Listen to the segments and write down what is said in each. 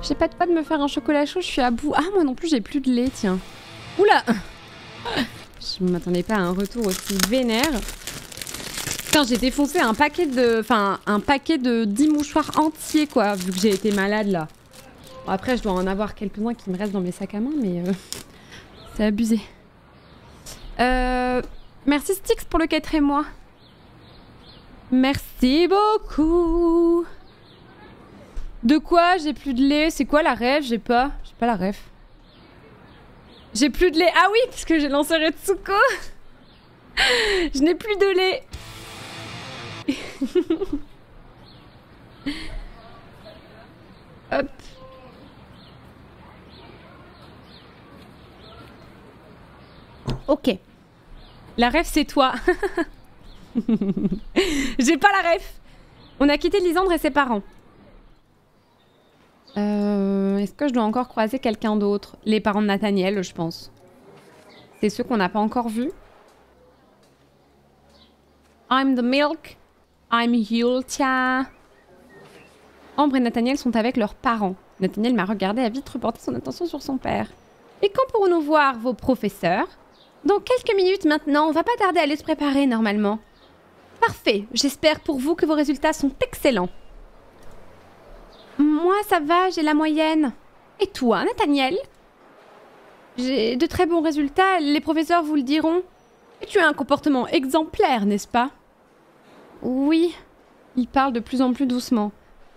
J'ai pas de quoi de me faire un chocolat chaud, je suis à bout. Ah, moi non plus, j'ai plus de lait, tiens. Oula! Je m'attendais pas à un retour aussi vénère. Putain, j'ai défoncé un paquet de... Enfin, un paquet de 10 mouchoirs entiers, quoi, vu que j'ai été malade, là. Bon, après, je dois en avoir quelques-uns qui me restent dans mes sacs à main, mais... c'est abusé. Merci Styx pour le 4e mois. Merci beaucoup. De quoi? J'ai plus de lait. C'est quoi la rêve? J'ai pas la rêve. J'ai plus de lait. Ah oui, parce que j'ai lancé Retsuko. Je n'ai plus de lait. Hop. Ok. La rêve, c'est toi. J'ai pas la rêve. On a quitté Lysandre et ses parents. Est-ce que je dois encore croiser quelqu'un d'autre? Les parents de Nathaniel, je pense. C'est ceux qu'on n'a pas encore vus. I'm the milk. I'm Yulia. Ambre et Nathaniel sont avec leurs parents. Nathaniel m'a regardé et a vite reporté son attention sur son père. Et quand pourrons-nous voir vos professeurs? Dans quelques minutes maintenant, on va pas tarder à aller se préparer normalement. Parfait, j'espère pour vous que vos résultats sont excellents. Moi ça va, j'ai la moyenne. Et toi, Nathaniel? J'ai de très bons résultats, les professeurs vous le diront. Et tu as un comportement exemplaire, n'est-ce pas? Oui, il parle de plus en plus doucement.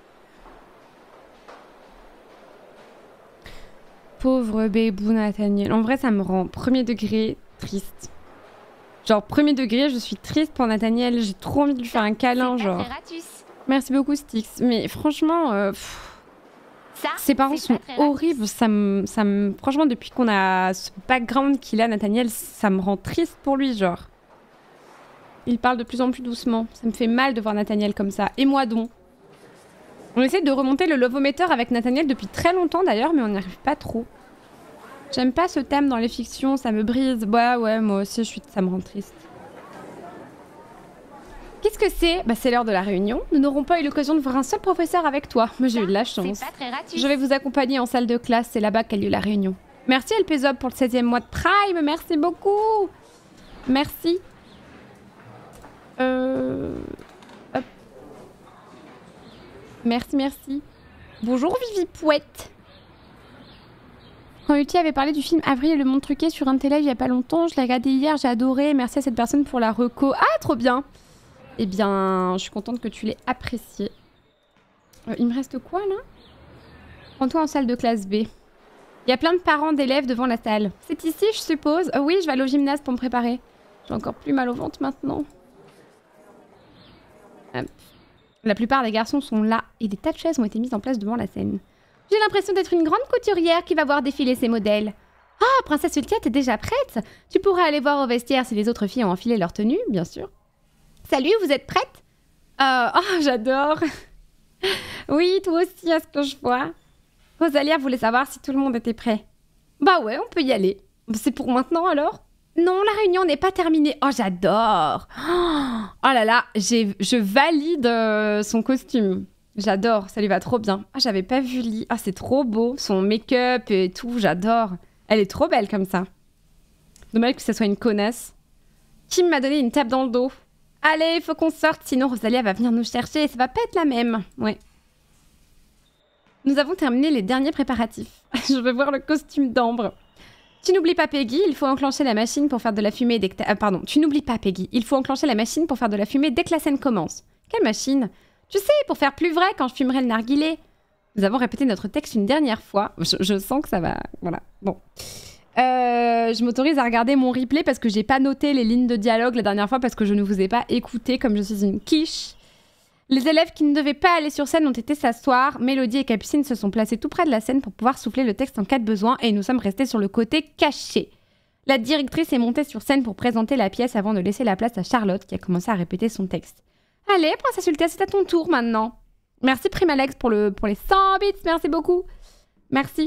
Pauvre bébou Nathaniel. En vrai, ça me rend premier degré triste. Genre, premier degré, je suis triste pour Nathaniel. J'ai trop envie de lui faire un câlin, genre. Merci beaucoup, Styx. Mais franchement, ses parents sont horribles. Franchement, depuis qu'on a ce background qu'il a, Nathaniel, ça me rend triste pour lui, genre. Il parle de plus en plus doucement. Ça me fait mal de voir Nathaniel comme ça. Et moi donc. On essaie de remonter le love-o-meter avec Nathaniel depuis très longtemps d'ailleurs, mais on n'y arrive pas trop. J'aime pas ce thème dans les fictions, ça me brise. Bah ouais, moi aussi, ça me rend triste. Qu'est-ce que c'est? Bah c'est l'heure de la réunion. Nous n'aurons pas eu l'occasion de voir un seul professeur avec toi. Moi j'ai eu de la chance. Je vais vous accompagner en salle de classe, c'est là-bas qu'a lieu la réunion. Merci Elpezob pour le 16e mois de Prime, merci beaucoup. Merci. Hop. Merci. Bonjour Vivi Pouette. Quand Uti avait parlé du film Avril et le monde truqué sur un télé il y a pas longtemps, je l'ai regardé hier, j'ai adoré. Merci à cette personne pour la reco. Ah, trop bien. Eh bien, je suis contente que tu l'aies apprécié. Il me reste quoi là? Prends-toi en salle de classe B. Il y a plein de parents d'élèves devant la salle. C'est ici, je suppose. Oui, je vais aller au gymnase pour me préparer. J'ai encore plus mal au ventre maintenant. Hop. La plupart des garçons sont là et des tas de chaises ont été mises en place devant la scène. J'ai l'impression d'être une grande couturière qui va voir défiler ses modèles. Ah, Princesse Ultia, t'es déjà prête? Tu pourrais aller voir au vestiaire si les autres filles ont enfilé leur tenue, bien sûr. Salut, vous êtes prête? Oh, j'adore. Oui, toi aussi, à ce que je vois. Rosalia voulait savoir si tout le monde était prêt. Bah ouais, on peut y aller. C'est pour maintenant alors? Non, la réunion n'est pas terminée. Oh, j'adore. Oh là là, je valide son costume. J'adore, ça lui va trop bien. Ah, j'avais pas vu Lee. Ah, c'est trop beau. Son make-up et tout, j'adore. Elle est trop belle comme ça. Dommage que ça soit une connasse. Kim m'a donné une tape dans le dos. Allez, il faut qu'on sorte, sinon Rosalia va venir nous chercher et ça va pas être la même. Ouais. Nous avons terminé les derniers préparatifs. Je veux voir le costume d'Ambre. Tu n'oublies pas Peggy, il faut enclencher la machine pour faire de la fumée dès que pardon, tu n'oublies pas Peggy, il faut enclencher la machine pour faire de la fumée dès que la scène commence. Quelle machine? Tu sais, pour faire plus vrai quand je fumerai le narguilé. Nous avons répété notre texte une dernière fois. Je sens que ça va... Voilà, bon. Je m'autorise à regarder mon replay parce que j'ai pas noté les lignes de dialogue la dernière fois parce que je ne vous ai pas écouté comme je suis une quiche. Les élèves qui ne devaient pas aller sur scène ont été s'asseoir. Mélodie et Capucine se sont placés tout près de la scène pour pouvoir souffler le texte en cas de besoin et nous sommes restés sur le côté caché. La directrice est montée sur scène pour présenter la pièce avant de laisser la place à Charlotte qui a commencé à répéter son texte. Allez, Princesse Ultia, c'est à ton tour maintenant. Merci Primalex pour les 100 bits, merci beaucoup. Merci.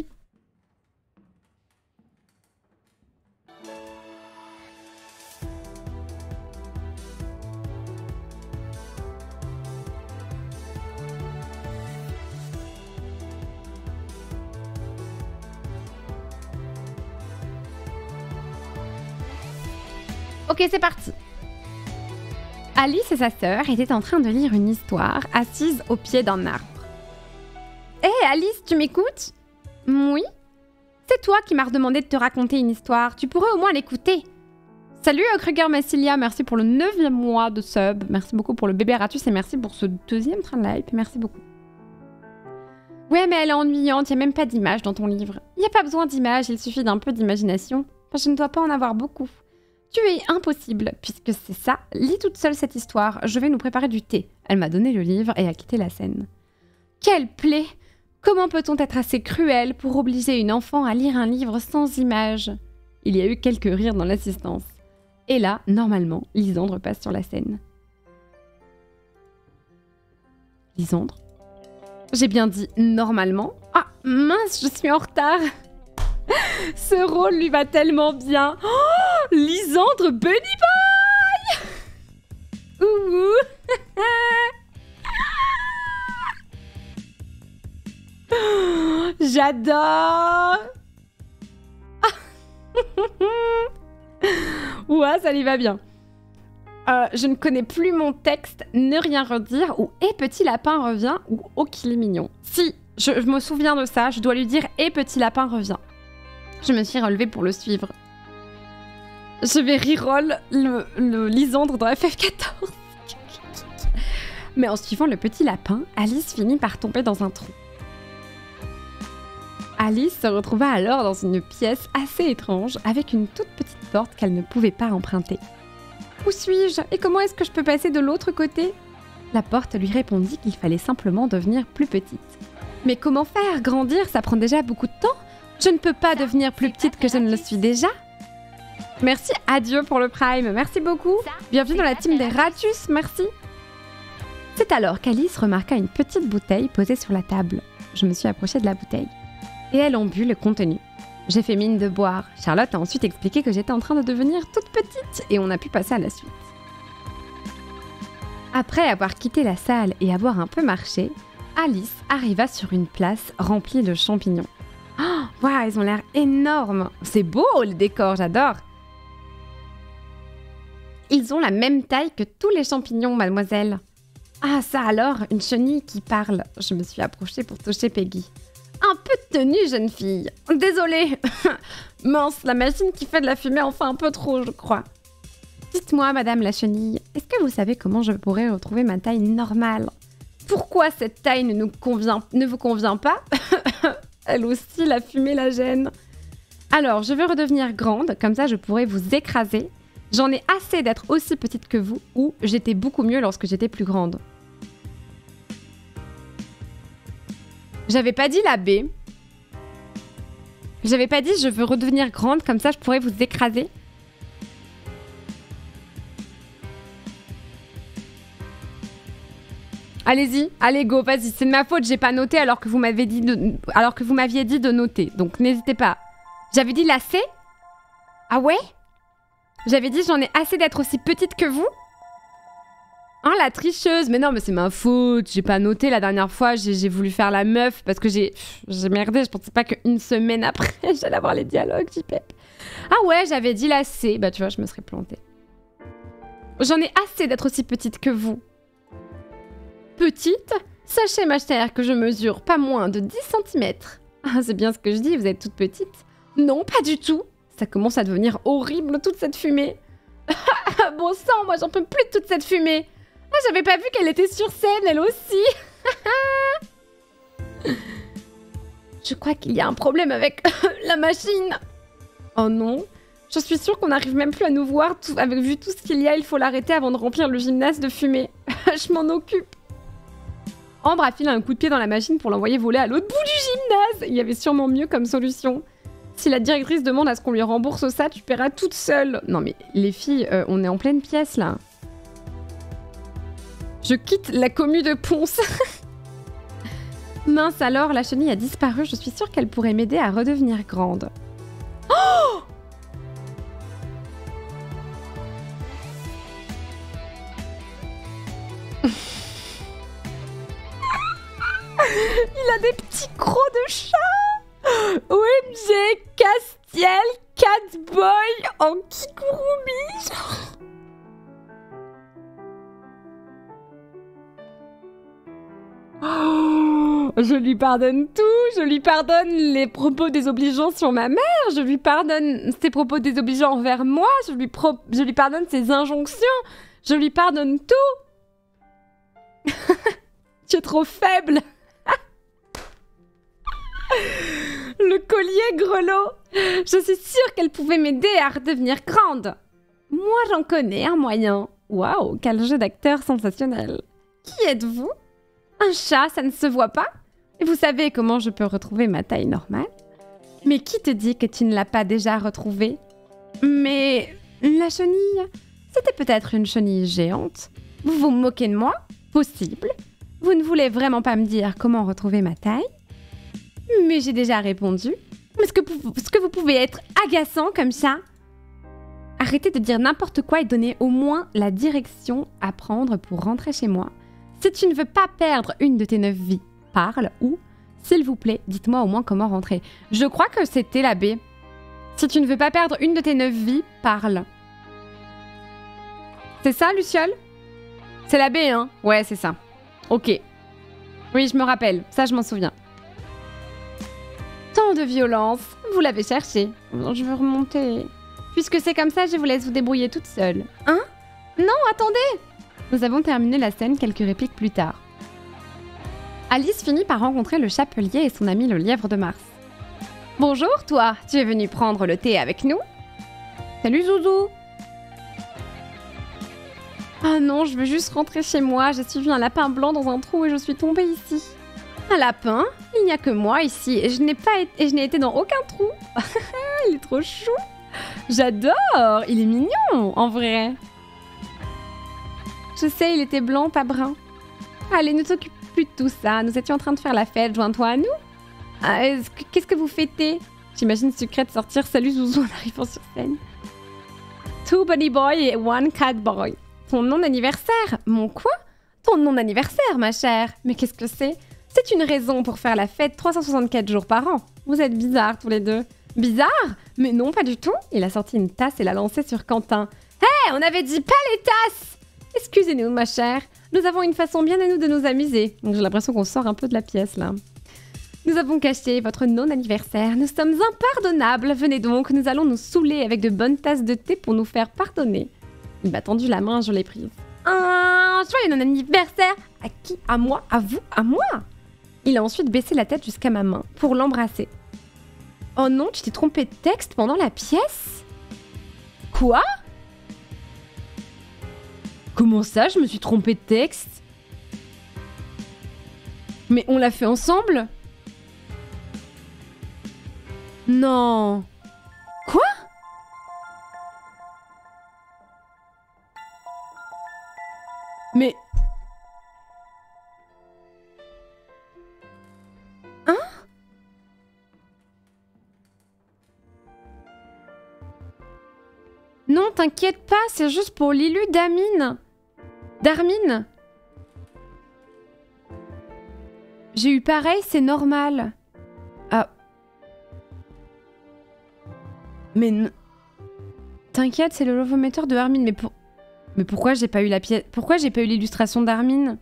Ok, c'est parti. Alice et sa sœur étaient en train de lire une histoire, assises au pied d'un arbre. Hé Alice, tu m'écoutes? Oui? C'est toi qui m'as redemandé de te raconter une histoire, tu pourrais au moins l'écouter. Salut Kruger Massilia, merci pour le 9e mois de sub, merci beaucoup pour le bébé Ratus et merci pour ce 2e train de hype, merci beaucoup. Ouais mais elle est ennuyante, il n'y a même pas d'image dans ton livre. Il n'y a pas besoin d'image, il suffit d'un peu d'imagination. Enfin, je ne dois pas en avoir beaucoup. Tu es impossible, puisque c'est ça, lis toute seule cette histoire, je vais nous préparer du thé. Elle m'a donné le livre et a quitté la scène. Quelle plaie! Comment peut-on être assez cruel pour obliger une enfant à lire un livre sans images? Il y a eu quelques rires dans l'assistance. Et là, normalement, Lysandre passe sur la scène. Lysandre? J'ai bien dit normalement? Ah, mince, je suis en retard. Ce rôle lui va tellement bien. Oh, Lysandre Bunny Boy! Ouh. J'adore. Ouais, ça lui va bien. Je ne connais plus mon texte, ne rien redire, ou et petit lapin revient, ou oh qu'il est mignon. Si, je me souviens de ça, je dois lui dire et petit lapin revient. Je me suis relevée pour le suivre. Je vais reroll le Lysandre dans FF14. Mais en suivant le petit lapin, Alice finit par tomber dans un trou. Alice se retrouva alors dans une pièce assez étrange, avec une toute petite porte qu'elle ne pouvait pas emprunter. Où suis-je? Et comment est-ce que je peux passer de l'autre côté? La porte lui répondit qu'il fallait simplement devenir plus petite. Mais comment faire? Grandir, ça prend déjà beaucoup de temps. Je ne peux pas devenir plus petite que je ne le suis déjà. Merci, adieu pour le Prime, merci beaucoup. Bienvenue dans la team des Ratus, merci. C'est alors qu'Alice remarqua une petite bouteille posée sur la table. Je me suis approchée de la bouteille. Et elle en but le contenu. J'ai fait mine de boire. Charlotte a ensuite expliqué que j'étais en train de devenir toute petite et on a pu passer à la suite. Après avoir quitté la salle et avoir un peu marché, Alice arriva sur une place remplie de champignons. Oh, waouh, ils ont l'air énormes. C'est beau le décor, j'adore. Ils ont la même taille que tous les champignons, mademoiselle. Ah, ça alors, une chenille qui parle. Je me suis approchée pour toucher Peggy. Un peu de tenue, jeune fille. Désolée. Mince, la machine qui fait de la fumée en fait un peu trop, je crois. Dites-moi, madame la chenille, est-ce que vous savez comment je pourrais retrouver ma taille normale? Pourquoi cette taille ne vous convient pas? Elle aussi, la fumée la gêne. Alors, je veux redevenir grande, comme ça je pourrais vous écraser. J'en ai assez d'être aussi petite que vous, ou j'étais beaucoup mieux lorsque j'étais plus grande. J'avais pas dit la B. J'avais pas dit je veux redevenir grande, comme ça je pourrais vous écraser. Allez-y, allez go, vas-y, c'est de ma faute, j'ai pas noté alors que vous m'aviez dit de noter. Donc n'hésitez pas. J'avais dit la C? Ah ouais? J'avais dit j'en ai assez d'être aussi petite que vous? Oh la tricheuse, mais non mais c'est ma faute, j'ai pas noté la dernière fois, j'ai voulu faire la meuf parce que j'ai merdé, je pensais pas qu'une semaine après j'allais avoir les dialogues, j'y-pep. Ah ouais, j'avais dit la C, bah tu vois je me serais plantée. J'en ai assez d'être aussi petite que vous. Petite? Sachez ma chère que je mesure pas moins de 10 cm. Ah c'est bien ce que je dis, vous êtes toute petite. Non, pas du tout. Ça commence à devenir horrible toute cette fumée. Bon sang, moi j'en peux plus de toute cette fumée. Ah, j'avais pas vu qu'elle était sur scène, elle aussi. Je crois qu'il y a un problème avec la machine. Oh non. Je suis sûre qu'on n'arrive même plus à nous voir. Vu tout ce qu'il y a, il faut l'arrêter avant de remplir le gymnase de fumée. Je m'en occupe. Ambre a filé un coup de pied dans la machine pour l'envoyer voler à l'autre bout du gymnase. Il y avait sûrement mieux comme solution. Si la directrice demande à ce qu'on lui rembourse ça, tu paieras toute seule. Non mais les filles, on est en pleine pièce là. Je quitte la commu de Ponce. Mince alors, la chenille a disparu. Je suis sûre qu'elle pourrait m'aider à redevenir grande. Oh! Il a des petits crocs de chat. OMG, Castiel, 4 Boy en Kigurumi. Oh, je lui pardonne tout. Je lui pardonne les propos désobligeants sur ma mère. Je lui pardonne ses propos désobligeants envers moi. Je lui pardonne ses injonctions. Je lui pardonne tout. Tu es trop faible. Le collier grelot. Je suis sûre qu'elle pouvait m'aider à redevenir grande. Moi, j'en connais un moyen. Waouh, quel jeu d'acteur sensationnel. Qui êtes-vous? Un chat, ça ne se voit pas? Et vous savez comment je peux retrouver ma taille normale? Mais qui te dit que tu ne l'as pas déjà retrouvée? Mais la chenille, c'était peut-être une chenille géante. Vous vous moquez de moi? Possible. Vous ne voulez vraiment pas me dire comment retrouver ma taille? Mais j'ai déjà répondu. Est-ce que vous pouvez être agaçant comme ça? Arrêtez de dire n'importe quoi et donnez au moins la direction à prendre pour rentrer chez moi. Si tu ne veux pas perdre une de tes 9 vies, parle ou, s'il vous plaît, dites-moi au moins comment rentrer. Je crois que c'était la B. Si tu ne veux pas perdre une de tes 9 vies, parle. C'est ça, Luciole? C'est la B, hein? Ouais, c'est ça. Ok. Oui, je me rappelle. Ça, je m'en souviens. Tant de violence. Vous l'avez cherché. Je veux remonter. Puisque c'est comme ça, je vous laisse vous débrouiller toute seule. Hein? Non, attendez! Nous avons terminé la scène quelques répliques plus tard. Alice finit par rencontrer le chapelier et son ami le lièvre de Mars. Bonjour, toi. Tu es venu prendre le thé avec nous? Salut, Zouzou. Ah non, je veux juste rentrer chez moi. J'ai suivi un lapin blanc dans un trou et je suis tombée ici. Un lapin? Il n'y a que moi ici et je n'ai été dans aucun trou. Il est trop chou. J'adore. Il est mignon, en vrai. Je sais, il était blanc, pas brun. Allez, ne t'occupe plus de tout ça. Nous étions en train de faire la fête. Joins-toi à nous. Qu'est-ce que vous fêtez? J'imagine Sucrète sortir Salut Zouzou en arrivant sur scène. Two bunny boy et one cat boy. Ton nom d'anniversaire? Mon quoi? Ton nom d'anniversaire, ma chère. Mais qu'est-ce que c'est? C'est une raison pour faire la fête 364 jours par an. Vous êtes bizarres tous les deux. Bizarre? Mais non, pas du tout. Il a sorti une tasse et l'a lancée sur Quentin. Hé, on avait dit pas les tasses! Excusez-nous, ma chère. Nous avons une façon bien à nous de nous amuser. Donc j'ai l'impression qu'on sort un peu de la pièce, là. Nous avons caché votre non-anniversaire. Nous sommes impardonnables. Venez donc, nous allons nous saouler avec de bonnes tasses de thé pour nous faire pardonner. Il m'a tendu la main, je l'ai prise. Joyeux non-anniversaire! À qui? À moi? À vous? À moi? Il a ensuite baissé la tête jusqu'à ma main pour l'embrasser. Oh non, tu t'es trompé de texte pendant la pièce? Quoi? Comment ça, je me suis trompée de texte? Mais on l'a fait ensemble? Non. Quoi? Mais... Hein? Non, t'inquiète pas, c'est juste pour l'élu d'Amine. Darmine. J'ai eu pareil, c'est normal. Ah. Mais... T'inquiète, c'est le lovométeur de Armine. Mais pourquoi j'ai pas eu la pièce... Pourquoi j'ai pas eu l'illustration d'Armine?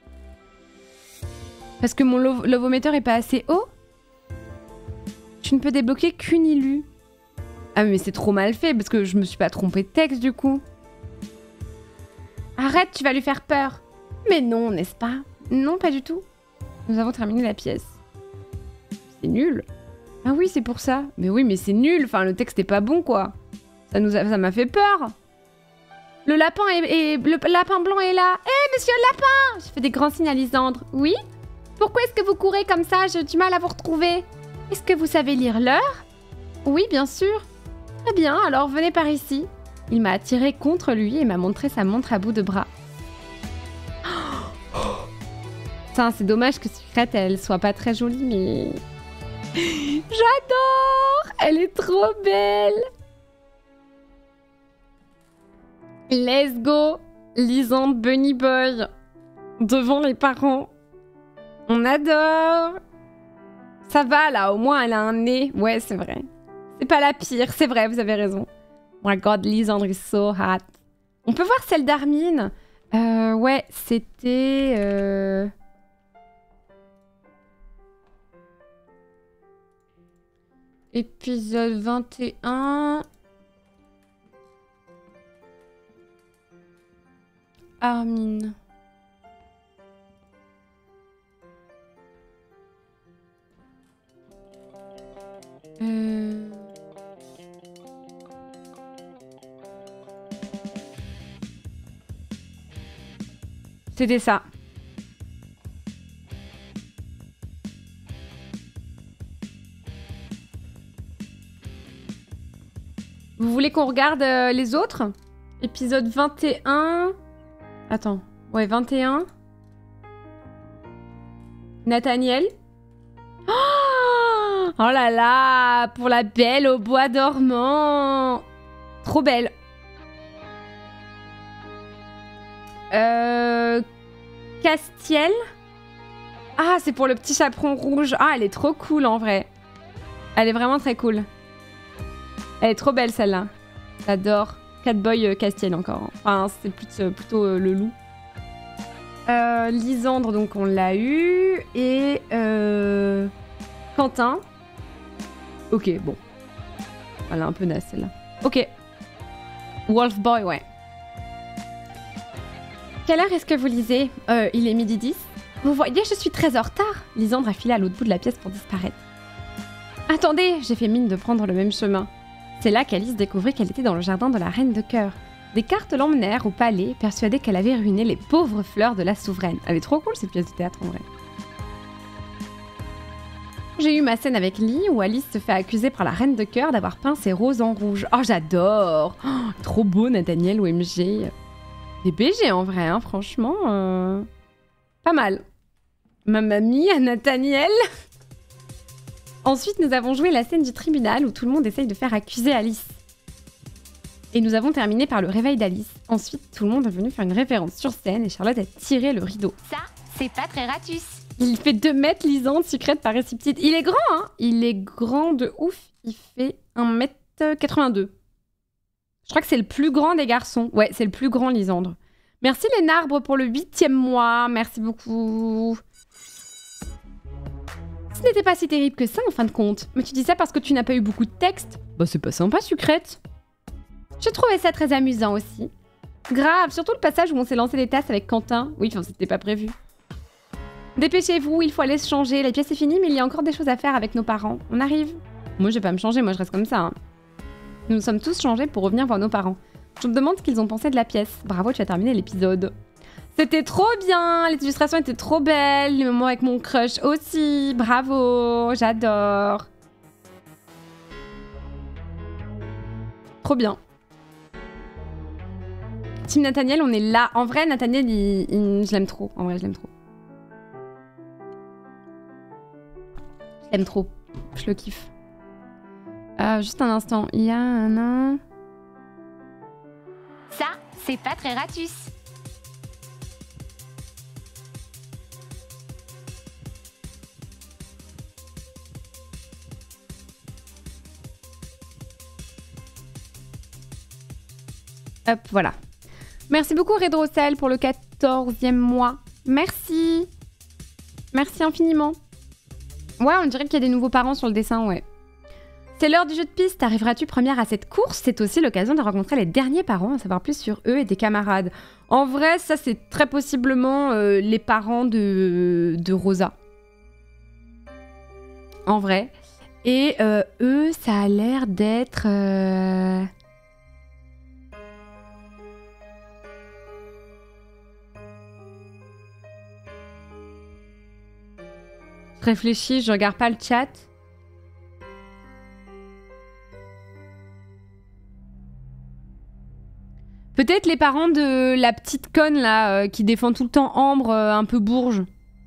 Parce que mon lovométeur est pas assez haut? Tu ne peux débloquer qu'une illu. Ah mais c'est trop mal fait parce que je me suis pas trompée de texte du coup. Arrête, tu vas lui faire peur. Mais non, n'est-ce pas? Non, pas du tout. Nous avons terminé la pièce. C'est nul. Ah oui, c'est pour ça. Mais oui, mais c'est nul. Enfin, le texte est pas bon, quoi. Ça m'a fait peur. Le lapin le lapin blanc est là. Hé, monsieur le lapin! Je fais des grands signes à Lysandre. Oui? Pourquoi est-ce que vous courez comme ça? J'ai du mal à vous retrouver. Est-ce que vous savez lire l'heure? Oui, bien sûr. Très bien, alors venez par ici. Il m'a attiré contre lui et m'a montré sa montre à bout de bras. Putain, c'est dommage que Sucrète, elle soit pas très jolie, mais... J'adore! Elle est trop belle! Let's go! Lysandre Bunny Boy. Devant les parents. On adore! Ça va, là, au moins, elle a un nez. Ouais, c'est vrai. C'est pas la pire, c'est vrai, vous avez raison. Oh my god, Lysandre is so hot. On peut voir celle d'Armin. Ouais, c'était... Épisode 21... Armin. C'était ça. Vous voulez qu'on regarde les autres? Épisode 21... Attends. Ouais, 21. Nathaniel. Oh là là, pour la belle au bois dormant. Trop belle. Castiel. Ah, c'est pour le petit chaperon rouge. Ah, elle est trop cool en vrai. Elle est vraiment très cool. Elle est trop belle celle-là. J'adore. Catboy Castiel encore. Enfin, c'est plutôt le loup. Lysandre, donc on l'a eu. Et Quentin. Ok, bon. Elle est un peu naze celle-là. Ok. Wolfboy, ouais. Quelle heure est-ce que vous lisez? Il est midi 10. Vous voyez, je suis très en retard. Lysandre a filé à l'autre bout de la pièce pour disparaître. Attendez, j'ai fait mine de prendre le même chemin. C'est là qu'Alice découvrit qu'elle était dans le jardin de la Reine de Cœur. Des cartes l'emmenèrent au palais, persuadées qu'elle avait ruiné les pauvres fleurs de la souveraine. Elle est trop cool cette pièce de théâtre en vrai. J'ai eu ma scène avec Lee où Alice se fait accuser par la Reine de Cœur d'avoir peint ses roses en rouge. Oh, j'adore! Oh, trop beau, Nathaniel, OMG. Des BG en vrai, hein, franchement. Pas mal. Mamma mia, Nathaniel! Ensuite, nous avons joué la scène du tribunal où tout le monde essaye de faire accuser Alice. Et nous avons terminé par le réveil d'Alice. Ensuite, tout le monde est venu faire une révérence sur scène et Charlotte a tiré le rideau. Ça, c'est pas très ratus. Il fait 2 mètres, Lysandre, sucrète paraît si petite. Il est grand, hein? Il est grand de ouf. Il fait 1m82. Je crois que c'est le plus grand des garçons. Ouais, c'est le plus grand, Lysandre. Merci les Narbres pour le 8e mois. Merci beaucoup. Ce n'était pas si terrible que ça en fin de compte. Mais tu dis ça parce que tu n'as pas eu beaucoup de texte? Bah c'est pas sympa, sucrète. J'ai trouvé ça très amusant aussi. Grave, surtout le passage où on s'est lancé des tasses avec Quentin. Oui, enfin c'était pas prévu. Dépêchez-vous, il faut aller se changer. La pièce est finie, mais il y a encore des choses à faire avec nos parents. On arrive. Moi je vais pas me changer, moi je reste comme ça. Hein. Nous nous sommes tous changés pour revenir voir nos parents. Je me demande ce qu'ils ont pensé de la pièce. Bravo, tu as terminé l'épisode. C'était trop bien, les illustrations étaient trop belles, les moments avec mon crush aussi. Bravo, j'adore. Trop bien. Team Nathaniel, on est là. En vrai, Nathaniel, je l'aime trop. En vrai, je l'aime trop. Je l'aime trop. Je le kiffe. Juste un instant. Il y a un... Ça, c'est pas très ratus. Hop, voilà. Merci beaucoup Redrocel pour le 14e mois. Merci. Merci infiniment. Ouais, on dirait qu'il y a des nouveaux parents sur le dessin, ouais. C'est l'heure du jeu de piste. Arriveras-tu première à cette course? C'est aussi l'occasion de rencontrer les derniers parents, en savoir plus sur eux et des camarades. En vrai, ça c'est très possiblement les parents de Rosa. En vrai. Et eux, ça a l'air d'être... Je réfléchis, je regarde pas le chat. Peut-être les parents de la petite conne là, qui défend tout le temps Ambre, un peu bourge.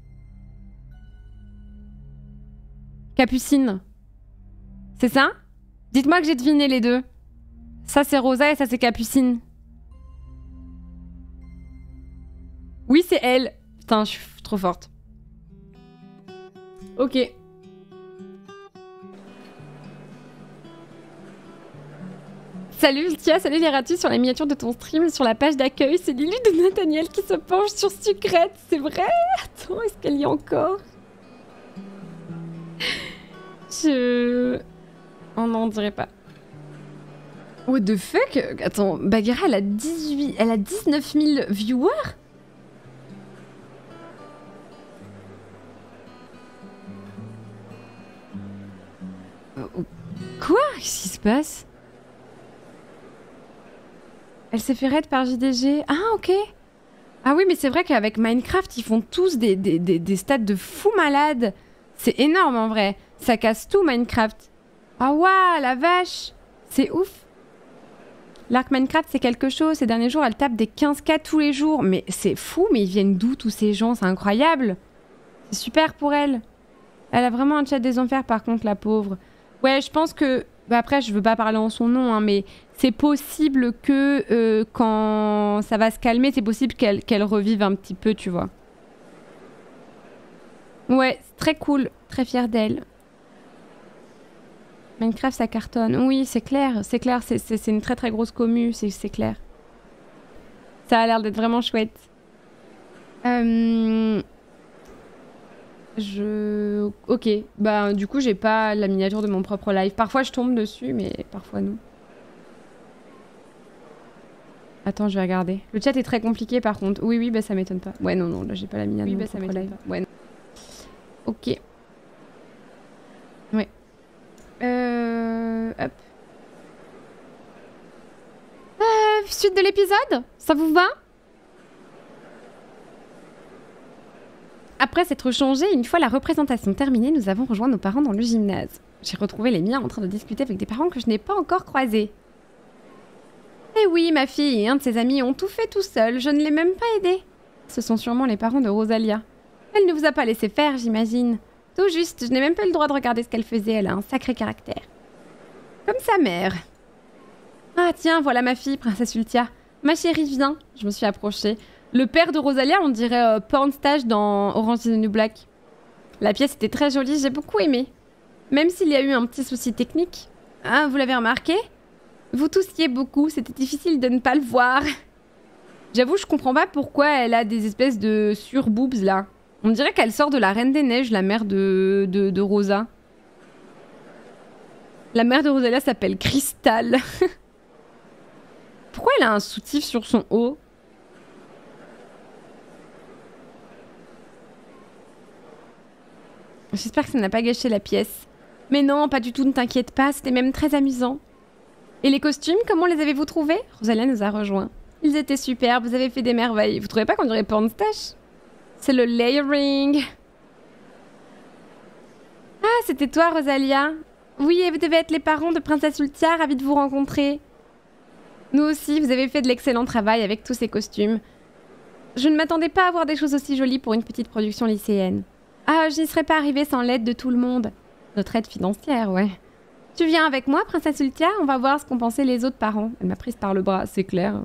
Capucine. C'est ça? Dites-moi que j'ai deviné les deux. Ça c'est Rosa et ça c'est Capucine. Oui, c'est elle. Putain, je suis trop forte. Ok. Salut Ultia, salut les ratus sur la miniature de ton stream, sur la page d'accueil. C'est Lily de Nathaniel qui se penche sur Sucrète. C'est vrai? Attends, est-ce qu'elle y est encore? Oh non, on dirait pas. What the fuck? Attends, Bagheera, elle a 19 000 viewers? Quoi? Qu'est-ce qui se passe? Elle s'est fait raid par JDG. Ah, ok. Ah oui, mais c'est vrai qu'avec Minecraft, ils font tous des stats de fous malades. C'est énorme en vrai. Ça casse tout Minecraft. Ah waouh, la vache. C'est ouf. L'arc Minecraft, c'est quelque chose. Ces derniers jours, elle tape des 15K tous les jours. Mais c'est fou, mais ils viennent d'où tous ces gens? C'est incroyable. C'est super pour elle. Elle a vraiment un chat des enfers par contre, la pauvre. Ouais, je pense que... Bah après, je veux pas parler en son nom, hein, mais c'est possible que quand ça va se calmer, c'est possible qu'elle revive un petit peu, tu vois. Ouais, c'est très cool. Très fière d'elle. Minecraft, ça cartonne. Oui, c'est clair. C'est clair, c'est une très très grosse commu, c'est clair. Ça a l'air d'être vraiment chouette. Ok, bah du coup j'ai pas la miniature de mon propre live. Parfois je tombe dessus, mais parfois non. Attends, je vais regarder. Le chat est très compliqué par contre. Oui, bah ça m'étonne pas. Ouais, non, là j'ai pas la miniature de mon propre live. Ouais, non. Ok. Ouais. Hop. Suite de l'épisode? Ça vous va? Après s'être changé, une fois la représentation terminée, nous avons rejoint nos parents dans le gymnase. J'ai retrouvé les miens en train de discuter avec des parents que je n'ai pas encore croisés. Eh oui, ma fille et un de ses amis ont tout fait tout seuls, je ne l'ai même pas aidé. Ce sont sûrement les parents de Rosalia. Elle ne vous a pas laissé faire, j'imagine. Tout juste, je n'ai même pas eu le droit de regarder ce qu'elle faisait, elle a un sacré caractère. Comme sa mère. Ah tiens, voilà ma fille, princesse Ultia. Ma chérie, viens. Je me suis approchée. Le père de Rosalia, on dirait Pornstage dans Orange is the New Black. La pièce était très jolie, j'ai beaucoup aimé. Même s'il y a eu un petit souci technique. Ah, vous l'avez remarqué? Vous toussiez beaucoup, c'était difficile de ne pas le voir. J'avoue, je comprends pas pourquoi elle a des espèces de surboobs là. On dirait qu'elle sort de la Reine des Neiges, la mère de Rosa. La mère de Rosalia s'appelle Crystal. Pourquoi elle a un soutif sur son haut? J'espère que ça n'a pas gâché la pièce. Mais non, pas du tout, ne t'inquiète pas, c'était même très amusant. Et les costumes, comment les avez-vous trouvés? Rosalia nous a rejoints. Ils étaient super, vous avez fait des merveilles. Vous trouvez pas qu'on dirait Pornstache? C'est le layering. Ah, c'était toi, Rosalia. Oui, et vous devez être les parents de Princesse Ultia, ravis de vous rencontrer. Nous aussi, vous avez fait de l'excellent travail avec tous ces costumes. Je ne m'attendais pas à voir des choses aussi jolies pour une petite production lycéenne. Ah, je n'y serais pas arrivée sans l'aide de tout le monde. Notre aide financière, ouais. Tu viens avec moi, Princesse Ultia? On va voir ce qu'ont pensé les autres parents. Elle m'a prise par le bras, c'est clair.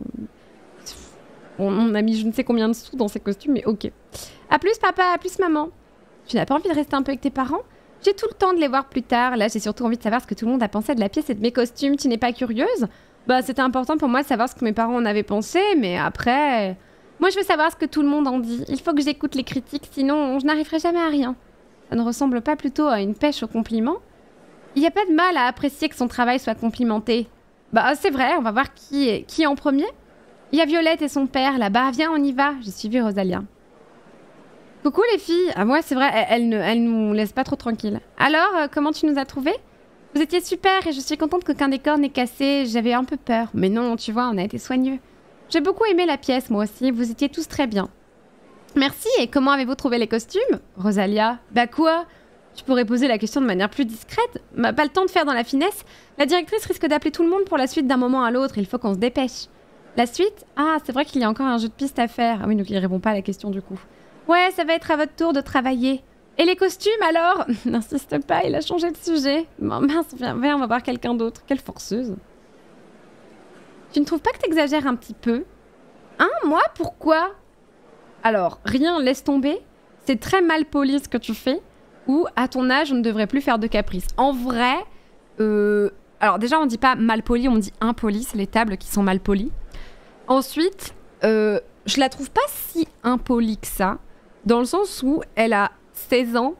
On a mis je ne sais combien de sous dans ces costumes, mais ok. A plus papa, à plus maman. Tu n'as pas envie de rester un peu avec tes parents? J'ai tout le temps de les voir plus tard. Là, j'ai surtout envie de savoir ce que tout le monde a pensé de la pièce et de mes costumes. Tu n'es pas curieuse? Bah, c'était important pour moi de savoir ce que mes parents en avaient pensé, mais après... Moi, je veux savoir ce que tout le monde en dit. Il faut que j'écoute les critiques, sinon je n'arriverai jamais à rien. Ça ne ressemble pas plutôt à une pêche aux compliments? Il n'y a pas de mal à apprécier que son travail soit complimenté. Bah, c'est vrai, on va voir qui est en premier. Il y a Violette et son père, là-bas. Viens, on y va. J'ai suivi Rosalia. Coucou les filles. Ah ouais, c'est vrai, elle nous laisse pas trop tranquilles. Alors, comment tu nous as trouvés? Vous étiez super et je suis contente qu'aucun décor n'ait cassé. J'avais un peu peur. Mais non, tu vois, on a été soigneux. J'ai beaucoup aimé la pièce, moi aussi. Vous étiez tous très bien. Merci. Et comment avez-vous trouvé les costumes? Rosalia. Bah quoi? Tu pourrais poser la question de manière plus discrète. Bah, pas le temps de faire dans la finesse. La directrice risque d'appeler tout le monde pour la suite d'un moment à l'autre. Il faut qu'on se dépêche. La suite? Ah, c'est vrai qu'il y a encore un jeu de pistes à faire. Ah oui, donc il répond pas à la question du coup. Ouais, ça va être à votre tour de travailler. Et les costumes alors? N'insiste pas, il a changé de sujet. Bon, mince, viens, on va voir quelqu'un d'autre. Quelle forceuse. Tu ne trouves pas que t'exagères un petit peu? Hein, moi? Pourquoi? Alors, rien, laisse tomber. C'est très mal poli ce que tu fais. Ou, à ton âge, on ne devrait plus faire de caprices. En vrai, Alors déjà, on dit pas mal poli, on dit impoli. C'est les tables qui sont mal polies. Ensuite, je la trouve pas si impolie que ça. Dans le sens où elle a 16 ans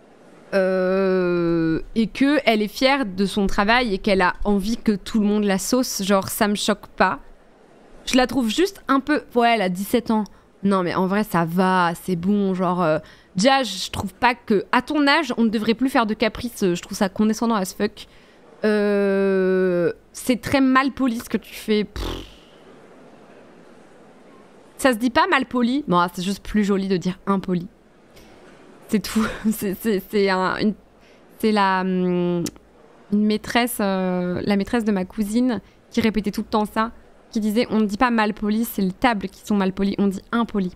et qu'elle est fière de son travail et qu'elle a envie que tout le monde la sauce. Genre, ça me choque pas. Je la trouve juste un peu... Ouais, elle a 17 ans. Non, mais en vrai, ça va, c'est bon. Genre, déjà, je trouve pas que... À ton âge, on ne devrait plus faire de caprices. Je trouve ça condescendant as fuck. C'est très mal poli ce que tu fais. Ça se dit pas mal poli. Bon, c'est juste plus joli de dire impoli. C'est tout. C'est la maîtresse, la maîtresse de ma cousine qui répétait tout le temps ça. Qui disait on ne dit pas mal poli, c'est les tables qui sont mal polies, on dit impoli.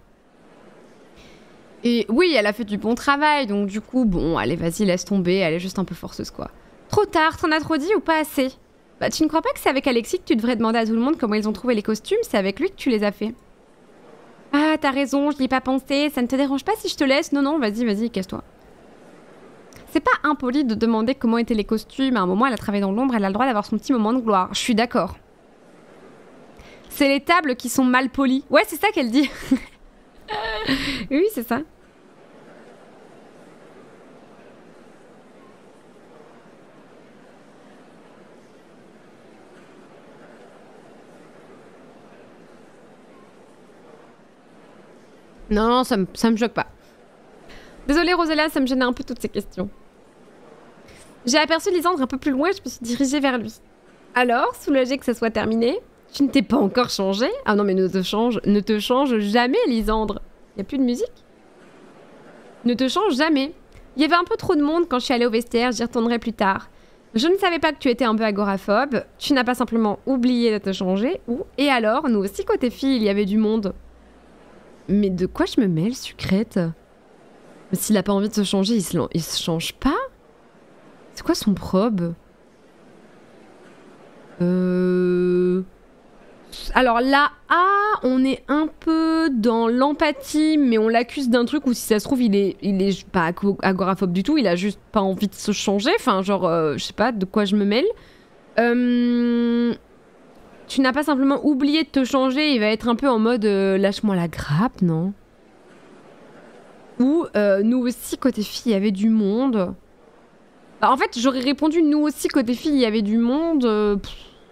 Et oui, elle a fait du bon travail, donc du coup, bon, allez, vas-y, laisse tomber, elle est juste un peu forceuse, quoi. Trop tard, t'en as trop dit ou pas assez? Bah, tu ne crois pas que c'est avec Alexis que tu devrais demander à tout le monde comment ils ont trouvé les costumes? C'est avec lui que tu les as fait. Ah, t'as raison, je n'y ai pas pensé, ça ne te dérange pas si je te laisse? Non, non, vas-y, casse-toi. C'est pas impoli de demander comment étaient les costumes, à un moment, elle a travaillé dans l'ombre, elle a le droit d'avoir son petit moment de gloire. Je suis d'accord. C'est les tables qui sont mal polies. Ouais, c'est ça qu'elle dit. Oui, c'est ça. Non, ça me choque pas. Désolée, Rosalia, ça me gênait un peu toutes ces questions. J'ai aperçu Lysandre un peu plus loin et je me suis dirigée vers lui. Alors, soulagée que ça soit terminé, tu ne t'es pas encore changé? Ah non, mais ne te change jamais, Lysandre. Y a plus de musique? Ne te change jamais. Il y avait un peu trop de monde quand je suis allée au vestiaire, j'y retournerai plus tard. Je ne savais pas que tu étais un peu agoraphobe. Tu n'as pas simplement oublié de te changer, ou... Et alors, nous aussi, côté filles, il y avait du monde. Mais de quoi je me mêle, sucrète? Mais s'il a pas envie de se changer, il se change pas? C'est quoi son probe? Alors là, on est un peu dans l'empathie, mais on l'accuse d'un truc où si ça se trouve, il est pas agoraphobe du tout, il a juste pas envie de se changer. Enfin, genre, je sais pas de quoi je me mêle. Tu n'as pas simplement oublié de te changer, il va être un peu en mode lâche-moi la grappe, non? Ou nous aussi, côté filles, il y avait du monde. Bah, en fait, j'aurais répondu nous aussi, côté filles, il y avait du monde.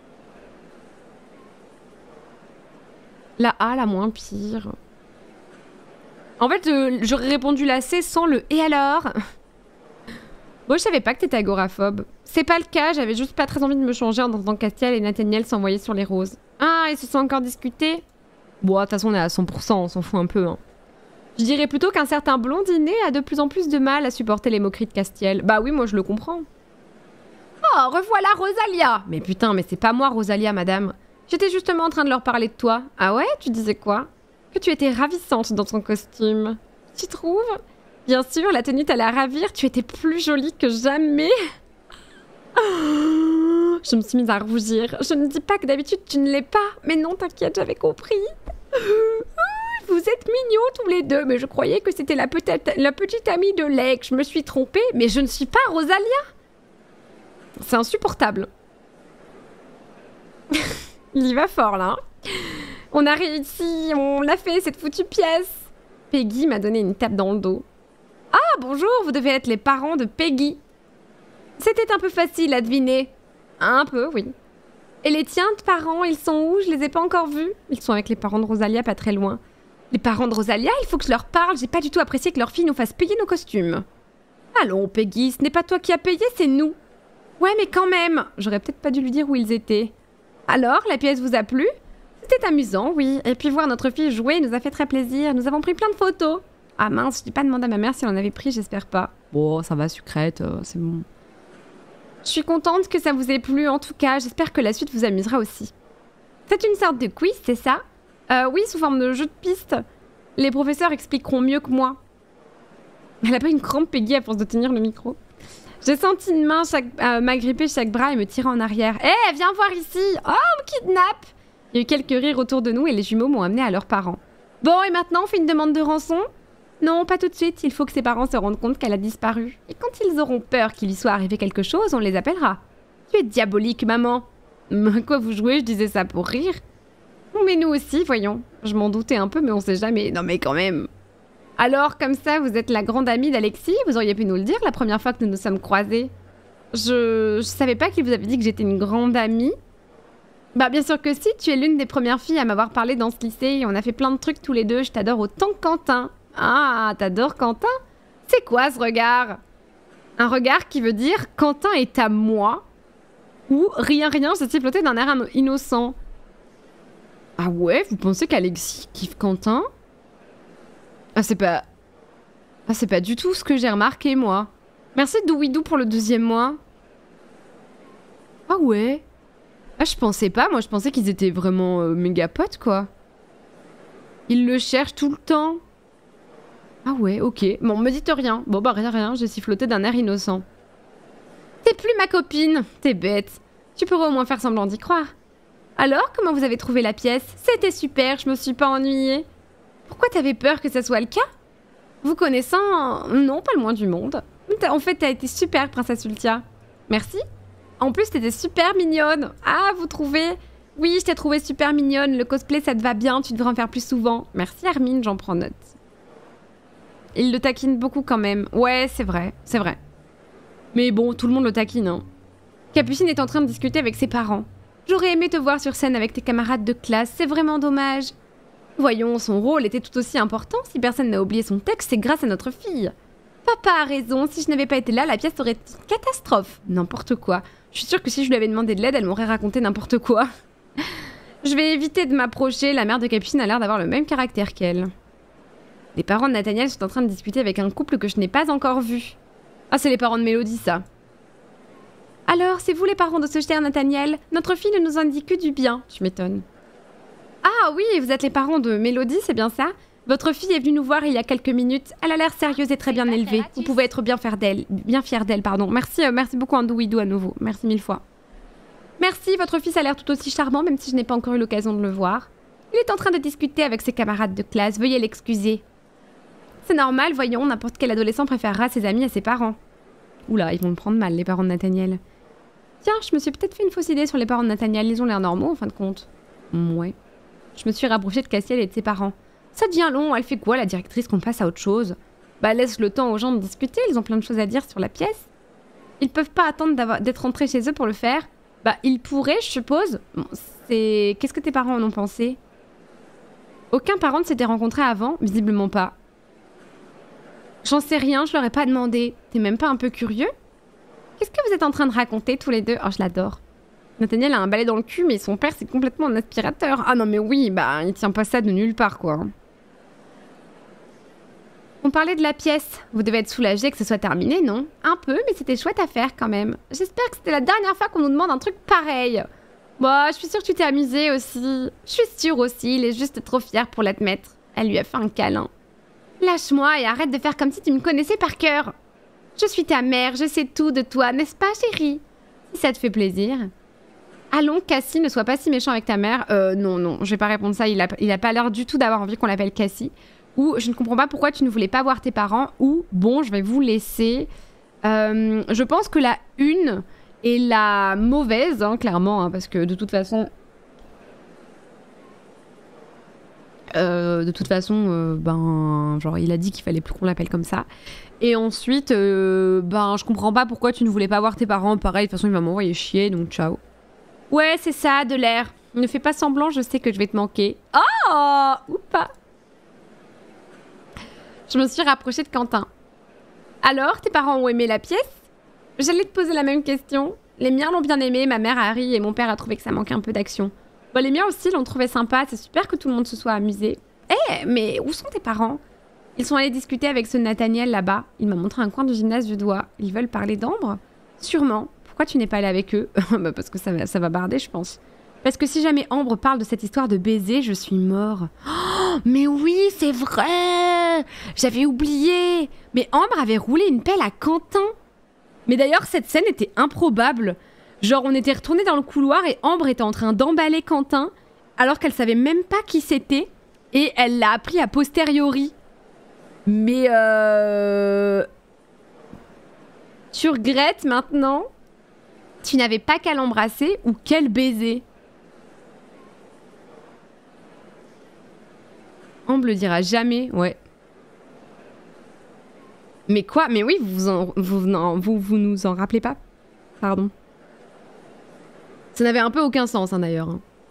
La A, la moins pire. En fait, j'aurais répondu la C sans le « et alors ?» Moi, je savais pas que t'étais agoraphobe. C'est pas le cas, j'avais juste pas très envie de me changer en entendant Castiel et Nathaniel s'envoyer sur les roses. Ah, ils se sont encore discutés? Bon, de toute façon, on est à 100%, on s'en fout un peu, hein. Je dirais plutôt qu'un certain blondinet a de plus en plus de mal à supporter les moqueries de Castiel. Bah oui, moi je le comprends. Oh, revoilà Rosalia! Mais putain, mais c'est pas moi Rosalia, madame. J'étais justement en train de leur parler de toi. Ah ouais? Tu disais quoi? Que tu étais ravissante dans ton costume. Tu trouves? Bien sûr, la tenue t'allait ravir, tu étais plus jolie que jamais. Oh, je me suis mise à rougir. Je ne dis pas que d'habitude tu ne l'es pas. Mais non, t'inquiète, j'avais compris. Vous êtes mignons tous les deux, mais je croyais que c'était la petite amie de Lek. Je me suis trompée, mais je ne suis pas Rosalia. C'est insupportable. Il y va fort, là. On a réussi, on l'a fait, cette foutue pièce. Peggy m'a donné une tape dans le dos. Ah, bonjour, vous devez être les parents de Peggy. C'était un peu facile à deviner. Un peu, oui. Et les tiens de parents, ils sont où? Je les ai pas encore vus. Ils sont avec les parents de Rosalia, pas très loin. Les parents de Rosalia, il faut que je leur parle. J'ai pas du tout apprécié que leur fille nous fasse payer nos costumes. Allons, Peggy, ce n'est pas toi qui as payé, c'est nous. Ouais, mais quand même. J'aurais peut-être pas dû lui dire où ils étaient. Alors, la pièce vous a plu? C'était amusant, oui. Et puis voir notre fille jouer nous a fait très plaisir. Nous avons pris plein de photos. Ah mince, je n'ai pas demandé à ma mère si elle en avait pris, j'espère pas. Bon, ça va, sucrète, c'est bon. Je suis contente que ça vous ait plu, en tout cas. J'espère que la suite vous amusera aussi. C'est une sorte de quiz, c'est ça? Oui, sous forme de jeu de piste. Les professeurs expliqueront mieux que moi. Elle a pas une crampe, Peggy, à force de tenir le micro. J'ai senti une main m'agripper chaque bras et me tirer en arrière. Hé, viens voir ici! Oh, on me kidnappe! Il y a eu quelques rires autour de nous et les jumeaux m'ont amené à leurs parents. Bon, et maintenant, on fait une demande de rançon? Non, pas tout de suite. Il faut que ses parents se rendent compte qu'elle a disparu. Et quand ils auront peur qu'il lui soit arrivé quelque chose, on les appellera. Tu es diabolique, maman. À quoi vous jouez? Je disais ça pour rire. Mais nous aussi, voyons. Je m'en doutais un peu, mais on sait jamais. Non mais quand même. Alors, comme ça, vous êtes la grande amie d'Alexis? Vous auriez pu nous le dire la première fois que nous nous sommes croisés. Je savais pas qu'il vous avait dit que j'étais une grande amie. Bah bien sûr que si, tu es l'une des premières filles à m'avoir parlé dans ce lycée. On a fait plein de trucs tous les deux, je t'adore autant que Quentin. Ah, t'adores Quentin? C'est quoi ce regard? Un regard qui veut dire Quentin est à moi? Ou rien, je suis flottée d'un air innocent. Ah ouais, vous pensez qu'Alexis kiffe Quentin? Ah c'est pas du tout ce que j'ai remarqué moi. Merci Douidou pour le 2e mois. Ah ouais? Ah je pensais pas, moi je pensais qu'ils étaient vraiment méga potes quoi. Ils le cherchent tout le temps. Ah ouais, ok. Bon, me dites rien. Bon bah rien, je sifflotais d'un air innocent. T'es plus ma copine, t'es bête. Tu pourrais au moins faire semblant d'y croire. Alors, comment vous avez trouvé la pièce? C'était super, je me suis pas ennuyée. Pourquoi t'avais peur que ça soit le cas? Vous connaissant, non, pas le moins du monde. En fait, t'as été super, princesse Ultia. Merci. En plus, t'étais super mignonne. Ah, vous trouvez? Oui, je t'ai trouvée super mignonne. Le cosplay, ça te va bien, tu devrais en faire plus souvent. Merci Hermine, j'en prends note. Il le taquine beaucoup quand même. Ouais, c'est vrai, c'est vrai. Mais bon, tout le monde le taquine, hein. Capucine est en train de discuter avec ses parents. J'aurais aimé te voir sur scène avec tes camarades de classe, c'est vraiment dommage. Voyons, son rôle était tout aussi important. Si personne n'a oublié son texte, c'est grâce à notre fille. Papa a raison, si je n'avais pas été là, la pièce aurait été une catastrophe. N'importe quoi. Je suis sûre que si je lui avais demandé de l'aide, elle m'aurait raconté n'importe quoi. Je vais éviter de m'approcher, la mère de Capucine a l'air d'avoir le même caractère qu'elle. Les parents de Nathaniel sont en train de discuter avec un couple que je n'ai pas encore vu. Ah, c'est les parents de Mélodie, ça. Alors, c'est vous les parents de ce cher Nathaniel? Notre fille ne nous indique que du bien. Tu m'étonnes. Ah oui, vous êtes les parents de Mélodie, c'est bien ça? Votre fille est venue nous voir il y a quelques minutes. Elle a l'air sérieuse et très bien élevée. Vous pouvez être bien fière d'elle, pardon. Merci beaucoup Andouidou à nouveau. Merci 1000 fois. Merci, votre fils a l'air tout aussi charmant, même si je n'ai pas encore eu l'occasion de le voir. Il est en train de discuter avec ses camarades de classe. Veuillez l'excuser. C'est normal, voyons, n'importe quel adolescent préférera ses amis à ses parents. Oula, ils vont me prendre mal, les parents de Nathaniel. Tiens, je me suis peut-être fait une fausse idée sur les parents de Nathaniel. Ils ont l'air normaux, en fin de compte. Ouais. Je me suis rapprochée de Cassiel et de ses parents. Ça devient long, elle fait quoi, la directrice, qu'on passe à autre chose? Bah, laisse le temps aux gens de discuter, ils ont plein de choses à dire sur la pièce. Ils peuvent pas attendre d'être rentrés chez eux pour le faire. Bah, ils pourraient, je suppose. Bon, c'est... Qu'est-ce que tes parents en ont pensé? Aucun parent ne s'était rencontré avant, visiblement pas. J'en sais rien, je leur ai pas demandé. T'es même pas un peu curieux? Qu'est-ce que vous êtes en train de raconter tous les deux? Oh, je l'adore. Nathaniel a un balai dans le cul, mais son père, c'est complètement un aspirateur. Ah non, mais oui, bah, il tient pas ça de nulle part, quoi. On parlait de la pièce. Vous devez être soulagé que ce soit terminé, non? Un peu, mais c'était chouette à faire, quand même. J'espère que c'était la dernière fois qu'on nous demande un truc pareil. Bah, je suis sûre que tu t'es amusée aussi. Je suis sûre aussi, il est juste trop fier pour l'admettre. Elle lui a fait un câlin. Lâche-moi et arrête de faire comme si tu me connaissais par cœur. Je suis ta mère, je sais tout de toi, n'est-ce pas, chérie? Si ça te fait plaisir. Allons, Cassie, ne sois pas si méchant avec ta mère. Non, je vais pas répondre ça. Il a pas l'air du tout d'avoir envie qu'on l'appelle Cassie. Ou, je ne comprends pas pourquoi tu ne voulais pas voir tes parents. Ou, bon, je vais vous laisser. Je pense que la une est la mauvaise, hein, clairement, hein, parce que de toute façon... ben, genre, il a dit qu'il fallait plus qu'on l'appelle comme ça. Et ensuite, ben, je comprends pas pourquoi tu ne voulais pas voir tes parents. Pareil, de toute façon, il va m'envoyer chier, donc ciao. Ouais, c'est ça, de l'air. Ne fais pas semblant, je sais que je vais te manquer. Oh, ou pas. Je me suis rapprochée de Quentin. Alors, tes parents ont aimé la pièce? J'allais te poser la même question. Les miens l'ont bien aimé, ma mère a ri et mon père a trouvé que ça manquait un peu d'action. Bon, les miens aussi l'ont trouvé sympa, c'est super que tout le monde se soit amusé. Mais où sont tes parents? Ils sont allés discuter avec ce Nathaniel là-bas. Il m'a montré un coin du gymnase du doigt. Ils veulent parler d'Ambre? Sûrement. Pourquoi tu n'es pas allé avec eux? Bah parce que ça va barder, je pense. Parce que si jamais Ambre parle de cette histoire de baiser, je suis mort. Oh, mais oui, c'est vrai! J'avais oublié! Mais Ambre avait roulé une pelle à Quentin. Mais d'ailleurs, cette scène était improbable. Genre, on était retourné dans le couloir et Ambre était en train d'emballer Quentin, alors qu'elle savait même pas qui c'était, et elle l'a appris a posteriori. Mais tu regrettes maintenant? Tu n'avais pas qu'à l'embrasser ou quel baiser. Ambre le dira jamais, ouais. Mais quoi? Mais oui, vous nous en rappelez pas? Pardon. Ça n'avait un peu aucun sens, hein, d'ailleurs.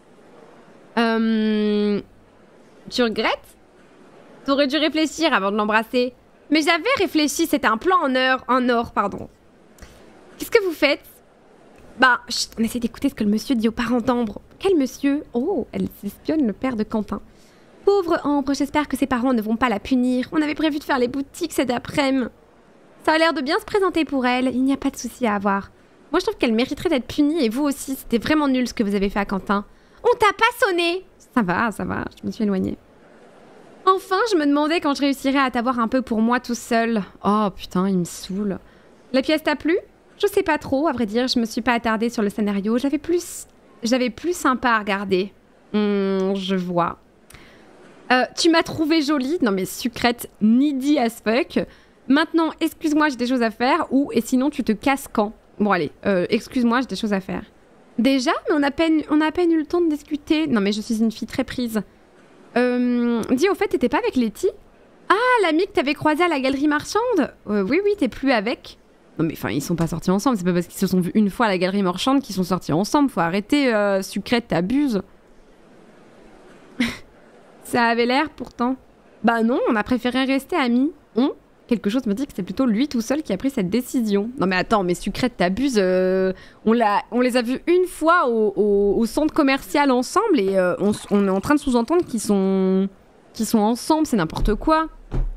Tu regrettes? T'aurais dû réfléchir avant de l'embrasser. Mais j'avais réfléchi, c'était un plan en or, pardon. Qu'est-ce que vous faites? Bah, chut, on essaie d'écouter ce que le monsieur dit aux parents d'Ambre. Quel monsieur? Oh, elle espionne le père de Quentin. Pauvre Ambre, j'espère que ses parents ne vont pas la punir. On avait prévu de faire les boutiques cet après-midi. Ça a l'air de bien se présenter pour elle, il n'y a pas de souci à avoir. Moi, je trouve qu'elle mériterait d'être punie, et vous aussi, c'était vraiment nul ce que vous avez fait à Quentin. On t'a pas sonné! Ça va, je me suis éloignée. Enfin, je me demandais quand je réussirais à t'avoir un peu pour moi tout seul. Oh putain, il me saoule. La pièce t'a plu? Je sais pas trop, à vrai dire, je me suis pas attardée sur le scénario. J'avais plus sympa à regarder. Je vois. Tu m'as trouvée jolie? Non mais sucrète, needy as fuck. Maintenant, excuse-moi, j'ai des choses à faire, et sinon tu te casses quand? Bon allez, excuse-moi, j'ai des choses à faire. Déjà? Mais on a à peine eu le temps de discuter. Non mais je suis une fille très prise. Dis, au fait, t'étais pas avec Letty? Ah, l'amie que t'avais croisée à la galerie marchande? Oui, t'es plus avec. Non mais enfin, ils sont pas sortis ensemble, c'est pas parce qu'ils se sont vus une fois à la galerie marchande qu'ils sont sortis ensemble, faut arrêter, sucrète, t'abuses. Ça avait l'air pourtant. Bah non, on a préféré rester amis. Quelque chose me dit que c'est plutôt lui tout seul qui a pris cette décision. Non mais attends, mais sucrète, t'abuses. On les a vus une fois au centre commercial ensemble et on est en train de sous-entendre qu'ils sont ensemble, c'est n'importe quoi.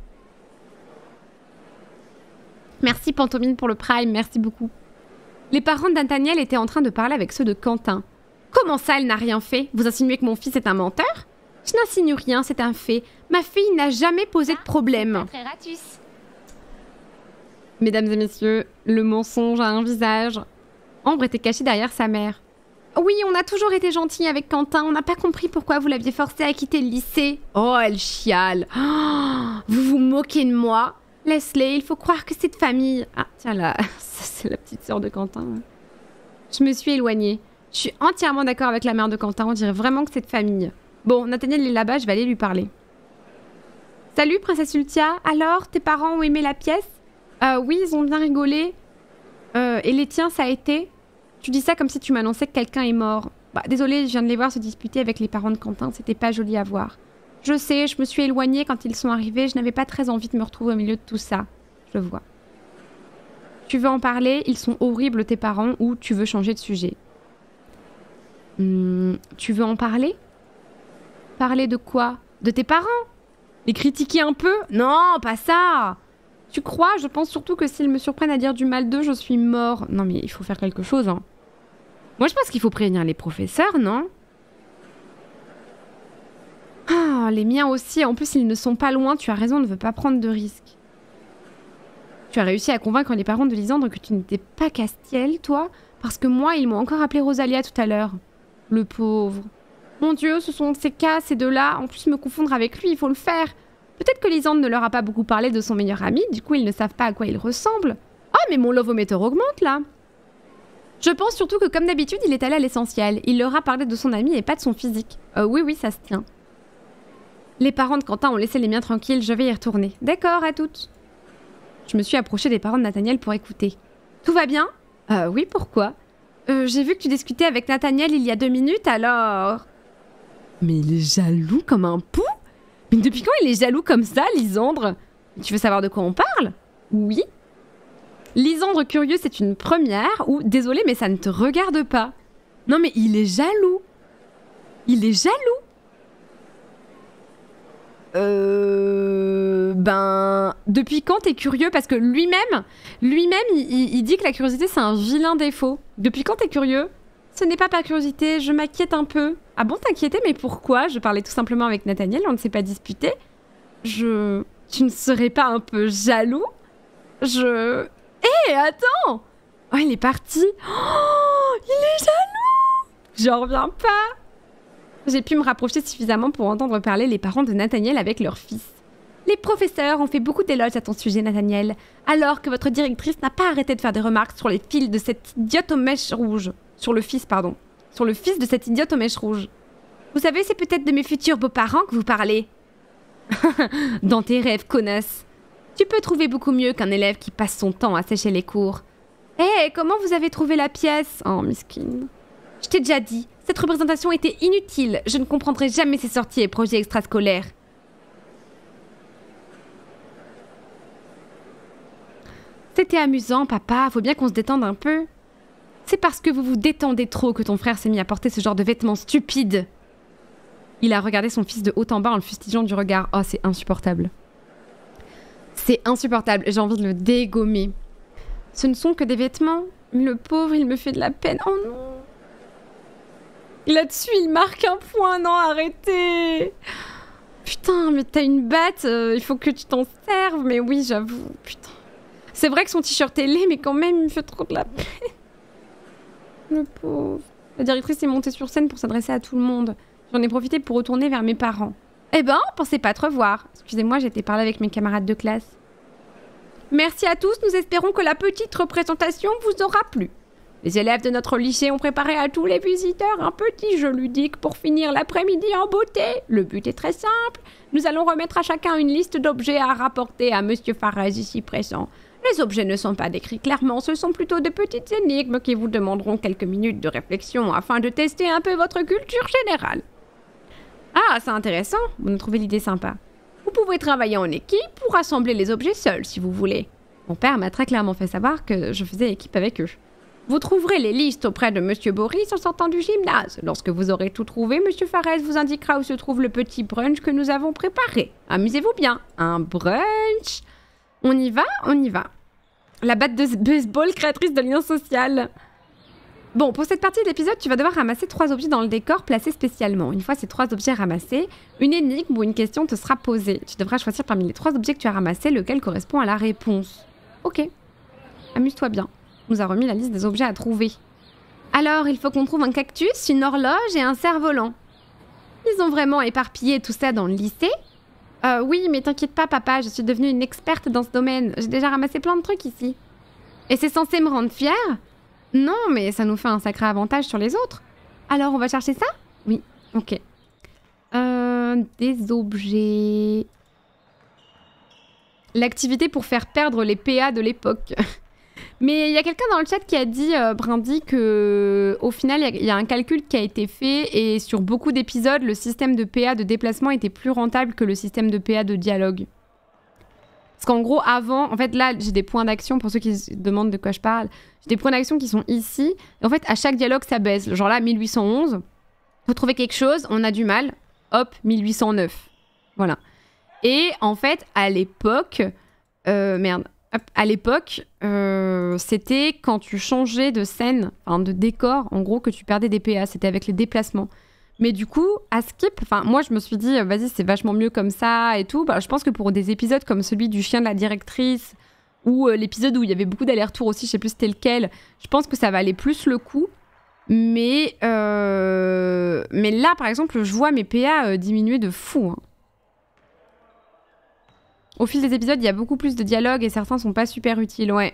Merci Pantomime pour le Prime, merci beaucoup. Les parents de Nathaniel étaient en train de parler avec ceux de Quentin. Comment ça, elle n'a rien fait? Vous insinuez que mon fils est un menteur? Je n'insinue rien, c'est un fait. Ma fille n'a jamais posé de problème. Très ratus. Mesdames et messieurs, le mensonge a un visage. Ambre était cachée derrière sa mère. Oui, on a toujours été gentils avec Quentin, on n'a pas compris pourquoi vous l'aviez forcé à quitter le lycée. Oh, elle chiale. Oh, vous vous moquez de moi? Leslie, il faut croire que c'est de famille. Ah, tiens là, ça c'est la petite sœur de Quentin. Je me suis éloignée. Je suis entièrement d'accord avec la mère de Quentin, on dirait vraiment que c'est de famille. Bon, Nathaniel est là-bas, je vais aller lui parler. Salut, princesse Ultia. Alors, tes parents ont aimé la pièce? Oui, ils ont bien rigolé. Et les tiens, ça a été? Tu dis ça comme si tu m'annonçais que quelqu'un est mort. Bah, désolée, je viens de les voir se disputer avec les parents de Quentin, c'était pas joli à voir. Je sais, je me suis éloignée quand ils sont arrivés, je n'avais pas très envie de me retrouver au milieu de tout ça. Je vois. Tu veux en parler? Ils sont horribles tes parents, ou tu veux changer de sujet? Tu veux en parler? Parler de quoi? De tes parents? Les critiquer un peu? Non, pas ça! Tu crois? Je pense surtout que s'ils me surprennent à dire du mal d'eux, je suis mort. Non mais il faut faire quelque chose, hein. Moi je pense qu'il faut prévenir les professeurs, non? Ah, les miens aussi. En plus, ils ne sont pas loin. Tu as raison, on ne veut pas prendre de risques. Tu as réussi à convaincre les parents de Lisandre que tu n'étais pas Castiel, toi? Parce que moi, ils m'ont encore appelé Rosalia tout à l'heure. Le pauvre. Mon Dieu, ce sont ces cas, ces deux-là. En plus, me confondre avec lui, il faut le faire. Peut-être que Lisandre ne leur a pas beaucoup parlé de son meilleur ami, du coup ils ne savent pas à quoi il ressemble. Ah, mais mon lovometer augmente là. Je pense surtout que comme d'habitude, il est allé à l'essentiel. Il leur a parlé de son ami et pas de son physique. Oui, ça se tient. Les parents de Quentin ont laissé les miens tranquilles, je vais y retourner. D'accord, à toutes. Je me suis approchée des parents de Nathaniel pour écouter. Tout va bien? Oui, pourquoi? J'ai vu que tu discutais avec Nathaniel il y a 2 minutes, alors... Mais il est jaloux comme un pou? Mais depuis quand il est jaloux comme ça, Lisandre? Tu veux savoir de quoi on parle? Oui. Lisandre curieux, c'est une première, ou désolé, mais ça ne te regarde pas. Non, mais il est jaloux. Il est jaloux. Depuis quand t'es curieux? Parce que lui-même, il dit que la curiosité, c'est un vilain défaut. Depuis quand t'es curieux? Ce n'est pas par curiosité, je m'inquiète un peu. Ah bon, t'inquiétais? Mais pourquoi? Je parlais tout simplement avec Nathaniel, on ne s'est pas disputé. Tu ne serais pas un peu jaloux? Hé, attends! Oh, il est parti. Oh, il est jaloux! J'en reviens pas. J'ai pu me rapprocher suffisamment pour entendre parler les parents de Nathaniel avec leur fils. Les professeurs ont fait beaucoup d'éloges à ton sujet, Nathaniel, alors que votre directrice n'a pas arrêté de faire des remarques sur les fils de cette idiote aux mèches rouges. Sur le fils de cette idiote aux mèches rouges. Vous savez, c'est peut-être de mes futurs beaux-parents que vous parlez. Dans tes rêves, connasse. Tu peux trouver beaucoup mieux qu'un élève qui passe son temps à sécher les cours. Hé, comment vous avez trouvé la pièce? Oh, miskine. Je t'ai déjà dit, cette représentation était inutile. Je ne comprendrai jamais ces sorties et projets extrascolaires. C'était amusant, papa. Faut bien qu'on se détende un peu. C'est parce que vous vous détendez trop que ton frère s'est mis à porter ce genre de vêtements stupides. Il a regardé son fils de haut en bas en le fustigeant du regard. Oh, c'est insupportable. C'est insupportable. J'ai envie de le dégommer. Ce ne sont que des vêtements. Le pauvre, il me fait de la peine. Oh non. Là-dessus, il marque un point. Non, arrêtez. Putain, mais t'as une batte. Il faut que tu t'en serves. Mais oui, j'avoue. Putain. C'est vrai que son t-shirt est laid, mais quand même, il me fait trop de la peine. Le pauvre. La directrice est montée sur scène pour s'adresser à tout le monde. J'en ai profité pour retourner vers mes parents. Eh ben, on pensait pas te revoir. Excusez-moi, j'étais parlé avec mes camarades de classe. Merci à tous, nous espérons que la petite représentation vous aura plu. Les élèves de notre lycée ont préparé à tous les visiteurs un petit jeu ludique pour finir l'après-midi en beauté. Le but est très simple. Nous allons remettre à chacun une liste d'objets à rapporter à Monsieur Farès ici présent. Les objets ne sont pas décrits clairement, ce sont plutôt de petites énigmes qui vous demanderont quelques minutes de réflexion afin de tester un peu votre culture générale. Ah, c'est intéressant, vous nous trouvez l'idée sympa. Vous pouvez travailler en équipe ou rassembler les objets seuls si vous voulez. Mon père m'a très clairement fait savoir que je faisais équipe avec eux. Vous trouverez les listes auprès de Monsieur Boris en sortant du gymnase. Lorsque vous aurez tout trouvé, Monsieur Farès vous indiquera où se trouve le petit brunch que nous avons préparé. Amusez-vous bien. Un brunch. On y va, on y va. La batte de baseball, créatrice de lien social. Bon, pour cette partie de l'épisode, tu vas devoir ramasser 3 objets dans le décor placés spécialement. Une fois ces 3 objets ramassés, une énigme ou une question te sera posée. Tu devras choisir parmi les 3 objets que tu as ramassés lequel correspond à la réponse. Ok. Amuse-toi bien. On nous a remis la liste des objets à trouver. Alors, il faut qu'on trouve un cactus, une horloge et un cerf-volant. Ils ont vraiment éparpillé tout ça dans le lycée? Oui, mais t'inquiète pas, papa, je suis devenue une experte dans ce domaine. J'ai déjà ramassé plein de trucs ici. Et c'est censé me rendre fière? Non, mais ça nous fait un sacré avantage sur les autres. Alors, on va chercher ça? Oui, ok. Des objets... L'activité pour faire perdre les PA de l'époque. Mais il y a quelqu'un dans le chat qui a dit, Brindy, que au final, il y a un calcul qui a été fait et sur beaucoup d'épisodes, le système de PA de déplacement était plus rentable que le système de PA de dialogue. Parce qu'en gros, avant, en fait, là, j'ai des points d'action, pour ceux qui se demandent de quoi je parle, j'ai des points d'action qui sont ici. Et en fait, à chaque dialogue, ça baisse. Genre là, 1811, faut trouver quelque chose, on a du mal, hop, 1809. Voilà. Et en fait, à l'époque... À l'époque, c'était quand tu changeais de scène, enfin de décor, en gros, que tu perdais des PA. C'était avec les déplacements. Mais du coup, à Skip, enfin, moi, je me suis dit, vas-y, c'est vachement mieux comme ça et tout. Bah, je pense que pour des épisodes comme celui du chien de la directrice ou l'épisode où il y avait beaucoup d'allers-retours aussi, je sais plus c'était lequel, je pense que ça valait plus le coup. Mais là, par exemple, je vois mes PA diminuer de fou. Hein. Au fil des épisodes, il y a beaucoup plus de dialogues et certains sont pas super utiles, ouais.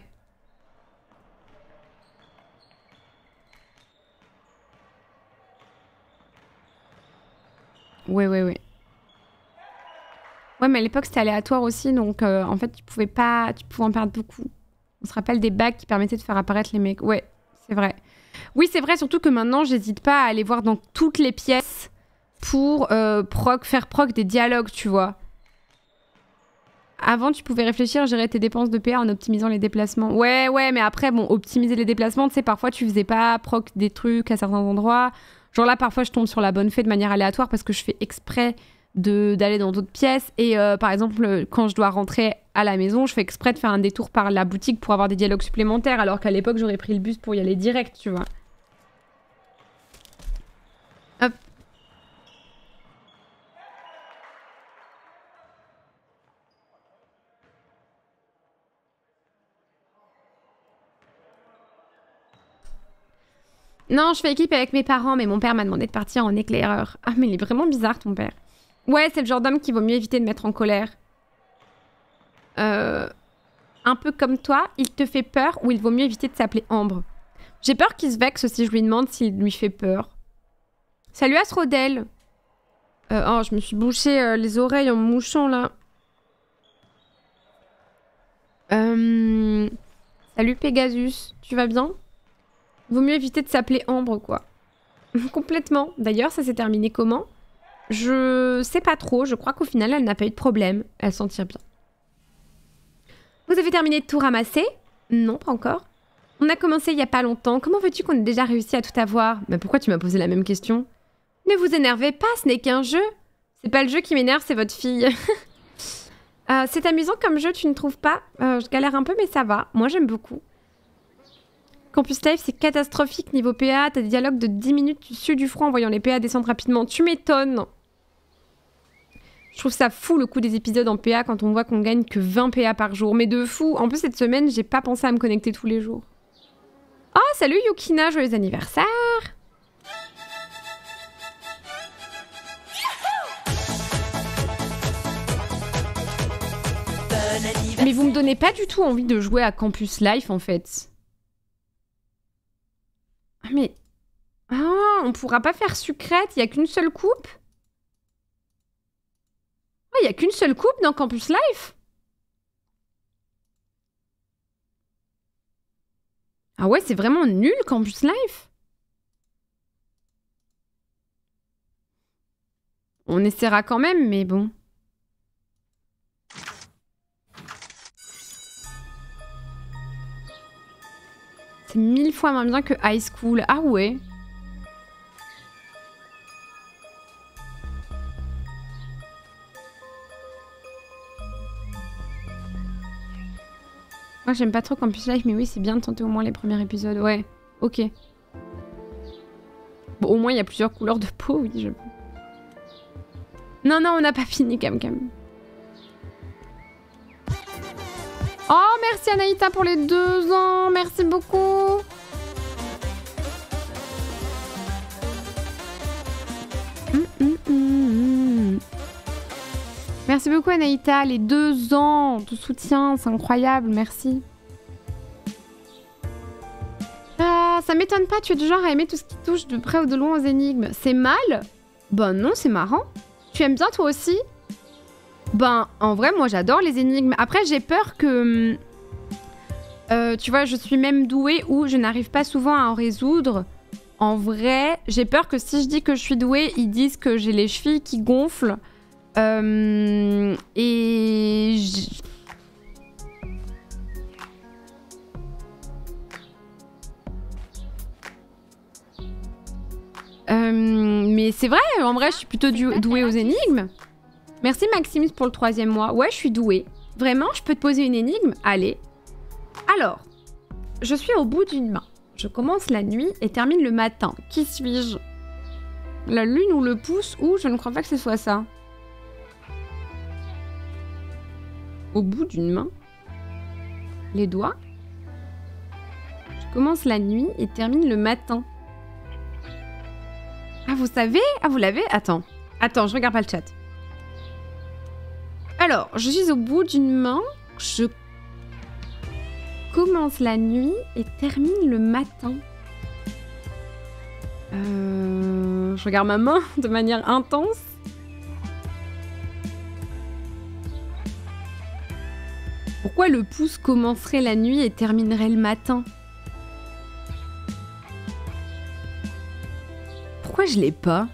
Ouais. Ouais, mais à l'époque, c'était aléatoire aussi, donc en fait, tu pouvais en perdre beaucoup. On se rappelle des bacs qui permettaient de faire apparaître les mecs. Ouais, c'est vrai. Oui, c'est vrai, surtout que maintenant, j'hésite pas à aller voir dans toutes les pièces pour faire proc des dialogues, tu vois. Avant, tu pouvais réfléchir, gérer tes dépenses de PA en optimisant les déplacements. Ouais, mais après, bon, optimiser les déplacements, tu sais, parfois, tu faisais pas proc des trucs à certains endroits. Genre là, parfois, je tombe sur la bonne fée de manière aléatoire parce que je fais exprès d'aller dans d'autres pièces. Et par exemple, quand je dois rentrer à la maison, je fais exprès de faire un détour par la boutique pour avoir des dialogues supplémentaires, alors qu'à l'époque, j'aurais pris le bus pour y aller direct, tu vois. Hop. Non, je fais équipe avec mes parents, mais mon père m'a demandé de partir en éclaireur. Ah, mais il est vraiment bizarre, ton père. Ouais, c'est le genre d'homme qu'il vaut mieux éviter de mettre en colère. un peu comme toi, il te fait peur ou il vaut mieux éviter de s'appeler Ambre? J'ai peur qu'il se vexe si je lui demande s'il lui fait peur. Salut Asrodel. Oh, je me suis bouché les oreilles en me mouchant là. Salut Pegasus, tu vas bien? Vaut mieux éviter de s'appeler Ambre, quoi. Complètement. D'ailleurs, ça s'est terminé comment? Je sais pas trop, je crois qu'au final, elle n'a pas eu de problème. Elle s'en tire bien. Vous avez terminé de tout ramasser? Non, pas encore. On a commencé il y a pas longtemps. Comment veux-tu qu'on ait déjà réussi à tout avoir? Mais pourquoi tu m'as posé la même question? Ne vous énervez pas, ce n'est qu'un jeu. C'est pas le jeu qui m'énerve, c'est votre fille. C'est amusant comme jeu, tu ne trouves pas? Je galère un peu, mais ça va. Moi, j'aime beaucoup. Campus Life, c'est catastrophique niveau PA. T'as des dialogues de 10 minutes, tu sues du froid en voyant les PA descendre rapidement. Tu m'étonnes. Je trouve ça fou le coup des épisodes en PA quand on voit qu'on gagne que 20 PA par jour. Mais de fou. En plus, cette semaine, j'ai pas pensé à me connecter tous les jours. Oh, salut Yukina, joyeux anniversaire! Mais vous me donnez pas du tout envie de jouer à Campus Life en fait. Ah mais... Ah, on pourra pas faire sucrète, il y a qu'une seule coupe? Ah, il y a qu'une seule coupe dans Campus Life? Ah ouais, c'est vraiment nul Campus Life. On essaiera quand même, mais bon. C'est 1000 fois moins bien que High School. Ah ouais. Moi j'aime pas trop Campus Life, mais oui, c'est bien de tenter au moins les premiers épisodes. Ouais, ok. Bon, au moins il y a plusieurs couleurs de peau, oui, je... Non, non, on n'a pas fini, Cam. Oh, merci Anaïta pour les 2 ans. Merci beaucoup. Merci beaucoup Anaïta, les 2 ans de soutien, c'est incroyable, merci. Ah, ça m'étonne pas, tu es du genre à aimer tout ce qui touche de près ou de loin aux énigmes. C'est mal? Ben non, c'est marrant. Tu aimes bien toi aussi? Ben, en vrai, moi j'adore les énigmes. Après, j'ai peur que... tu vois, je suis même douée ou je n'arrive pas souvent à en résoudre. En vrai, j'ai peur que si je dis que je suis douée, ils disent que j'ai les chevilles qui gonflent. Mais c'est vrai, en vrai, je suis plutôt douée aux énigmes. Merci Maximus pour le 3e mois. Ouais, je suis douée. Vraiment, je peux te poser une énigme? Allez. Alors, je suis au bout d'une main. Je commence la nuit et termine le matin. Qui suis-je? La lune ou le pouce? Ou je ne crois pas que ce soit ça. Au bout d'une main? Les doigts? Je commence la nuit et termine le matin. Ah, vous savez? Ah, vous l'avez? Attends, je regarde pas le chat. Alors, je suis au bout d'une main, je commence la nuit et termine le matin. Je regarde ma main de manière intense. Pourquoi le pouce commencerait la nuit et terminerait le matin? Pourquoi je l'ai pas?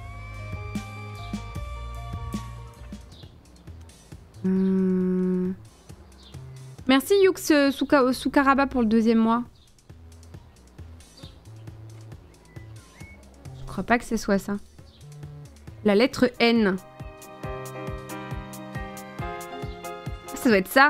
Merci Yux Sukaraba pour le 2e mois. Je crois pas que ce soit ça. La lettre N. Ça doit être ça.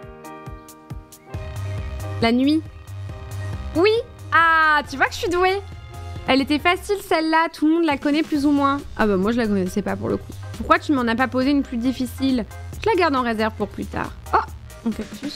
La nuit. Oui. Ah, tu vois que je suis douée. Elle était facile celle-là, tout le monde la connaît plus ou moins. Ah bah moi je la connaissais pas pour le coup. Pourquoi tu m'en as pas posé une plus difficile? Je la garde en réserve pour plus tard. Oh, un cactus.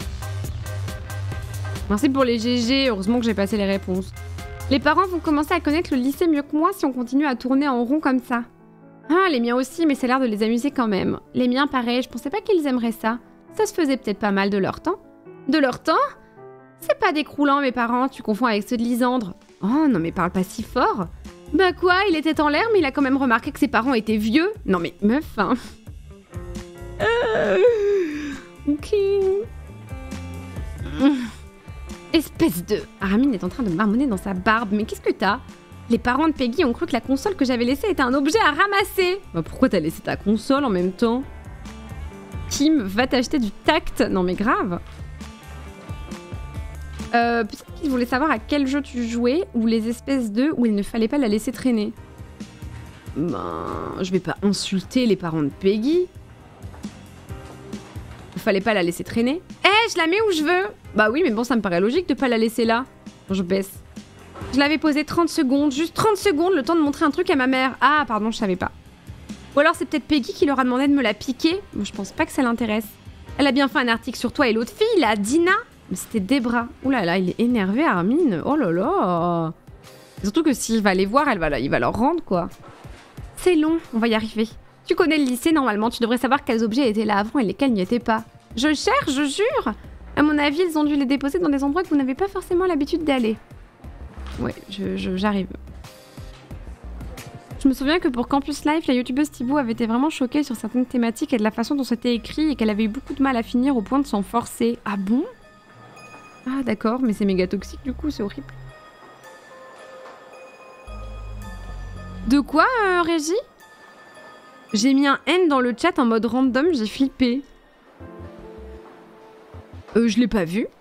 Merci pour les GG, heureusement que j'ai passé les réponses. Les parents vont commencer à connaître le lycée mieux que moi si on continue à tourner en rond comme ça. Ah, les miens aussi, mais ça a l'air de les amuser quand même. Les miens, pareil, je pensais pas qu'ils aimeraient ça. Ça se faisait peut-être pas mal de leur temps. De leur temps? C'est pas des croulants, mes parents, tu confonds avec ceux de Lysandre. Oh non, mais parle pas si fort. Bah quoi, il était en l'air, mais il a quand même remarqué que ses parents étaient vieux. Non mais, meuf, hein. Ok. Espèce de... Armin est en train de marmonner dans sa barbe, mais qu'est-ce que t'as? Les parents de Peggy ont cru que la console que j'avais laissée était un objet à ramasser. Bah pourquoi t'as laissé ta console en même temps? Kim, va t'acheter du tact. Non mais grave. Peut-être qu'ils voulaient savoir à quel jeu tu jouais, ou les espèces de où il ne fallait pas la laisser traîner. Ben, je vais pas insulter les parents de Peggy. Il fallait pas la laisser traîner. Je la mets où je veux. Bah oui, mais bon, ça me paraît logique de pas la laisser là. Bon, je baisse. Je l'avais posée 30 secondes, juste 30 secondes, le temps de montrer un truc à ma mère. Ah, pardon, je savais pas. Ou alors c'est peut-être Peggy qui leur a demandé de me la piquer. Bon, je pense pas que ça l'intéresse. Elle a bien fait un article sur toi et l'autre fille, là, Dina. Mais c'était Debra. Ouh là là, il est énervé, Armin. Oh là là. Surtout que s'il va les voir, il va leur rendre, quoi. C'est long, on va y arriver. Tu connais le lycée, normalement. Tu devrais savoir quels objets étaient là avant et lesquels n'y étaient pas. Je cherche, je jure. À mon avis, ils ont dû les déposer dans des endroits que vous n'avez pas forcément l'habitude d'aller. Ouais, j'arrive. Je me souviens que pour Campus Life, la youtubeuse Thibaut avait été vraiment choquée sur certaines thématiques et de la façon dont c'était écrit et qu'elle avait eu beaucoup de mal à finir au point de s'en forcer. Ah bon? Ah d'accord, mais c'est méga toxique du coup, c'est horrible. De quoi, Régie? J'ai mis un N dans le chat en mode random, j'ai flippé. Je l'ai pas vu.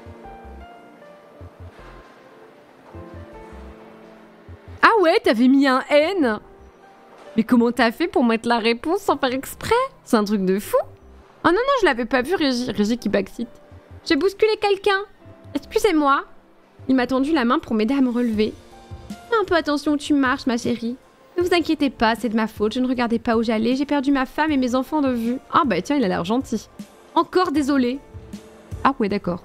Ah ouais, t'avais mis un N? Mais comment t'as fait pour mettre la réponse sans faire exprès? C'est un truc de fou. Oh non, non, je l'avais pas vu, Régie. Régie qui backseat. J'ai bousculé quelqu'un. Excusez-moi. Il m'a tendu la main pour m'aider à me relever. Fais un peu attention où tu marches, ma chérie. Ne vous inquiétez pas, c'est de ma faute. Je ne regardais pas où j'allais. J'ai perdu ma femme et mes enfants de vue. Ah bah tiens, il a l'air gentil. Encore désolé. Ah ouais, d'accord.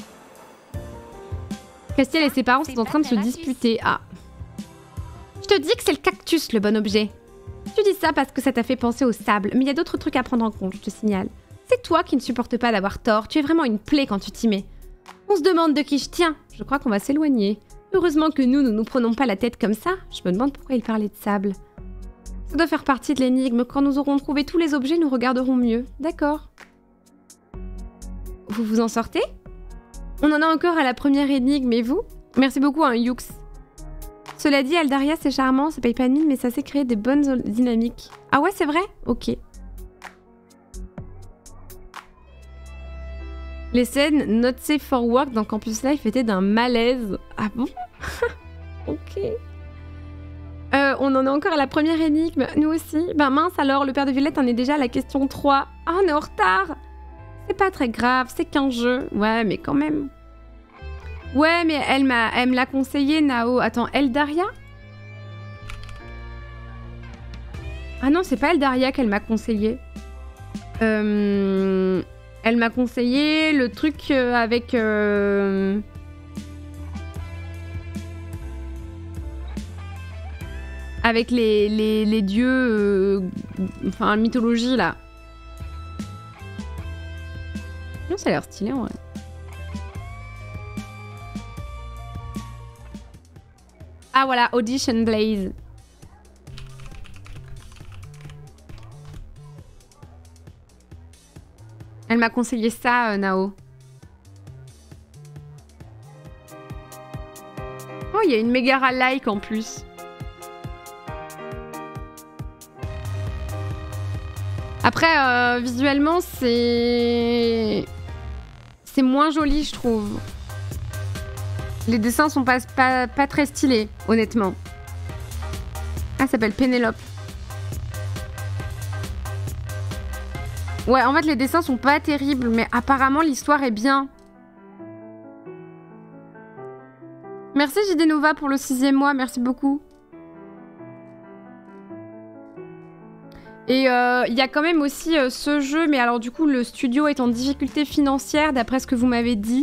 Castiel et ses parents sont en train de se disputer. Ah. Je te dis que c'est le cactus, le bon objet. Tu dis ça parce que ça t'a fait penser au sable, mais il y a d'autres trucs à prendre en compte, je te signale. C'est toi qui ne supportes pas d'avoir tort, tu es vraiment une plaie quand tu t'y mets. On se demande de qui je tiens, je crois qu'on va s'éloigner. Heureusement que nous ne nous prenons pas la tête comme ça, je me demande pourquoi il parlait de sable. Ça doit faire partie de l'énigme, quand nous aurons trouvé tous les objets, nous regarderons mieux. D'accord. Vous vous en sortez? On en a encore à la première énigme, et vous? Merci beaucoup, hein, Yux. Cela dit, Aldaria, c'est charmant, ça paye pas de mine, mais ça sait créer des bonnes dynamiques. Ah ouais, c'est vrai? Ok. Les scènes Not Safe for Work dans Campus Life étaient d'un malaise. Ah bon? Ok. On en est encore à la première énigme, nous aussi. Ben mince alors, le père de Violette en est déjà à la question 3. Ah, on est en retard. C'est pas très grave, c'est qu'un jeu. Ouais, mais quand même. Ouais, mais elle me l'a conseillé, Nao. Attends, Eldaria? Ah non, c'est pas Eldaria qu'elle m'a conseillé. Elle m'a conseillé le truc avec... avec les dieux... enfin, mythologie, là. Non, ça a l'air stylé, en vrai. Ah voilà, Audition Blaze. Elle m'a conseillé ça, Nao. Oh, il y a une Megara like en plus. Après, visuellement, c'est moins joli, je trouve. Les dessins sont pas très stylés, honnêtement. Ah, ça s'appelle Pénélope. Ouais, en fait, les dessins sont pas terribles, mais apparemment, l'histoire est bien. Merci JD Nova pour le 6e mois, merci beaucoup. Et il y a quand même aussi ce jeu, mais alors du coup, le studio est en difficulté financière, d'après ce que vous m'avez dit.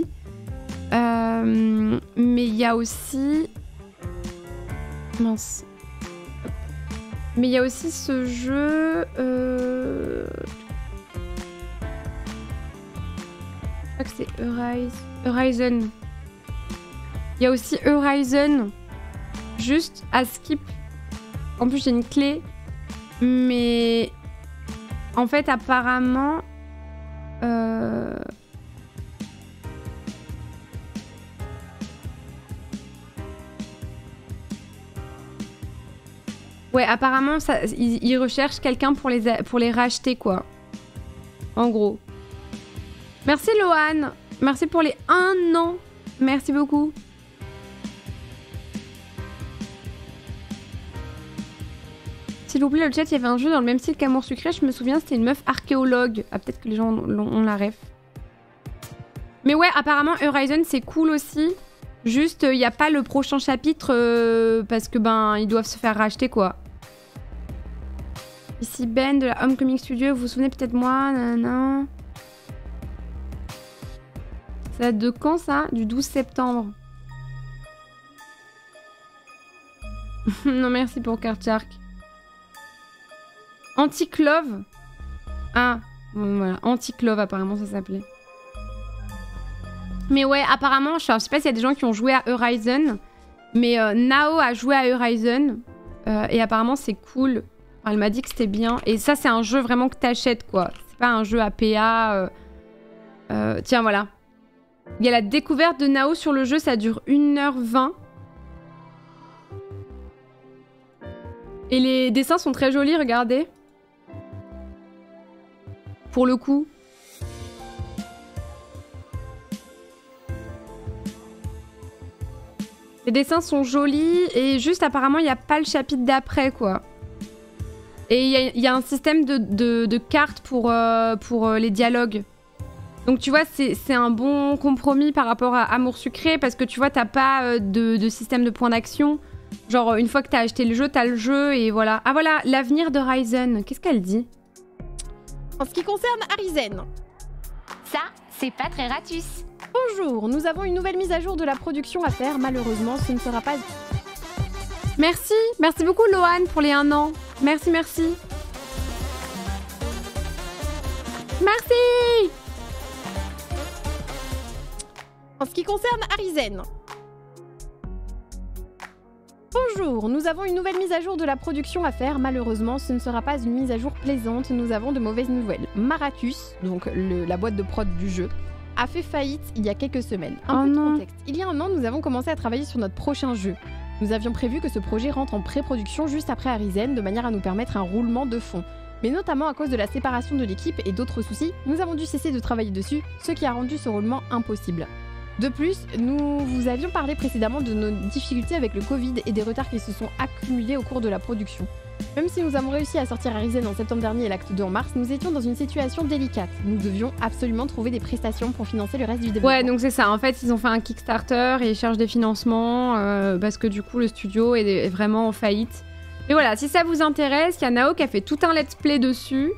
Mais il y a aussi... Mince. Mais il y a aussi ce jeu... crois que c'est Horizon. Il y a aussi Horizon. Juste à skip. En plus, j'ai une clé. Mais... En fait, apparemment... Ouais, apparemment, ça, ils recherchent quelqu'un pour les racheter, quoi. En gros. Merci, Lohan. Merci pour les 1 an. Merci beaucoup. S'il vous plaît, le chat, il y avait un jeu dans le même style qu'Amour Sucré. Je me souviens, c'était une meuf archéologue. Ah, peut-être que les gens ont la ref. Mais ouais, apparemment, Horizon, c'est cool aussi. Juste, il n'y a pas le prochain chapitre parce que, ben, ils doivent se faire racheter, quoi. Ici, Ben de la Homecoming Studio. Vous vous souvenez peut-être moi, nanana. Ça date de quand, ça? Du 12 septembre. Non, merci pour Kartchark. Anti-Clove. Ah, bon, voilà. Anti-Clove, apparemment, ça s'appelait. Mais ouais, apparemment, je sais pas s'il y a des gens qui ont joué à Horizon, mais Nao a joué à Horizon, et apparemment, c'est cool. Enfin, elle m'a dit que c'était bien. Et ça, c'est un jeu vraiment que t'achètes, quoi. C'est pas un jeu APA. Tiens, voilà. Il y a la découverte de Nao sur le jeu, ça dure 1h20. Et les dessins sont très jolis, regardez. Pour le coup. Les dessins sont jolis et juste apparemment il n'y a pas le chapitre d'après, quoi. Et il y a un système de cartes pour les dialogues. Donc tu vois, c'est un bon compromis par rapport à Amour Sucré parce que tu vois, t'as pas de système de points d'action. Genre, une fois que t'as acheté le jeu, t'as le jeu et voilà. Ah voilà, l'avenir de Ryzen. Qu'est-ce qu'elle dit? En ce qui concerne Arizen. Ça, c'est pas très ratus. Bonjour, nous avons une nouvelle mise à jour de la production à faire. Malheureusement, ce ne sera pas... Merci, merci beaucoup Lohan pour les 1 an. Merci, merci. Merci. En ce qui concerne Arizen. Bonjour, nous avons une nouvelle mise à jour de la production à faire. Malheureusement, ce ne sera pas une mise à jour plaisante. Nous avons de mauvaises nouvelles. Marathus, donc la boîte de prod du jeu, a fait faillite il y a quelques semaines. Un peu de contexte. Il y a 1 an, nous avons commencé à travailler sur notre prochain jeu. Nous avions prévu que ce projet rentre en pré-production juste après Arizen, de manière à nous permettre un roulement de fond. Mais notamment à cause de la séparation de l'équipe et d'autres soucis, nous avons dû cesser de travailler dessus, ce qui a rendu ce roulement impossible. De plus, nous vous avions parlé précédemment de nos difficultés avec le Covid et des retards qui se sont accumulés au cours de la production. Même si nous avons réussi à sortir Arizen en septembre dernier et l'acte 2 en mars, nous étions dans une situation délicate. Nous devions absolument trouver des prestations pour financer le reste du développement. Ouais, donc c'est ça. En fait, ils ont fait un Kickstarter et ils cherchent des financements parce que du coup, le studio est vraiment en faillite. Mais voilà, si ça vous intéresse, il y a Nao qui a fait tout un let's play dessus.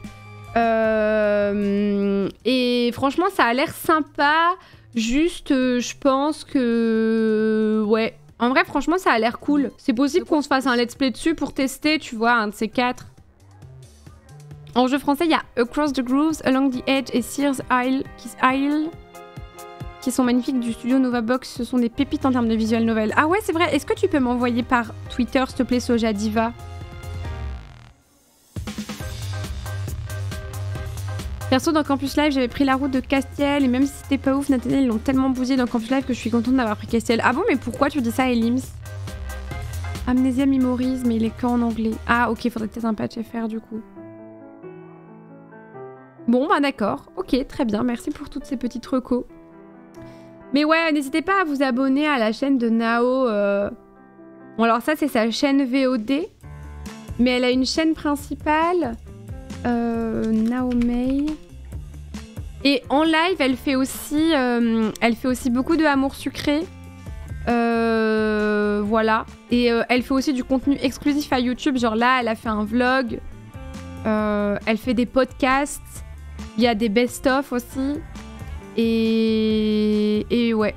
Et franchement, ça a l'air sympa. Juste, je pense que... Ouais. En vrai, franchement, ça a l'air cool. C'est possible qu'on se fasse un let's play dessus pour tester, tu vois, un de ces 4. En jeu français, il y a Across the Grooves, Along the Edge et Sears Isle qui sont magnifiques du studio Nova Box. Ce sont des pépites en termes de visual novel. Ah ouais, c'est vrai. Est-ce que tu peux m'envoyer par Twitter, s'il te plaît, Soja Diva? Perso, dans Campus Live, j'avais pris la route de Castiel et même si c'était pas ouf, Nathaniel, ils l'ont tellement bousillé dans Campus Live que je suis contente d'avoir pris Castiel. Ah bon, mais pourquoi tu dis ça, Elims? Amnésia Memories, mais il est qu'en anglais. Ah ok, faudrait peut-être un patch FR du coup. Bon, bah d'accord. Ok, très bien. Merci pour toutes ces petites recos. Mais ouais, n'hésitez pas à vous abonner à la chaîne de Nao. Bon, alors ça, c'est sa chaîne VOD. Mais elle a une chaîne principale... Naomei. Et en live, elle fait aussi beaucoup de Amour Sucré. Voilà. Et elle fait aussi du contenu exclusif à YouTube. Genre là, elle a fait un vlog. Elle fait des podcasts. Il y a des best-of aussi. Et ouais.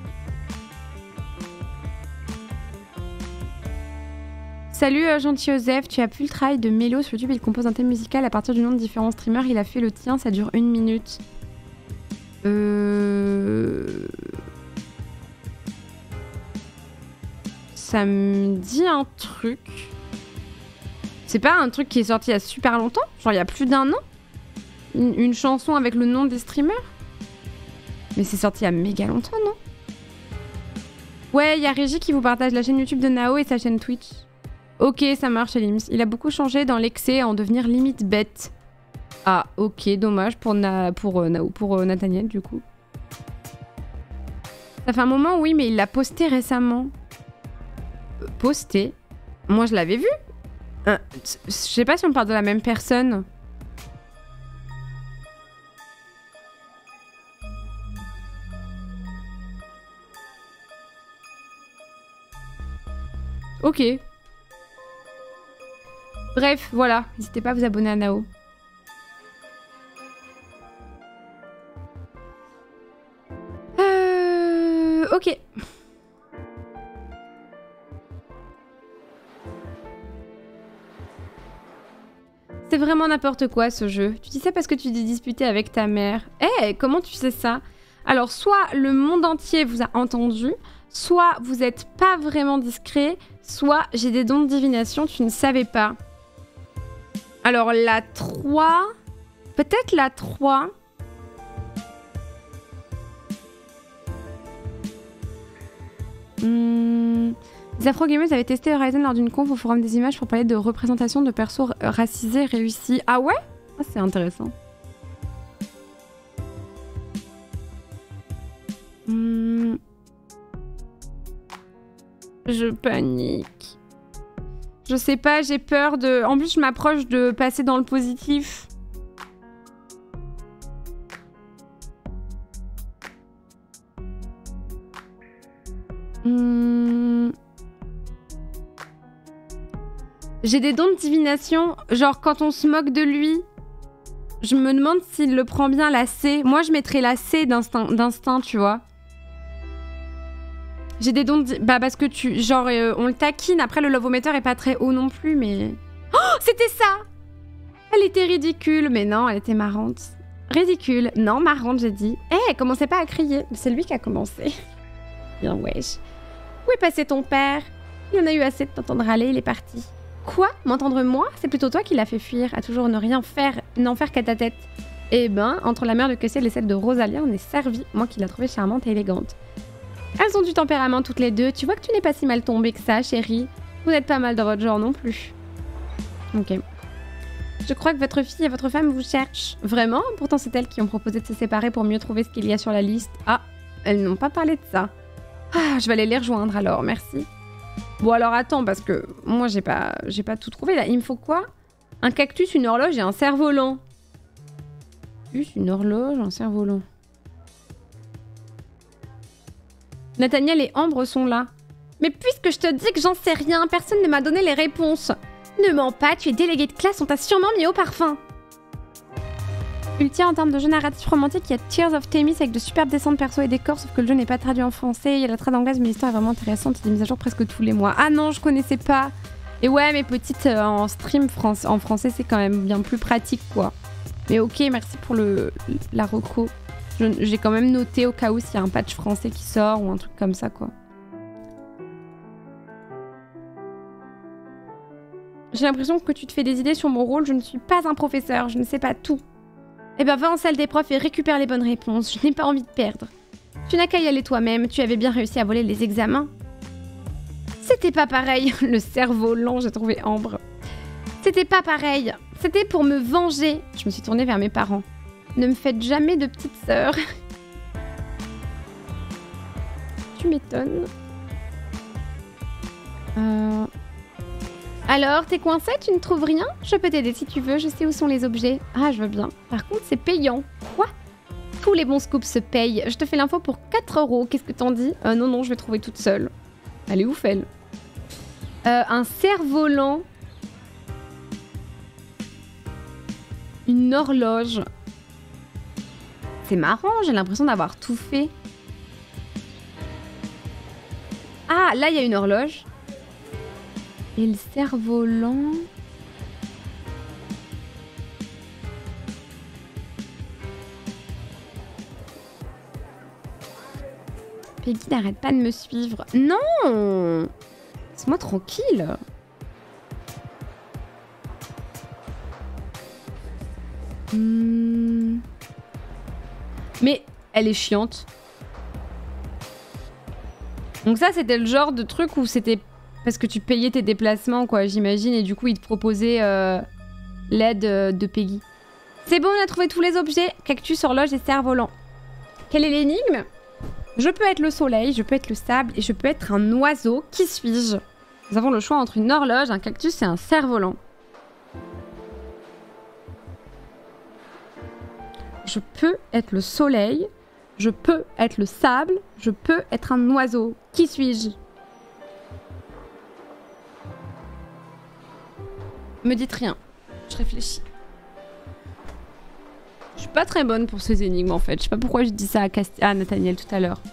Salut gentil Joseph, tu as pu le travail de Mélo sur YouTube, il compose un thème musical à partir du nom de différents streamers, il a fait le tien, ça dure 1 minute. Ça me dit un truc. C'est pas un truc qui est sorti il y a super longtemps? Genre il y a plus d'un an? Une chanson avec le nom des streamers? Mais c'est sorti il y a méga longtemps, non? Ouais, il y a Régie qui vous partage la chaîne YouTube de Nao et sa chaîne Twitch. Ok, ça marche, Elims. Il a beaucoup changé dans l'excès à en devenir limite bête. Ah, ok, dommage pour Nathaniel, du coup. Ça fait un moment, oui, mais il l'a posté récemment. Posté? Moi, je l'avais vu. Je sais pas si on parle de la même personne. Ok. Bref, voilà. N'hésitez pas à vous abonner à Nao. Ok. C'est vraiment n'importe quoi ce jeu. Tu dis ça parce que tu t'es disputé avec ta mère. Eh, comment tu sais ça? Alors, soit le monde entier vous a entendu, soit vous êtes pas vraiment discret, soit j'ai des dons de divination, tu ne savais pas. Alors, la 3... Peut-être la 3... Les Afro-Gamers avaient testé Horizon lors d'une conf au forum des images pour parler de représentation de persos racisés réussis. Ah ouais? Ah, c'est intéressant. Je panique. Je sais pas, j'ai peur de... En plus, je m'approche de passer dans le positif. J'ai des dons de divination, genre quand on se moque de lui, je me demande s'il le prend bien la C. Moi, je mettrais la C d'instinct, tu vois. J'ai des dons de... Bah, parce que tu... Genre, on le taquine. Après, le love-o-meter est pas très haut non plus, mais... Oh, c'était ça! Elle était ridicule. Mais non, elle était marrante. Ridicule. Non, marrante, j'ai dit. Eh, commencez pas à crier. C'est lui qui a commencé. Bien, wesh. Où est passé ton père? Il en a eu assez de t'entendre râler, il est parti. Quoi? M'entendre moi? C'est plutôt toi qui l'as fait fuir, à toujours ne rien faire, n'en faire qu'à ta tête. Eh ben, entre la mère de Kessel et celle de Rosalia, on est servi. Moi qui la trouvée charmante et élégante. Elles ont du tempérament toutes les deux. Tu vois que tu n'es pas si mal tombée que ça, chérie. Vous n'êtes pas mal dans votre genre non plus. Ok. Je crois que votre fille et votre femme vous cherchent. Vraiment? Pourtant, c'est elles qui ont proposé de se séparer pour mieux trouver ce qu'il y a sur la liste. Ah, elles n'ont pas parlé de ça. Ah, je vais aller les rejoindre alors, merci. Bon alors attends, parce que moi j'ai pas tout trouvé là. Il me faut quoi? Un cactus, une horloge et un cerf-volant. Une horloge, un cerf-volant. Nathaniel et Ambre sont là. Mais puisque je te dis que j'en sais rien, personne ne m'a donné les réponses. Ne mens pas, tu es délégué de classe, on t'a sûrement mis au parfum. Ultia, en termes de jeu narratif romantique, il y a Tears of Themis avec de superbes dessins de perso et décors, sauf que le jeu n'est pas traduit en français. Il y a la trad anglaise, mais l'histoire est vraiment intéressante. Il y a des mises à jour presque tous les mois. Ah non, je connaissais pas. Et ouais, mes petites en stream en français, c'est quand même bien plus pratique, quoi. Mais ok, merci pour la reco. J'ai quand même noté au cas où s'il y a un patch français qui sort ou un truc comme ça, quoi. J'ai l'impression que tu te fais des idées sur mon rôle. Je ne suis pas un professeur, je ne sais pas tout. Eh ben va en salle des profs et récupère les bonnes réponses. Je n'ai pas envie de perdre. Tu n'as qu'à y aller toi-même. Tu avais bien réussi à voler les examens. C'était pas pareil. Le cerf-volant, j'ai trouvé Ambre. C'était pas pareil. C'était pour me venger. Je me suis tournée vers mes parents. Ne me faites jamais de petite sœur. Tu m'étonnes. Alors, t'es coincé? Tu ne trouves rien? Je peux t'aider si tu veux, je sais où sont les objets. Ah, je veux bien. Par contre, c'est payant. Quoi? Tous les bons scoops se payent. Je te fais l'info pour 4 €. Qu'est-ce que t'en dis? Non, non, je vais trouver toute seule. Elle est ouf, elle. Un cerf-volant. Une horloge. C'est marrant, j'ai l'impression d'avoir tout fait. Ah, là, il y a une horloge. Et le cerf-volant... Peggy n'arrête pas de me suivre. Non! Laisse-moi tranquille. Mais elle est chiante. Donc ça, c'était le genre de truc où c'était parce que tu payais tes déplacements, quoi, j'imagine, et du coup, ils te proposaient l'aide de Peggy. C'est bon, on a trouvé tous les objets. Cactus, horloge et cerf-volant. Quelle est l'énigme? Je peux être le soleil, je peux être le sable et je peux être un oiseau. Qui suis-je? Nous avons le choix entre une horloge, un cactus et un cerf-volant. Je peux être le soleil, je peux être le sable, je peux être un oiseau. Qui suis-je? Me dites rien. Je réfléchis. Je suis pas très bonne pour ces énigmes en fait. Je sais pas pourquoi je dis ça à Nathaniel tout à l'heure.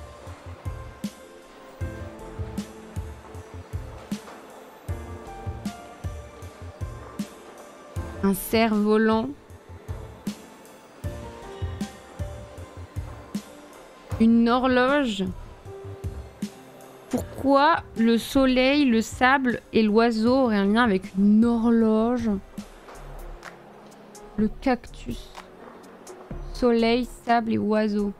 Un cerf-volant. Une horloge. Pourquoi le soleil, le sable et l'oiseau auraient un lien avec une horloge? Le cactus. Soleil, sable et oiseau.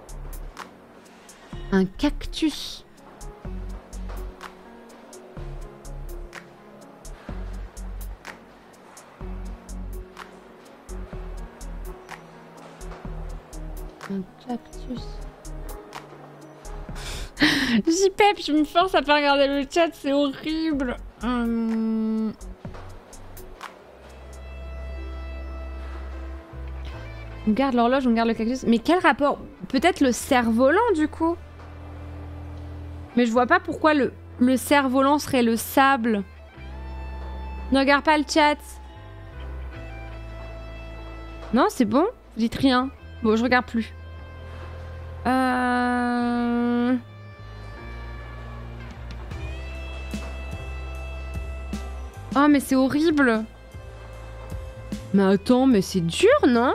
Un cactus. Un cactus. J-Pep, je me force à pas regarder le chat, c'est horrible. On garde l'horloge, on garde le cactus. Mais quel rapport? Peut-être le cerf-volant du coup. Mais je vois pas pourquoi le cerf-volant serait le sable. Ne regarde pas le chat. Non, c'est bon? Vous dites rien. Bon, je regarde plus. Oh, mais c'est horrible. Mais attends, mais c'est dur, non?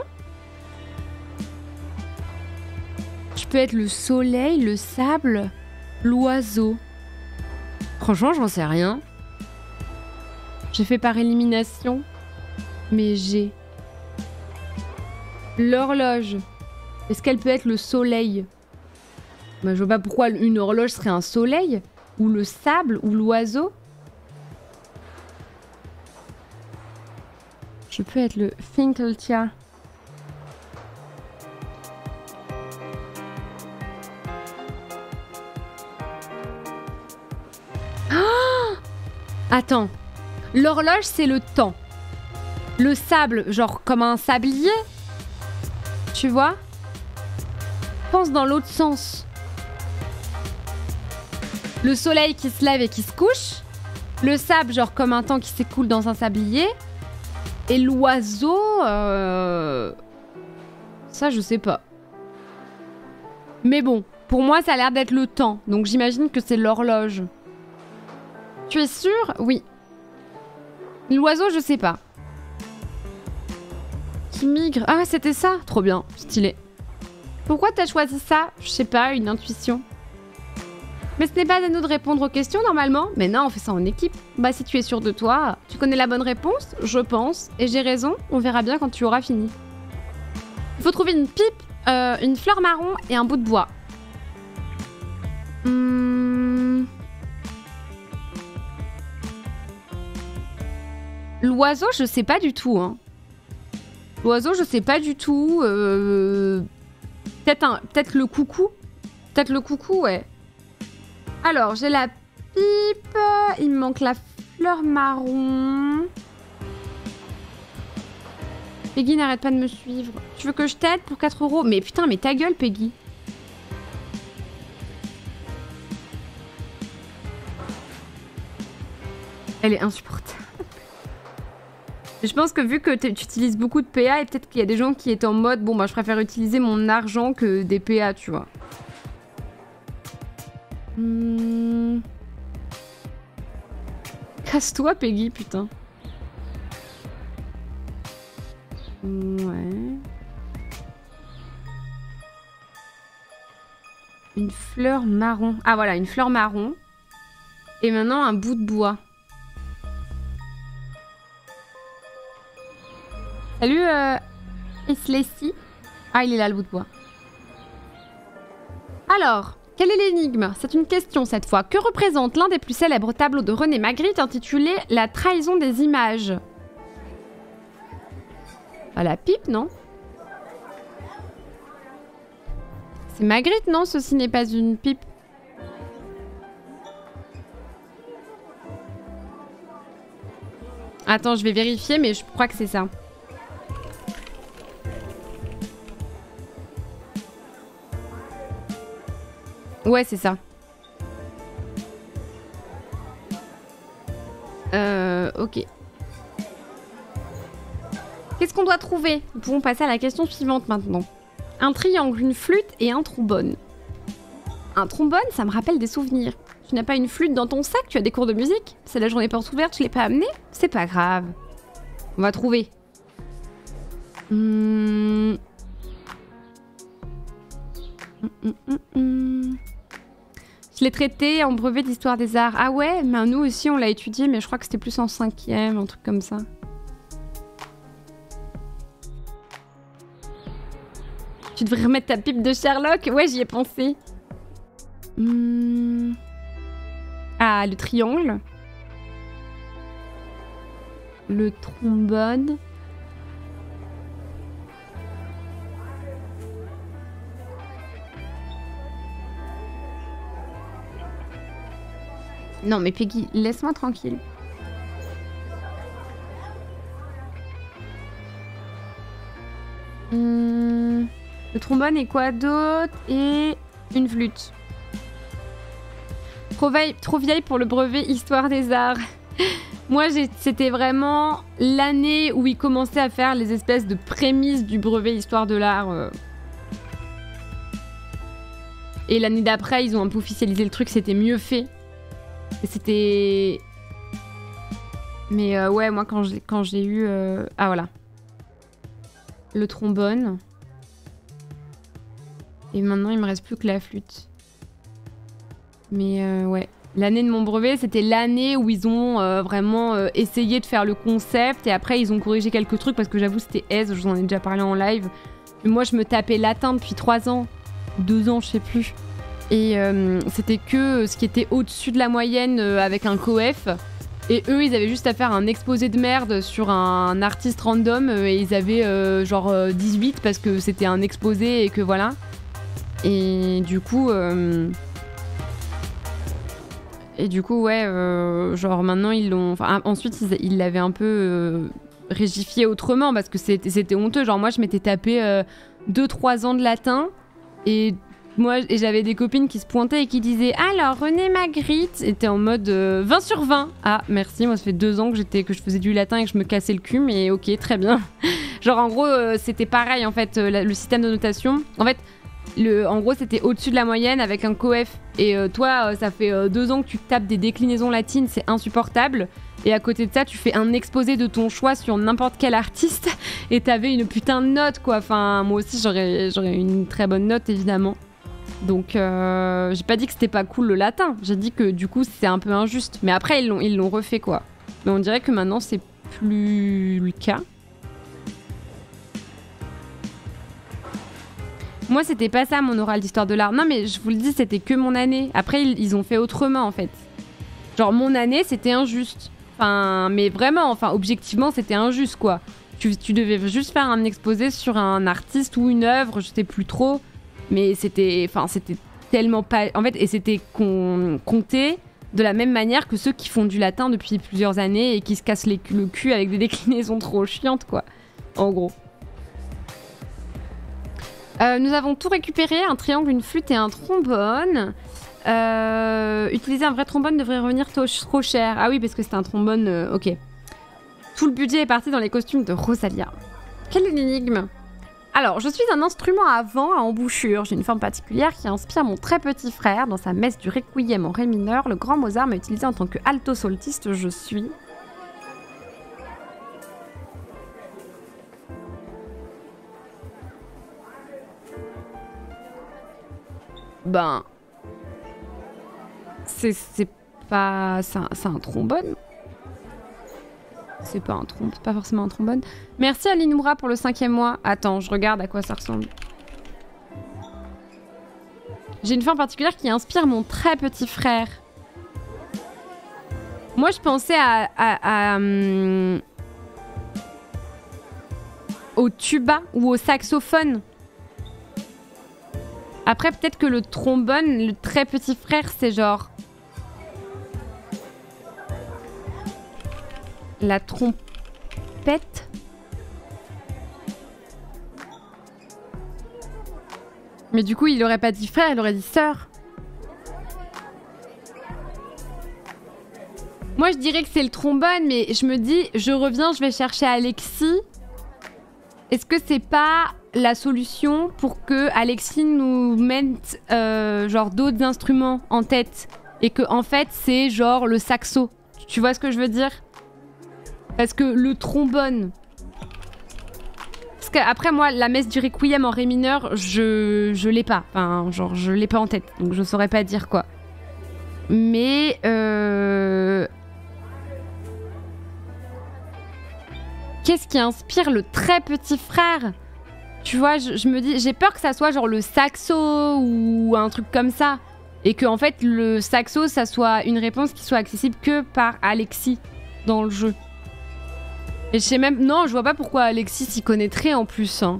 Je peux être le soleil, le sable, l'oiseau. Franchement, j'en sais rien. J'ai fait par élimination. Mais j'ai... L'horloge. Est-ce qu'elle peut être le soleil? Bah, je vois pas pourquoi une horloge serait un soleil. Ou le sable, ou l'oiseau. Je peux être le Finkeltia. Oh! Attends. L'horloge, c'est le temps. Le sable, genre comme un sablier. Tu vois? Pense dans l'autre sens. Le soleil qui se lève et qui se couche. Le sable, genre comme un temps qui s'écoule dans un sablier. Et l'oiseau... Ça, je sais pas. Mais bon, pour moi, ça a l'air d'être le temps. Donc j'imagine que c'est l'horloge. Tu es sûr? Oui. L'oiseau, je sais pas. Qui migre. Ah, c'était ça? Trop bien, stylé. Pourquoi t'as choisi ça? Je sais pas, une intuition. Mais ce n'est pas à nous de répondre aux questions normalement. Mais non, on fait ça en équipe. Bah si tu es sûr de toi, tu connais la bonne réponse, je pense. Et j'ai raison, on verra bien quand tu auras fini. Il faut trouver une pipe, une fleur marron et un bout de bois. L'oiseau, je sais pas du tout. Hein. L'oiseau, je sais pas du tout. Peut-être le coucou. Peut-être le coucou, ouais. Alors, j'ai la pipe. Il me manque la fleur marron. Peggy n'arrête pas de me suivre. Tu veux que je t'aide pour 4 €? Mais putain, mais ta gueule, Peggy. Elle est insupportable. Je pense que vu que tu utilises beaucoup de PA, et peut-être qu'il y a des gens qui étaient en mode bon bah je préfère utiliser mon argent que des PA, tu vois. Casse-toi, Peggy, putain. Ouais. Une fleur marron. Ah voilà, une fleur marron. Et maintenant un bout de bois. Salut Islessi. Ah, il est là le bout de bois. Alors, quelle est l'énigme? C'est une question cette fois. Que représente l'un des plus célèbres tableaux de René Magritte intitulé La trahison des images? Ah, la pipe, non? C'est Magritte, non? Ceci n'est pas une pipe. Attends, je vais vérifier, mais je crois que c'est ça. Ouais, c'est ça. Ok. Qu'est-ce qu'on doit trouver? Nous pouvons passer à la question suivante maintenant. Un triangle, une flûte et un trombone. Un trombone, ça me rappelle des souvenirs. Tu n'as pas une flûte dans ton sac? Tu as des cours de musique? C'est la journée porte ouverte, je l'ai pas amené? C'est pas grave. On va trouver. Je l'ai traité en brevet d'histoire des arts. Ah ouais, mais nous aussi on l'a étudié, mais je crois que c'était plus en 5e, un truc comme ça. Tu devrais remettre ta pipe de Sherlock? Ouais, j'y ai pensé. Ah, le triangle. Le trombone. Non mais Peggy, laisse-moi tranquille. Le trombone et quoi d'autre? Et une flûte. Trop vieille pour le brevet Histoire des Arts. Moi, c'était vraiment l'année où ils commençaient à faire les espèces de prémices du brevet Histoire de l'Art. Et l'année d'après, ils ont un peu officialisé le truc, c'était mieux fait. Et c'était... Mais ouais, moi, quand j'ai eu... Ah, voilà. Le trombone. Et maintenant, il me reste plus que la flûte. Mais ouais. L'année de mon brevet, c'était l'année où ils ont vraiment essayé de faire le concept. Et après, ils ont corrigé quelques trucs parce que j'avoue, c'était aise. Je vous en ai déjà parlé en live. Mais moi, je me tapais latin depuis 3 ans. 2 ans, je sais plus. Et c'était que ce qui était au-dessus de la moyenne avec un coef. Et eux, ils avaient juste à faire un exposé de merde sur un artiste random. Et ils avaient genre 18 parce que c'était un exposé et que voilà. Et du coup... ouais, genre maintenant ils l'ont... Enfin, ensuite, ils l'avaient un peu régifié autrement parce que c'était honteux. Genre moi, je m'étais tapé 2-3 ans de latin et j'avais des copines qui se pointaient et qui disaient « Alors, René Magritte !» était en mode 20 sur 20. Ah, merci, moi ça fait 2 ans que je faisais du latin et que je me cassais le cul, mais ok, très bien. Genre en gros, c'était pareil en fait, le système de notation. En fait... en gros, c'était au-dessus de la moyenne avec un coef. Et toi, ça fait 2 ans que tu tapes des déclinaisons latines, c'est insupportable. Et à côté de ça, tu fais un exposé de ton choix sur n'importe quel artiste. Et t'avais une putain de note, quoi. Enfin, moi aussi, j'aurais une très bonne note, évidemment. Donc, j'ai pas dit que c'était pas cool le latin. J'ai dit que du coup, c'est un peu injuste. Mais après, ils l'ont refait, quoi. Mais on dirait que maintenant, c'est plus le cas. Moi, c'était pas ça mon oral d'histoire de l'art. Non, mais je vous le dis, c'était que mon année. Après, ils ont fait autrement, en fait. Genre, mon année, c'était injuste. Enfin, mais vraiment, enfin, objectivement, c'était injuste, quoi. Tu devais juste faire un exposé sur un artiste ou une œuvre, je sais plus trop. Mais c'était tellement pas... En fait, et c'était compté de la même manière que ceux qui font du latin depuis plusieurs années et qui se cassent le cul avec des déclinaisons trop chiantes, quoi. En gros. Nous avons tout récupéré, un triangle, une flûte et un trombone. Utiliser un vrai trombone devrait revenir trop cher. Ah oui, parce que c'est un trombone... ok. Tout le budget est parti dans les costumes de Rosalia. Quelle est l'énigme? Alors, je suis un instrument à vent à embouchure. J'ai une forme particulière qui inspire mon très petit frère. Dans sa messe du Requiem en ré mineur, le grand Mozart m'a utilisé en tant que alto-soltiste. Je suis... Ben... C'est pas... C'est un trombone. C'est pas forcément un trombone. Merci à Linoura pour le 5e mois. Attends, je regarde à quoi ça ressemble. J'ai une forme particulière qui inspire mon très petit frère. Moi, je pensais au tuba ou au saxophone. Après, peut-être que le trombone, le très petit frère, c'est genre... La trompette. Mais du coup, il aurait pas dit frère, il aurait dit sœur. Moi, je dirais que c'est le trombone, mais je me dis, je reviens, je vais chercher Alexis. Est-ce que c'est pas la solution pour que Alexis nous mette genre d'autres instruments en tête et que en fait c'est genre le saxo. Tu vois ce que je veux dire? Parce que le trombone. Parce qu'après moi la messe du requiem en ré mineur, je l'ai pas. Enfin genre je l'ai pas en tête, donc je saurais pas dire quoi. Mais qu'est-ce qui inspire le très petit frère? Tu vois, je me dis, j'ai peur que ça soit genre le saxo ou un truc comme ça. Et que en fait, le saxo, ça soit une réponse qui soit accessible que par Alexis dans le jeu. Et je sais même... Non, je vois pas pourquoi Alexis s'y connaîtrait en plus. Hein.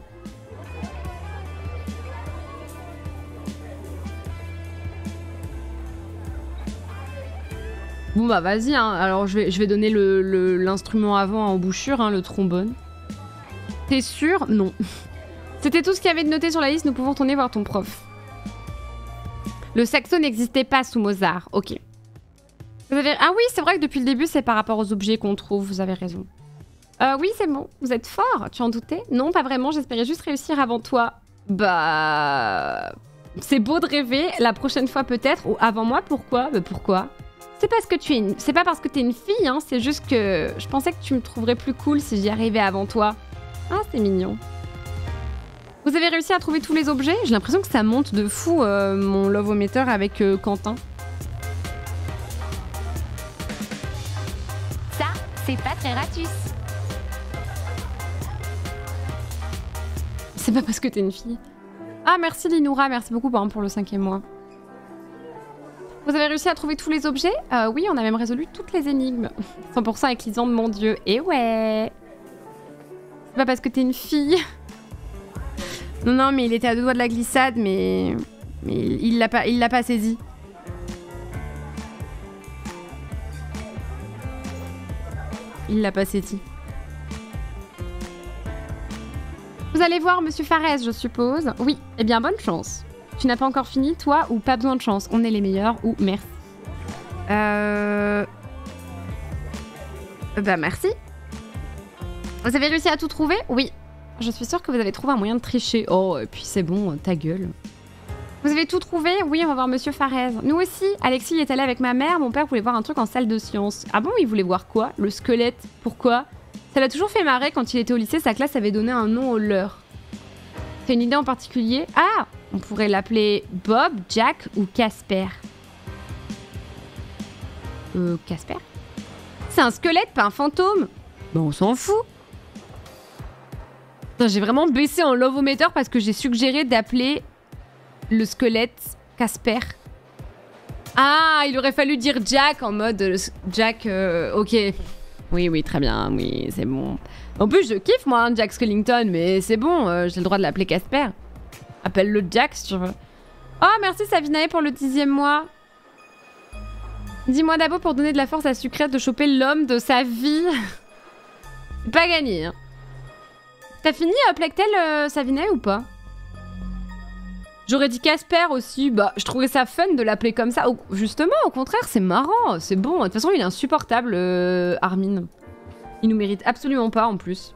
Bon bah vas-y, hein. Alors je vais donner l'instrument avant à embouchure, hein, le trombone. T'es sûr? Non. C'était tout ce qu'il y avait de noté sur la liste, nous pouvons tourner voir ton prof. Le saxo n'existait pas sous Mozart, ok. Vous avez... Ah oui, c'est vrai que depuis le début, c'est par rapport aux objets qu'on trouve, vous avez raison. Oui, c'est bon, vous êtes fort, tu en doutais? Non, pas vraiment, j'espérais juste réussir avant toi. Bah... C'est beau de rêver, la prochaine fois peut-être, ou avant moi, pourquoi? Bah pourquoi? C'est parce que c'est pas parce que t'es une fille, hein, c'est juste que je pensais que tu me trouverais plus cool si j'y arrivais avant toi. Ah, c'est mignon. Vous avez réussi à trouver tous les objets? J'ai l'impression que ça monte de fou, mon love-o-meter avec Quentin. Ça, c'est pas très ratus. C'est pas parce que t'es une fille. Ah, merci Linoura, merci beaucoup par exemple pour le 5e mois. Vous avez réussi à trouver tous les objets? Oui, on a même résolu toutes les énigmes. 100% avec Lisande, mon dieu. Et ouais. C'est pas parce que t'es une fille. Non, non, mais il était à 2 doigts de la glissade, mais il l'a pas saisi. Il l'a pas saisi. Vous allez voir Monsieur Farès, je suppose. Oui, eh bien bonne chance. Tu n'as pas encore fini, toi, ou pas besoin de chance? On est les meilleurs, ou merci. Bah merci. Vous avez réussi à tout trouver? Oui. Je suis sûre que vous avez trouvé un moyen de tricher. Oh, et puis c'est bon, ta gueule. Vous avez tout trouvé? Oui, on va voir Monsieur Farès. Nous aussi. Alexis est allé avec ma mère. Mon père voulait voir un truc en salle de sciences. Ah bon, il voulait voir quoi? Le squelette. Pourquoi? Ça l'a toujours fait marrer quand il était au lycée. Sa classe avait donné un nom au leur. T'as une idée en particulier? Ah! On pourrait l'appeler Bob, Jack ou Casper. Casper? C'est un squelette, pas un fantôme. Bah on s'en fout. J'ai vraiment baissé en love-o-meter parce que j'ai suggéré d'appeler le squelette Casper. Ah, il aurait fallu dire Jack en mode Jack, ok. Oui, oui, très bien, oui, c'est bon. En plus, je kiffe moi, hein, Jack Skellington, mais c'est bon, j'ai le droit de l'appeler Casper. Appelle-le Jack si tu veux. Oh, merci Savinae pour le 10e mois. Dis-moi d'abord pour donner de la force à Sucrète de choper l'homme de sa vie. Pas gagné, hein. T'as fini Plectel, Savinae, ou pas? J'aurais dit Casper aussi. Bah, je trouvais ça fun de l'appeler comme ça. Justement, au contraire, c'est marrant. C'est bon. De toute façon, il est insupportable, Armin. Il nous mérite absolument pas, en plus.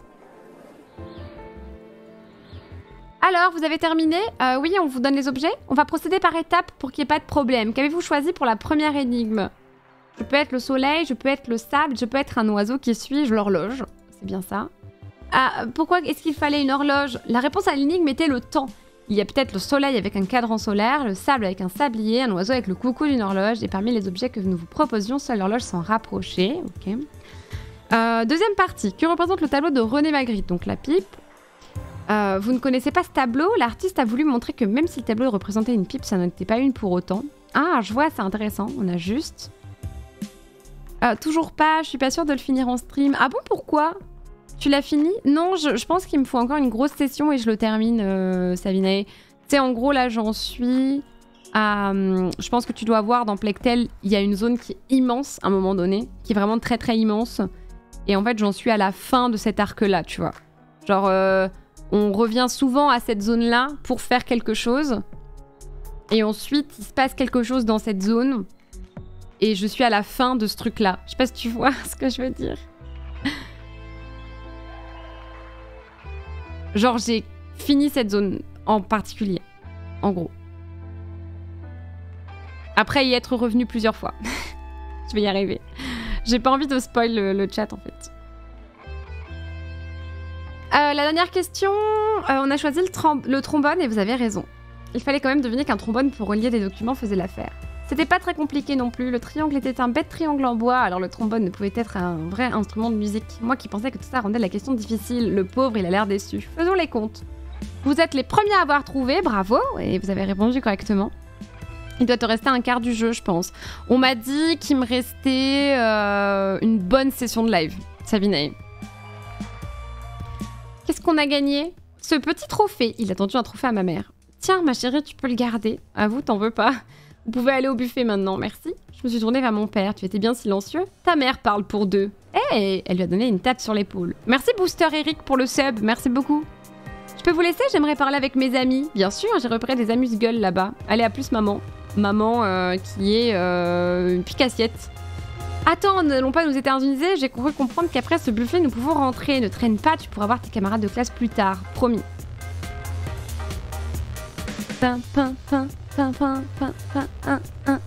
Alors, vous avez terminé? Oui, on vous donne les objets. On va procéder par étapes pour qu'il n'y ait pas de problème. Qu'avez-vous choisi pour la première énigme? Je peux être le soleil, je peux être le sable, je peux être un oiseau. Qui suis-je? L'horloge. C'est bien ça. Ah, pourquoi est-ce qu'il fallait une horloge? La réponse à l'énigme était le temps. Il y a peut-être le soleil avec un cadran solaire, le sable avec un sablier, un oiseau avec le coucou d'une horloge. Et parmi les objets que nous vous proposions, seule l'horloge s'en rapprochait. Ok. Deuxième partie. Que représente le tableau de René Magritte? Donc la pipe. Vous ne connaissez pas ce tableau? L'artiste a voulu montrer que même si le tableau représentait une pipe, ça n'était pas une pour autant. Ah, je vois, c'est intéressant. On a juste... toujours pas, je suis pas sûre de le finir en stream. Ah bon, pourquoi? Tu l'as fini? Non, je pense qu'il me faut encore une grosse session et je le termine, Savinae. Tu sais, en gros, là, j'en suis à... je pense que tu dois voir dans Plectel, il y a une zone qui est immense à un moment donné, qui est vraiment très très immense. Et en fait, j'en suis à la fin de cet arc-là, tu vois. Genre, on revient souvent à cette zone-là pour faire quelque chose. Et ensuite, il se passe quelque chose dans cette zone. Et je suis à la fin de ce truc-là. Je sais pas si tu vois ce que je veux dire. Genre, j'ai fini cette zone en particulier. En gros. Après y être revenu plusieurs fois. Je vais y arriver. J'ai pas envie de spoil le chat, en fait. La dernière question. On a choisi le trombone et vous avez raison. Il fallait quand même deviner qu'un trombone pour relier des documents faisait l'affaire. C'était pas très compliqué non plus. Le triangle était un bête triangle en bois, alors le trombone ne pouvait être un vrai instrument de musique. Moi qui pensais que tout ça rendait la question difficile. Le pauvre, il a l'air déçu. Faisons les comptes. Vous êtes les premiers à avoir trouvé, bravo, et vous avez répondu correctement. Il doit te rester un quart du jeu, je pense. On m'a dit qu'il me restait une bonne session de live. Savinae. Qu'est-ce qu'on a gagné? Ce petit trophée. Il a tendu un trophée à ma mère. Tiens, ma chérie, tu peux le garder. À vous, t'en veux pas. Vous pouvez aller au buffet maintenant, merci. Je me suis tournée vers mon père. Tu étais bien silencieux. Ta mère parle pour deux. Hey, elle lui a donné une tape sur l'épaule. Merci Booster Eric pour le sub. Merci beaucoup. Je peux vous laisser? J'aimerais parler avec mes amis. Bien sûr, j'ai repéré des amuse-gueules là-bas. Allez, à plus, maman. Maman qui est une pique-assiette. Attends, n'allons pas nous éterniser. J'ai cru comprendre qu'après ce buffet, nous pouvons rentrer. Ne traîne pas, tu pourras voir tes camarades de classe plus tard. Promis. Pin, pin, pin, pin, pin, pin, pin,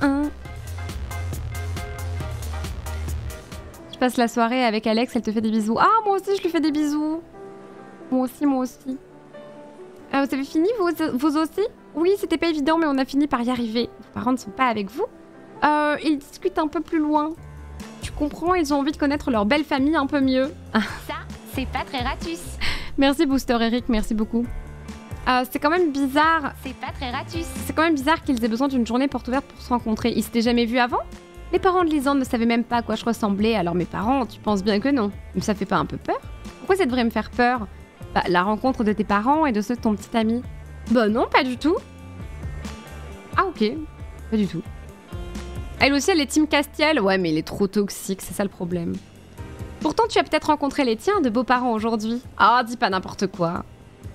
Je passe la soirée avec Alex, elle te fait des bisous. Ah, moi aussi, je lui fais des bisous. Moi aussi, moi aussi. Vous avez fini, vous aussi? Oui, c'était pas évident, mais on a fini par y arriver. Vos parents ne sont pas avec vous? Ils discutent un peu plus loin. Tu comprends, ils ont envie de connaître leur belle famille un peu mieux. Ça, c'est pas très ratus. Merci Booster Eric, merci beaucoup. C'est quand même bizarre. C'est pas très ratus. C'est quand même bizarre qu'ils aient besoin d'une journée porte ouverte pour se rencontrer. Ils s'étaient jamais vus avant? Les parents de Lisande ne savaient même pas à quoi je ressemblais, alors mes parents, tu penses bien que non. Mais ça fait pas un peu peur? Pourquoi ça devrait me faire peur? Bah, la rencontre de tes parents et de ceux de ton petit ami. Bah non, pas du tout. Ah ok, pas du tout. Elle aussi, elle est team Castiel. Ouais, mais il est trop toxique, c'est ça le problème. Pourtant, tu as peut-être rencontré les tiens de beaux-parents aujourd'hui. Ah, dis pas n'importe quoi.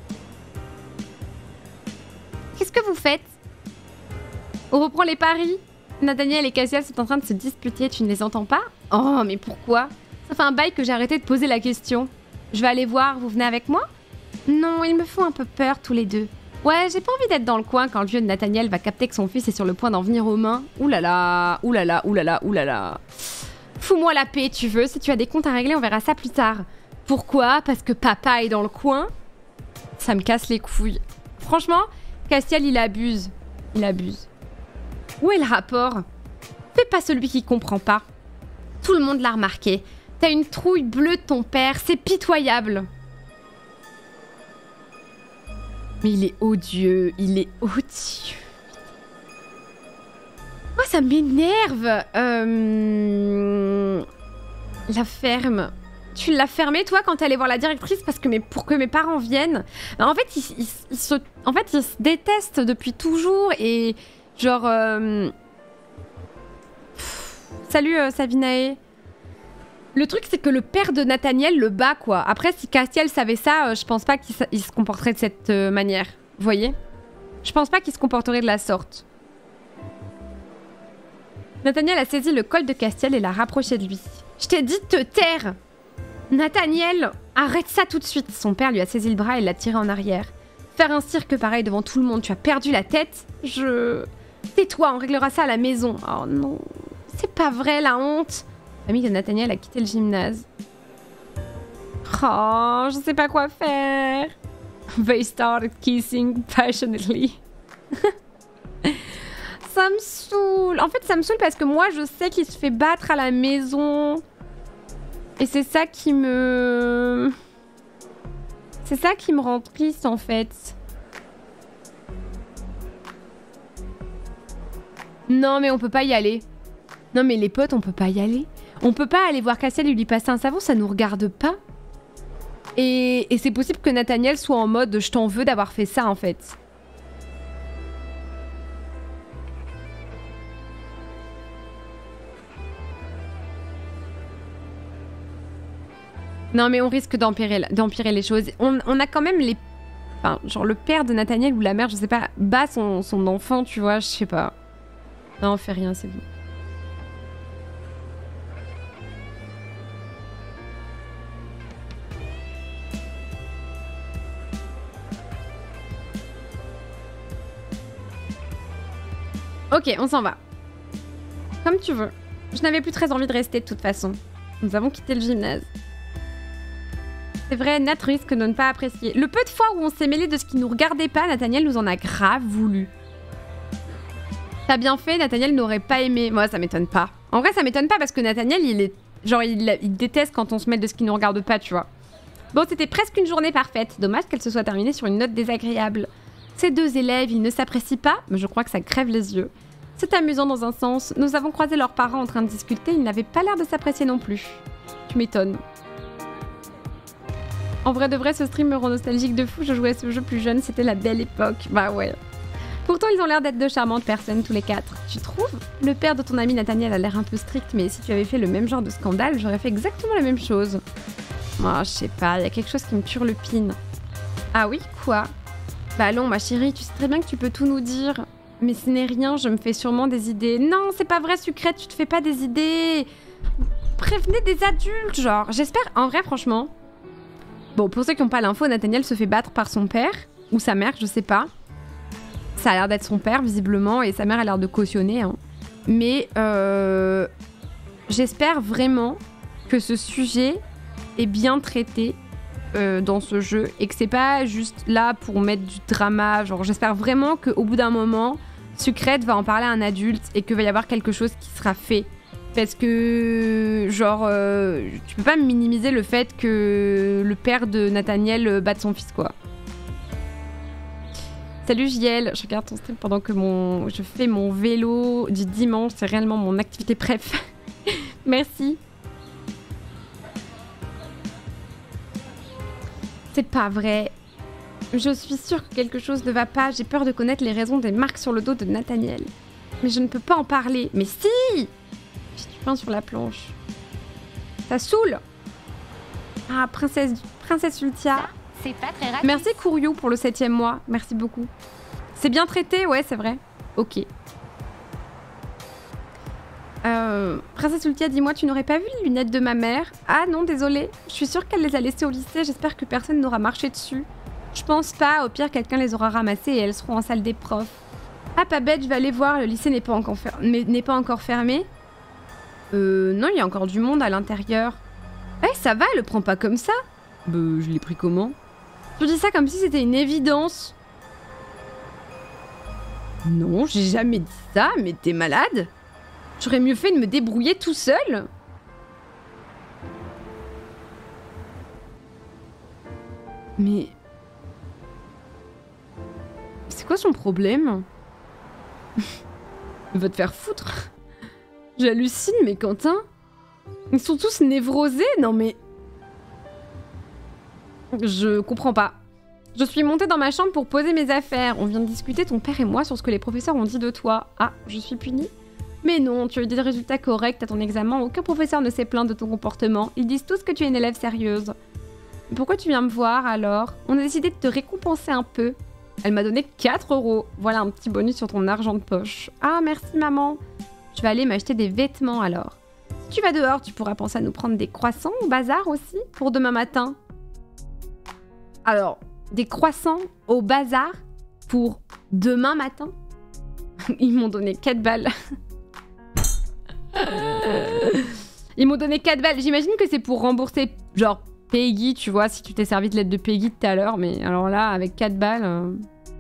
Qu'est-ce que vous faites? On reprend les paris. Nathaniel et Castiel sont en train de se disputer, tu ne les entends pas? Oh, mais pourquoi? Ça fait un bail que j'ai arrêté de poser la question. Je vais aller voir, vous venez avec moi? Non, ils me font un peu peur tous les deux. Ouais, j'ai pas envie d'être dans le coin quand le vieux de Nathaniel va capter que son fils est sur le point d'en venir aux mains. Oulala, oulala, oulala, oulala. Fous-moi la paix, tu veux. Si tu as des comptes à régler, on verra ça plus tard. Pourquoi? Parce que papa est dans le coin? Ça me casse les couilles. Franchement, Castiel, il abuse. Il abuse. Où est le rapport? Fais pas celui qui comprend pas. Tout le monde l'a remarqué. T'as une trouille bleue de ton père, c'est pitoyable. Mais il est odieux, il est odieux. Oh, ça m'énerve. La ferme. Tu l'as fermée, toi, quand t'es allée voir la directrice parce que pour que mes parents viennent. En fait, ils se détestent depuis toujours et genre... Salut, Savinae. Le truc, c'est que le père de Nathaniel le bat, quoi. Après, si Castiel savait ça, je pense pas qu'il se comporterait de cette manière. Vous voyez? Je pense pas qu'il se comporterait de la sorte. Nathaniel a saisi le col de Castiel et l'a rapproché de lui. Je t'ai dit de te taire! Nathaniel, arrête ça tout de suite! Son père lui a saisi le bras et l'a tiré en arrière. Faire un cirque pareil devant tout le monde, tu as perdu la tête? Tais-toi, on réglera ça à la maison. Oh non, c'est pas vrai, la honte! La famille de Nathaniel a quitté le gymnase. Oh, je sais pas quoi faire. They started kissing passionately. Ça me saoule. En fait, ça me saoule parce que moi, je sais qu'il se fait battre à la maison. Et c'est ça qui me... C'est ça qui me rend triste, en fait. Non, mais on peut pas y aller. Non, mais les potes, on peut pas y aller. On peut pas aller voir Cassiel et lui passer un savon, ça nous regarde pas. Et c'est possible que Nathaniel soit en mode « je t'en veux d'avoir fait ça », en fait. Non, mais on risque d'empirer les choses. On a quand même les... Enfin, genre le père de Nathaniel ou la mère, je sais pas, bat son enfant, tu vois, je sais pas. Non, on fait rien, c'est bon. Ok, on s'en va. Comme tu veux. Je n'avais plus très envie de rester de toute façon. Nous avons quitté le gymnase. C'est vrai, Nat risque de ne pas apprécier. Le peu de fois où on s'est mêlé de ce qui nous regardait pas, Nathaniel nous en a grave voulu. T'as bien fait, Nathaniel n'aurait pas aimé. Moi, ça m'étonne pas. En vrai, ça m'étonne pas parce que Nathaniel, il est... Genre, il déteste quand on se mêle de ce qui nous regarde pas, tu vois. Bon, c'était presque une journée parfaite. Dommage qu'elle se soit terminée sur une note désagréable. Ces deux élèves, ils ne s'apprécient pas, mais je crois que ça crève les yeux. C'est amusant dans un sens. Nous avons croisé leurs parents en train de discuter, ils n'avaient pas l'air de s'apprécier non plus. Tu m'étonnes. En vrai de vrai, ce stream me rend nostalgique de fou. Je jouais à ce jeu plus jeune, c'était la belle époque. Bah ouais. Pourtant, ils ont l'air d'être de charmantes personnes, tous les quatre. Tu trouves? Le père de ton ami Nathaniel a l'air un peu strict, mais si tu avais fait le même genre de scandale, j'aurais fait exactement la même chose. Moi, je sais pas, il y a quelque chose qui me turlupine. Ah oui, quoi? Bah allons, ma chérie, tu sais très bien que tu peux tout nous dire. Mais ce n'est rien, je me fais sûrement des idées. Non, c'est pas vrai, Sucrète, tu te fais pas des idées. Prévenez des adultes, genre. J'espère, en vrai, franchement... Bon, pour ceux qui n'ont pas l'info, Nathaniel se fait battre par son père, ou sa mère, je sais pas. Ça a l'air d'être son père, visiblement, et sa mère a l'air de cautionner. Hein. Mais j'espère vraiment que ce sujet est bien traité dans ce jeu, et que c'est pas juste là pour mettre du drama. Genre, j'espère vraiment qu'au bout d'un moment, Sucrète va en parler à un adulte, et qu'il va y avoir quelque chose qui sera fait. Parce que, genre, tu peux pas minimiser le fait que le père de Nathaniel batte son fils, quoi. Salut JL, je regarde ton stream pendant que je fais mon vélo du dimanche, c'est réellement mon activité préf. Merci. C'est pas vrai. Je suis sûre que quelque chose ne va pas, j'ai peur de connaître les raisons des marques sur le dos de Nathaniel. Mais je ne peux pas en parler. Mais si! J'ai du pain sur la planche. Ça saoule! Ah, princesse Ultia. C'est pas très rapide. Merci Couriou pour le 7e mois. Merci beaucoup. C'est bien traité, ouais, c'est vrai. Ok. Princesse Ultia, dis-moi, tu n'aurais pas vu les lunettes de ma mère? Ah non, désolée. Je suis sûre qu'elle les a laissées au lycée. J'espère que personne n'aura marché dessus. Je pense pas. Au pire, quelqu'un les aura ramassées et elles seront en salle des profs. Ah, pas bête, je vais aller voir. Le lycée n'est pas encore fermé. Non, il y a encore du monde à l'intérieur. Eh, ça va, elle le prend pas comme ça. Je l'ai pris comment? Tu dis ça comme si c'était une évidence. Non, j'ai jamais dit ça, mais t'es malade? J'aurais mieux fait de me débrouiller tout seul. Mais... C'est quoi son problème? Il va te faire foutre. J'hallucine, mais Quentin... Ils sont tous névrosés, non mais... Je comprends pas. Je suis montée dans ma chambre pour poser mes affaires. On vient de discuter, ton père et moi, sur ce que les professeurs ont dit de toi. Ah, je suis punie? Mais non, tu as eu des résultats corrects à ton examen. Aucun professeur ne s'est plaint de ton comportement. Ils disent tous que tu es une élève sérieuse. Pourquoi tu viens me voir, alors? On a décidé de te récompenser un peu. Elle m'a donné 4 €. Voilà un petit bonus sur ton argent de poche. Ah, merci maman. Je vais aller m'acheter des vêtements, alors. Si tu vas dehors, tu pourras penser à nous prendre des croissants au bazar aussi, pour demain matin. Alors... Des croissants au bazar pour demain matin? Ils m'ont donné 4 balles. Ils m'ont donné 4 balles. J'imagine que c'est pour rembourser, genre, Peggy, tu vois, si tu t'es servi de l'aide de Peggy tout à l'heure, mais alors là, avec 4 balles...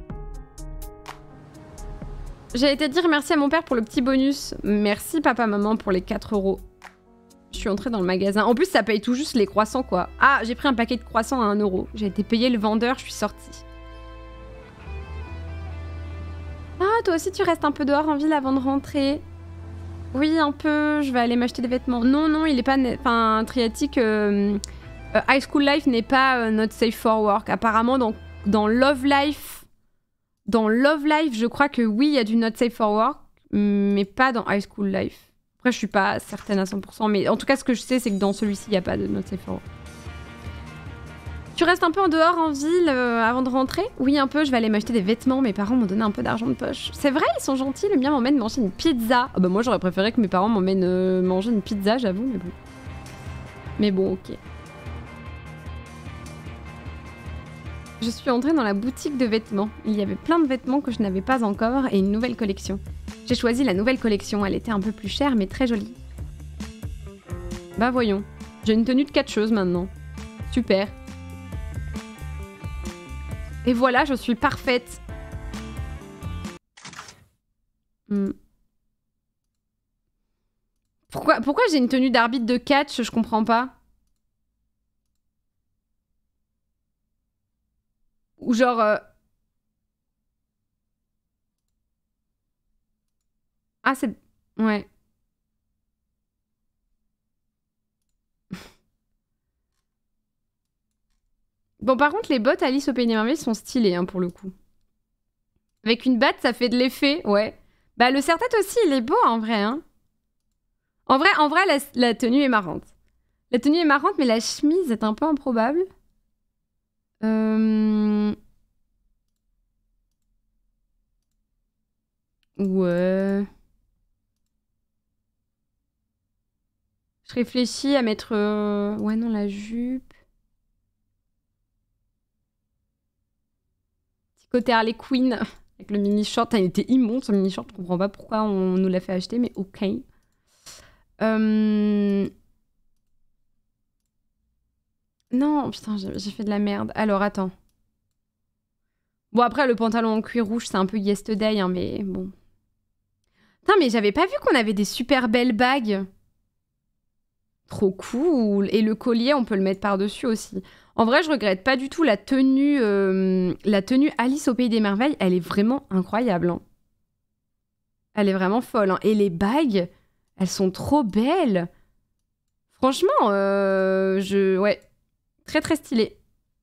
J'ai été dire merci à mon père pour le petit bonus. Merci papa, maman pour les 4 €. Je suis entrée dans le magasin. En plus, ça paye tout juste les croissants, quoi. Ah, j'ai pris un paquet de croissants à 1 €. J'ai été payer le vendeur, je suis sortie. Ah, toi aussi, tu restes un peu dehors en ville avant de rentrer. Oui, un peu. Je vais aller m'acheter des vêtements. Non, non, il est pas... Enfin, Triatic... High School Life n'est pas not safe for work. Apparemment, dans Love Life... Dans Love Life, je crois que oui, il y a du not safe for work, mais pas dans High School Life. Après, je suis pas certaine à 100%, mais en tout cas, ce que je sais, c'est que dans celui-ci, il n'y a pas de not safe for work. Tu restes un peu en dehors, en ville, avant de rentrer? Oui, un peu, je vais aller m'acheter des vêtements. Mes parents m'ont donné un peu d'argent de poche. C'est vrai, ils sont gentils, le mien m'emmène manger une pizza. Ah bah moi, j'aurais préféré que mes parents m'emmènent manger une pizza, j'avoue, mais bon. Mais bon, ok. Je suis entrée dans la boutique de vêtements. Il y avait plein de vêtements que je n'avais pas encore et une nouvelle collection. J'ai choisi la nouvelle collection. Elle était un peu plus chère mais très jolie. Bah voyons. J'ai une tenue de catcheuse maintenant. Super. Et voilà, je suis parfaite. Pourquoi j'ai une tenue d'arbitre de catch? Je comprends pas. Ou genre... Ah, c'est... Ouais. Bon, par contre, les bottes Alice au Pays des Merveilles sont stylées, hein, pour le coup. Avec une batte, ça fait de l'effet, ouais. Bah, le serre-tête aussi, il est beau, en vrai, hein. En vrai, la tenue est marrante. La tenue est marrante, mais la chemise est un peu improbable. Ouais. Je réfléchis à mettre... Ouais, non, la jupe. Petit côté Harley Quinn avec le mini-short. Il était immonde, ce mini-short. Je comprends pas pourquoi on nous l'a fait acheter, mais ok. Non, putain, j'ai fait de la merde. Alors, attends. Bon, après, le pantalon en cuir rouge, c'est un peu yesterday, hein, mais bon. Putain, mais j'avais pas vu qu'on avait des super belles bagues. Trop cool. Et le collier, on peut le mettre par-dessus aussi. En vrai, je regrette pas du tout la tenue Alice au Pays des Merveilles. Elle est vraiment incroyable. Hein. Elle est vraiment folle. Hein. Et les bagues, elles sont trop belles. Franchement, ouais. Très, très stylé.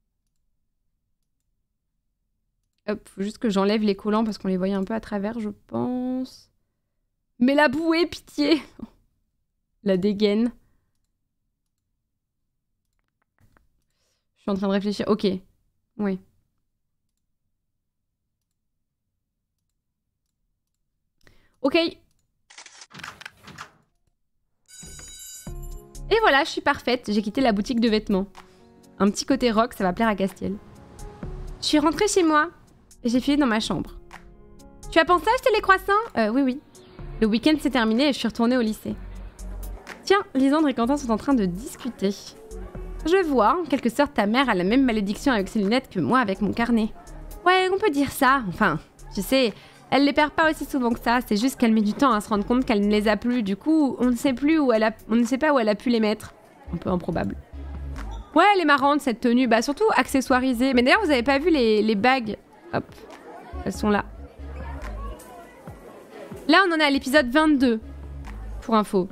Hop, faut juste que j'enlève les collants parce qu'on les voyait un peu à travers, je pense. Mais la bouée, pitié. La dégaine. Je suis en train de réfléchir. Ok. Oui. Ok. Et voilà, je suis parfaite. J'ai quitté la boutique de vêtements. Un petit côté rock, ça va plaire à Castiel. Je suis rentrée chez moi. Et j'ai filé dans ma chambre. Tu as pensé à acheter les croissants? Oui, oui. Le week-end s'est terminé et je suis retournée au lycée. Tiens, Lisandre et Quentin sont en train de discuter. Je vois, en quelque sorte, ta mère a la même malédiction avec ses lunettes que moi avec mon carnet. Ouais, on peut dire ça. Enfin, tu sais, elle les perd pas aussi souvent que ça. C'est juste qu'elle met du temps à se rendre compte qu'elle ne les a plus. Du coup, on ne sait pas où elle a pu les mettre. Un peu improbable. Ouais, elle est marrante cette tenue. Bah surtout accessoirisée. Mais d'ailleurs, vous avez pas vu les bagues? Hop, elles sont là. Là, on en est à l'épisode 22. Pour info.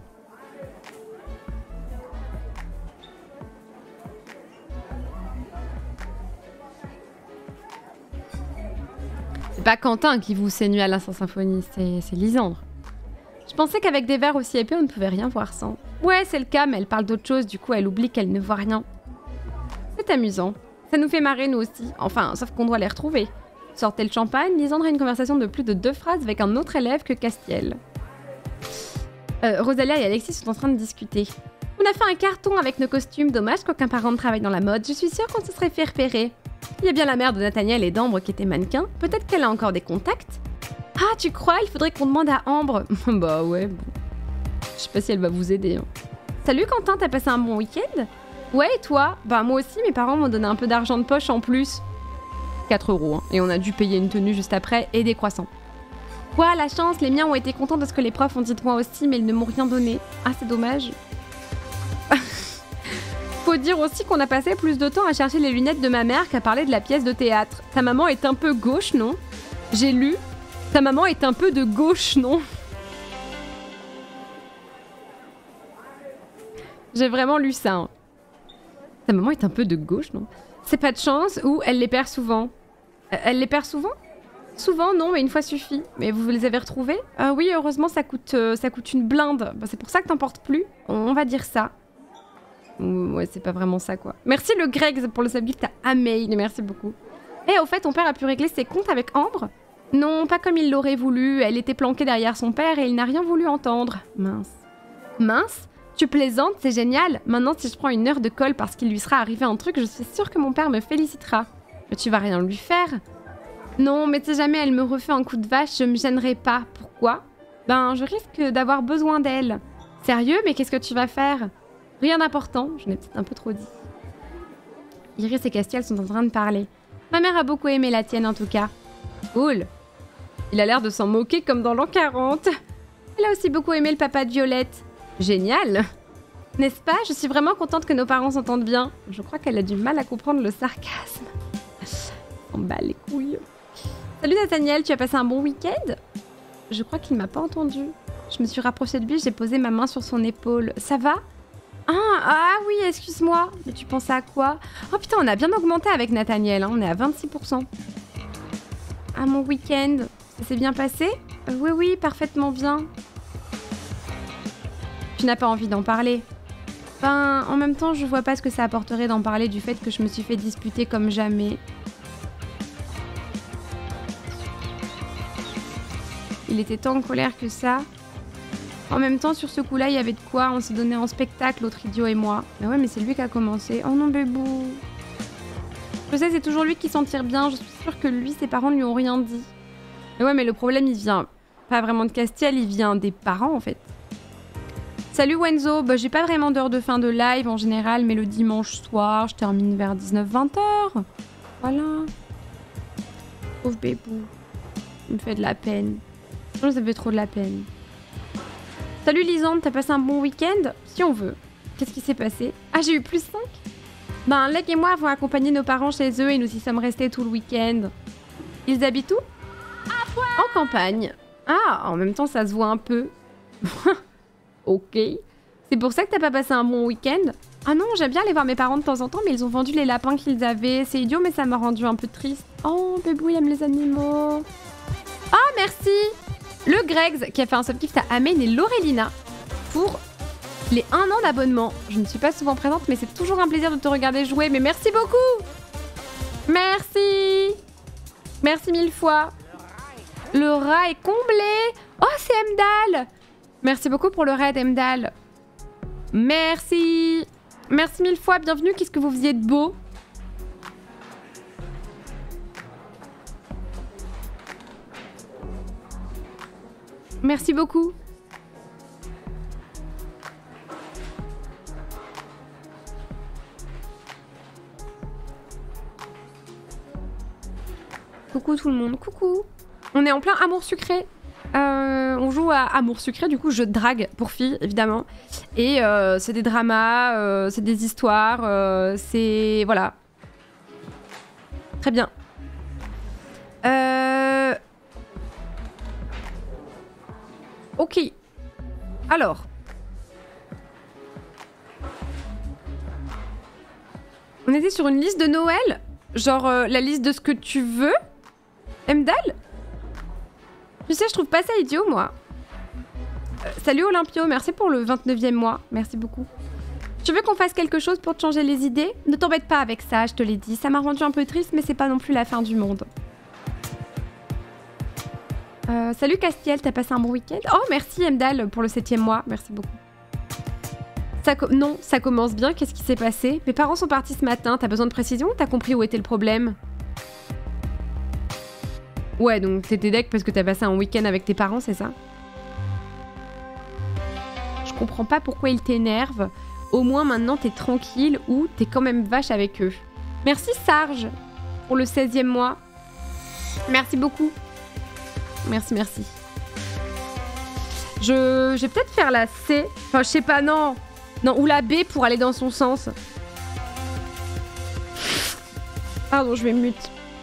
C'est pas Quentin qui vous séduit à l'Instant Symphonie, c'est Lisandre. Je pensais qu'avec des verres aussi épais, on ne pouvait rien voir sans. Ouais, c'est le cas, mais elle parle d'autre chose, du coup elle oublie qu'elle ne voit rien. C'est amusant. Ça nous fait marrer nous aussi. Enfin, sauf qu'on doit les retrouver. Sortez le champagne, Lisandre a une conversation de plus de 2 phrases avec un autre élève que Castiel. Rosalia et Alexis sont en train de discuter. On a fait un carton avec nos costumes, dommage qu'aucun parent ne travaille dans la mode, je suis sûre qu'on se serait fait repérer. Il y a bien la mère de Nathaniel et d'Ambre qui était mannequin, peut-être qu'elle a encore des contacts. Ah, tu crois? Il faudrait qu'on demande à Ambre. Bah ouais, bon. Je sais pas si elle va vous aider. Hein. Salut Quentin, t'as passé un bon week-end? Ouais, et toi? Bah moi aussi, mes parents m'ont donné un peu d'argent de poche en plus. 4 €, hein. Et on a dû payer une tenue juste après et des croissants. Ouah, la chance, les miens ont été contents de ce que les profs ont dit de moi aussi, mais ils ne m'ont rien donné. Ah, c'est dommage. Faut dire aussi qu'on a passé plus de temps à chercher les lunettes de ma mère qu'à parler de la pièce de théâtre. Ta maman est un peu gauche, non? J'ai lu. Ta maman est un peu de gauche, non? J'ai vraiment lu ça. Hein. Ta maman est un peu de gauche, non? C'est pas de chance ou elle les perd souvent? Elle les perd souvent? Souvent, non, mais une fois suffit. Mais vous les avez retrouvés? Oui, heureusement, ça coûte une blinde. Bah, c'est pour ça que t'en portes plus. On va dire ça. Ouais, c'est pas vraiment ça, quoi. Merci le Greg pour le subgift à Ameil. Merci beaucoup. Et au fait, ton père a pu régler ses comptes avec Ambre? Non, pas comme il l'aurait voulu. Elle était planquée derrière son père et il n'a rien voulu entendre. Mince. Mince? Tu plaisantes, c'est génial. Maintenant, si je prends une heure de colle parce qu'il lui sera arrivé un truc, je suis sûre que mon père me félicitera. Mais tu vas rien lui faire? Non, mais si jamais elle me refait un coup de vache, je me gênerai pas. Pourquoi? Ben, je risque d'avoir besoin d'elle. Sérieux? Mais qu'est-ce que tu vas faire? Rien d'important, j'en ai peut-être un peu trop dit. Iris et Castiel sont en train de parler. Ma mère a beaucoup aimé la tienne en tout cas. Cool. Il a l'air de s'en moquer comme dans l'an 40. Elle a aussi beaucoup aimé le papa de Violette. Génial. N'est-ce pas? Je suis vraiment contente que nos parents s'entendent bien. Je crois qu'elle a du mal à comprendre le sarcasme. On bat les couilles. Salut Nathaniel, tu as passé un bon week-end? Je crois qu'il m'a pas entendu. Je me suis rapprochée de lui, j'ai posé ma main sur son épaule. Ça va? Ah oui, excuse-moi. Mais tu pensais à quoi? Oh putain, on a bien augmenté avec Nathaniel, hein. On est à 26%. Ah, mon week-end, ça s'est bien passé? Oui, parfaitement bien. Tu n'as pas envie d'en parler? Ben, en même temps, je vois pas ce que ça apporterait d'en parler du fait que je me suis fait disputer comme jamais. Il était tant en colère que ça. En même temps, sur ce coup-là, il y avait de quoi. On s'est donné en spectacle, l'autre idiot et moi. Mais ouais, mais c'est lui qui a commencé. Oh non, bébou. Je sais, c'est toujours lui qui s'en tire bien. Je suis sûre que lui, ses parents lui ont rien dit. Mais ouais, mais le problème, il vient pas vraiment de Castiel, il vient des parents, en fait. Salut Wenzo. Bah, j'ai pas vraiment d'heure de fin de live en général, mais le dimanche soir, je termine vers 19-20 h. Voilà. Pauvre bébou. Il me fait de la peine. Ça fait trop de la peine. Salut Lisande, t'as passé un bon week-end? Si on veut. Qu'est-ce qui s'est passé? Ah, j'ai eu plus 5? Ben, Lec et moi avons accompagné nos parents chez eux et nous y sommes restés tout le week-end. Ils habitent où? En campagne. Ah, en même temps, ça se voit un peu. Ok. C'est pour ça que t'as pas passé un bon week-end? Ah non, j'aime bien aller voir mes parents de temps en temps, mais ils ont vendu les lapins qu'ils avaient. C'est idiot, mais ça m'a rendu un peu triste. Oh, bébou, il aime les animaux. Ah, merci! Le Gregs qui a fait un subgift à Amen et Laurelina pour les 1 an d'abonnement. Je ne suis pas souvent présente, mais c'est toujours un plaisir de te regarder jouer. Mais merci beaucoup! Merci! Merci 1000 fois. Le rat est comblé. Oh, c'est Emdal! Merci beaucoup pour le raid, Emdal. Merci! Merci 1000 fois, bienvenue. Qu'est-ce que vous faisiez de beau? Merci beaucoup. Coucou tout le monde, coucou. On est en plein amour sucré. On joue à amour sucré, du coup jeu de drague pour filles évidemment. Et c'est des dramas, c'est des histoires, c'est... voilà. Très bien. Ok. Alors. On était sur une liste de Noël? Genre la liste de ce que tu veux? Emdal? Tu sais, je trouve pas ça idiot, moi. Salut Olympio, merci pour le 29e mois. Merci beaucoup. Tu veux qu'on fasse quelque chose pour te changer les idées? Ne t'embête pas avec ça, je te l'ai dit. Ça m'a rendu un peu triste, mais c'est pas non plus la fin du monde. Salut Castiel, t'as passé un bon week-end? Oh, merci Emdal pour le 7e mois. Merci beaucoup. Non, ça commence bien. Qu'est-ce qui s'est passé? Mes parents sont partis ce matin. T'as besoin de précision ou t'as compris où était le problème? Ouais, donc t'étais deck parce que t'as passé un week-end avec tes parents, c'est ça? Je comprends pas pourquoi ils t'énervent. au moins maintenant t'es tranquille ou t'es quand même vache avec eux. Merci Sarge pour le 16e mois. Merci beaucoup. Merci, merci. Je vais peut-être faire la C. Enfin, je sais pas, non. Non, ou la B pour aller dans son sens. Pardon, je vais mute.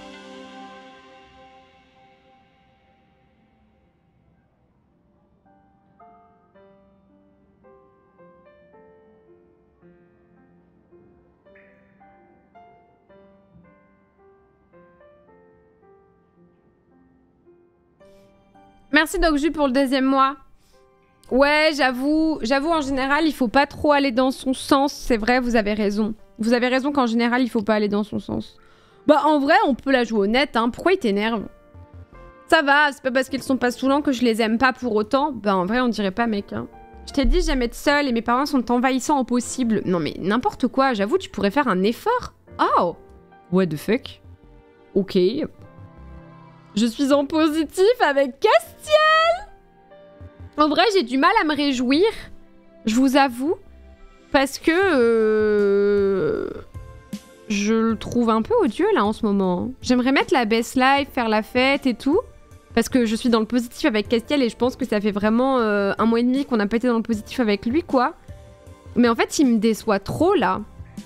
Merci Docju pour le 2e mois. Ouais, j'avoue en général, il faut pas trop aller dans son sens. C'est vrai, vous avez raison. Vous avez raison qu'en général, il faut pas aller dans son sens. Bah, en vrai, on peut la jouer honnête, hein. Pourquoi ils t'énervent? Ça va, c'est pas parce qu'ils sont pas saoulants que je les aime pas pour autant. Bah, en vrai, on dirait pas, mec, hein. Je t'ai dit, j'aime être seule et mes parents sont envahissants au possible. Non, mais n'importe quoi, j'avoue, tu pourrais faire un effort. Oh! What the fuck? Ok. Je suis en positif avec Castiel! En vrai, j'ai du mal à me réjouir, je vous avoue, parce que je le trouve un peu odieux là en ce moment. J'aimerais mettre la best life, faire la fête et tout, parce que je suis dans le positif avec Castiel et je pense que ça fait vraiment 1 mois et demi qu'on n'a pas été dans le positif avec lui, quoi. Mais en fait, il me déçoit trop là.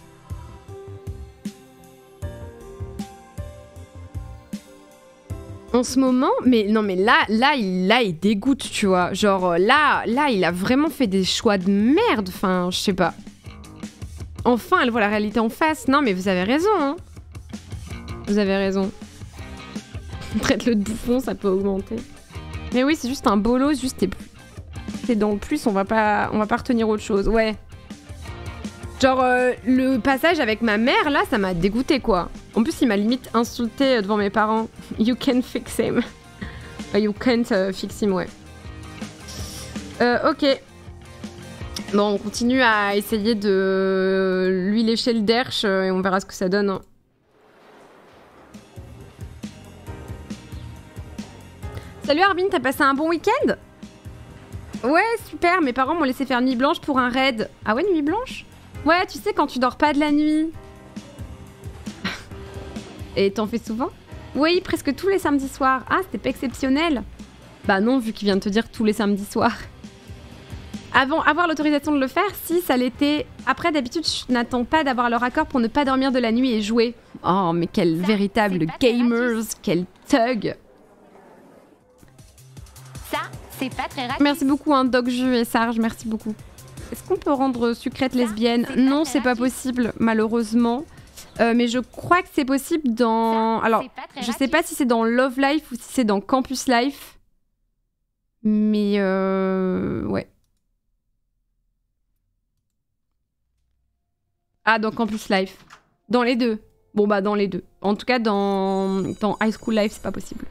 En ce moment, mais non, mais là, il dégoûte, tu vois. Genre, là, il a vraiment fait des choix de merde. Enfin, je sais pas. Enfin, elle voit la réalité en face. Non, mais vous avez raison, hein. Vous avez raison. Traite-le de bouffon, ça peut augmenter. Mais oui, c'est juste un bolos, juste t'es dans le plus, on va pas retenir autre chose. Ouais. Genre, le passage avec ma mère, là, ça m'a dégoûté, quoi. En plus, il m'a limite insulté devant mes parents. You can fix him. You can't fix him, ouais. Ok. Bon, on continue à essayer de lui lécher le derche et on verra ce que ça donne. Hein. Salut Arbin, t'as passé un bon week-end? Ouais, super. Mes parents m'ont laissé faire nuit blanche pour un raid. Ah ouais, nuit blanche? Ouais, tu sais, quand tu dors pas de la nuit. Et t'en fais souvent? Oui, presque tous les samedis soirs. Ah, c'était pas exceptionnel? Bah non, vu qu'il vient de te dire tous les samedis soirs. Avant avoir l'autorisation de le faire, si, ça l'était. Après, d'habitude, je n'attends pas d'avoir leur accord pour ne pas dormir de la nuit et jouer. Oh, mais quel véritable gamers, quel thug. Ça, c'est pas très rapide. Merci beaucoup, hein, Docju et Sarge, merci beaucoup. Est-ce qu'on peut rendre sucrète lesbienne? Non, c'est pas possible, malheureusement. Mais je crois que c'est possible dans... Alors, je sais pas si c'est dans Love Life ou si c'est dans Campus Life. Mais ouais. Ah, dans Campus Life. Dans les deux. Bon, bah, dans les deux. En tout cas, dans High School Life, c'est pas possible.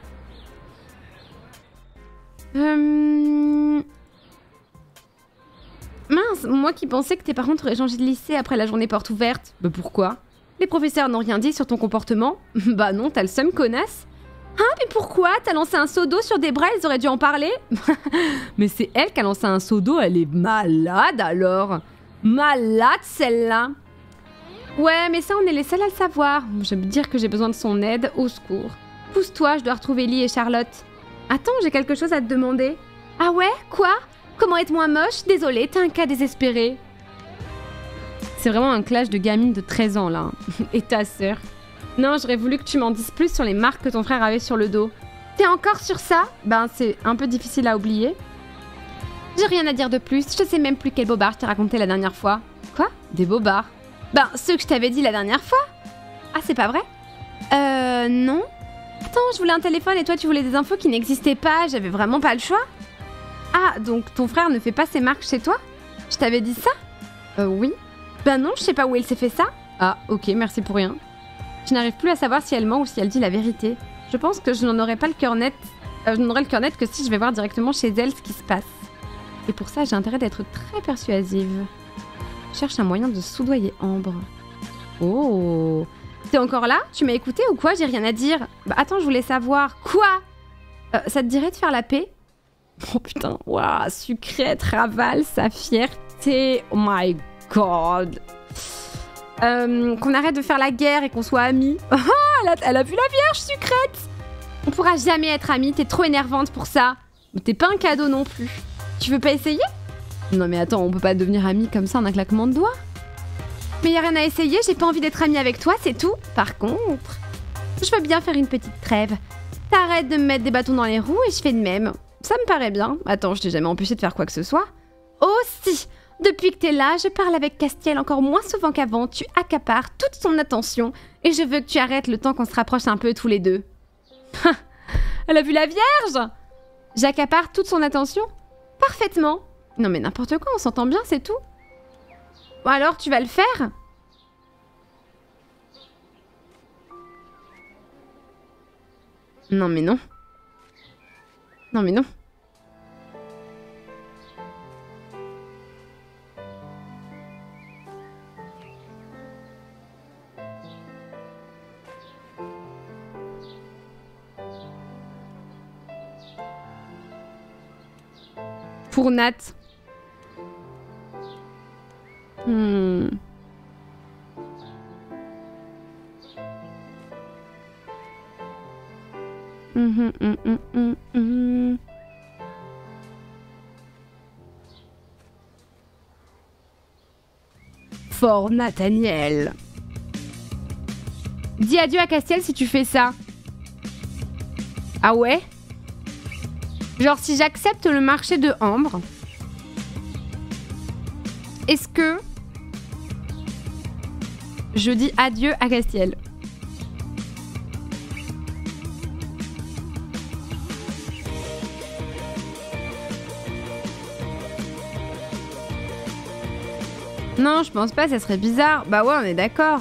Mince, moi qui pensais que tes parents t'auraient changé de lycée après la journée porte ouverte. Bah pourquoi? Les professeurs n'ont rien dit sur ton comportement? Bah non, t'as le seum, connasse. Hein, mais pourquoi? T'as lancé un seau d'eau sur des bras, ils auraient dû en parler. Mais c'est elle qui a lancé un seau d'eau, elle est malade alors. Malade celle-là. Ouais, mais ça on est les seuls à le savoir. Je vais me dire que j'ai besoin de son aide, au secours. Pousse-toi, je dois retrouver Lee et Charlotte. Attends, j'ai quelque chose à te demander. Ah ouais? Quoi? Comment être moins moche? Désolée, t'as un cas désespéré. C'est vraiment un clash de gamine de 13 ans, là. Et ta sœur. Non, j'aurais voulu que tu m'en dises plus sur les marques que ton frère avait sur le dos. T'es encore sur ça? Ben, c'est un peu difficile à oublier. J'ai rien à dire de plus. Je sais même plus quel bobard je t'ai raconté la dernière fois. Quoi? Des bobards? Ben, ceux que je t'avais dit la dernière fois. Ah, c'est pas vrai? Non. Attends, je voulais un téléphone et toi, tu voulais des infos qui n'existaient pas. J'avais vraiment pas le choix. Ah, donc ton frère ne fait pas ses marques chez toi? Je t'avais dit ça? Oui. Ben non, je sais pas où il s'est fait ça. Ah, ok, merci pour rien. Je n'arrive plus à savoir si elle ment ou si elle dit la vérité. Je pense que je n'en aurai pas le cœur net. Je n'aurai le cœur net que si je vais voir directement chez elle ce qui se passe. Et pour ça, j'ai intérêt d'être très persuasive. Je cherche un moyen de soudoyer Ambre. Oh. T'es encore là? Tu m'as écouté ou quoi? J'ai rien à dire. Bah attends, je voulais savoir. Quoi? Ça te dirait de faire la paix? Oh putain, waouh, sucrète ravale sa fierté. Oh my God. Qu'on arrête de faire la guerre et qu'on soit amis. Ah, elle a vu la Vierge sucrète. On pourra jamais être amis, t'es trop énervante pour ça. Mais t'es pas un cadeau non plus. Tu veux pas essayer? Non mais attends, on peut pas devenir amis comme ça en un claquement de doigts. Mais y a rien à essayer, j'ai pas envie d'être amie avec toi, c'est tout. Par contre, je veux bien faire une petite trêve. T'arrêtes de me mettre des bâtons dans les roues et je fais de même. Ça me paraît bien. Attends, je t'ai jamais empêché de faire quoi que ce soit. Oh si! Depuis que t'es là, je parle avec Castiel encore moins souvent qu'avant, tu accapares toute son attention et je veux que tu arrêtes le temps qu'on se rapproche un peu tous les deux. Elle a vu la Vierge! J'accapare toute son attention? Parfaitement. Non mais n'importe quoi, on s'entend bien, c'est tout. Bon alors, tu vas le faire? Non mais non. Non mais non. Pour Nat. Fort Nathaniel. Dis adieu à Castiel si tu fais ça. Ah ouais? Genre si j'accepte le marché de Ambre, est-ce que je dis adieu à Castiel? Non, je pense pas, ça serait bizarre. Bah ouais, on est d'accord.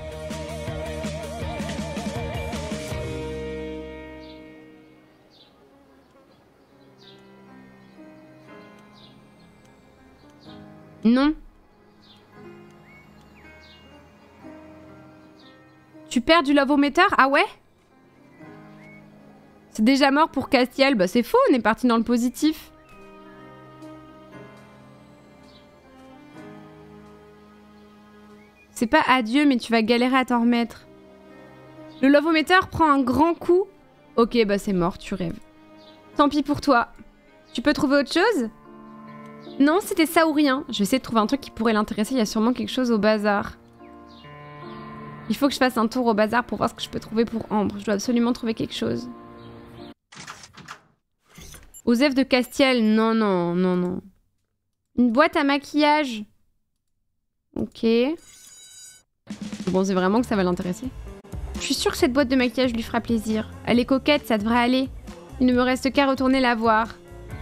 Non. Tu perds du love-o-meter? Ah ouais? C'est déjà mort pour Castiel. Bah c'est faux, on est parti dans le positif. C'est pas adieu, mais tu vas galérer à t'en remettre. Le love-o-meter prend un grand coup. Ok, bah c'est mort, tu rêves. Tant pis pour toi. Tu peux trouver autre chose? Non, c'était ça ou rien. Je vais essayer de trouver un truc qui pourrait l'intéresser. Il y a sûrement quelque chose au bazar. Il faut que je fasse un tour au bazar pour voir ce que je peux trouver pour Ambre. Je dois absolument trouver quelque chose. Osef de Castiel. Non, non, non, non. Une boîte à maquillage. Ok. Bon, c'est vraiment que ça va l'intéresser. Je suis sûre que cette boîte de maquillage lui fera plaisir. Elle est coquette, ça devrait aller. Il ne me reste qu'à retourner la voir.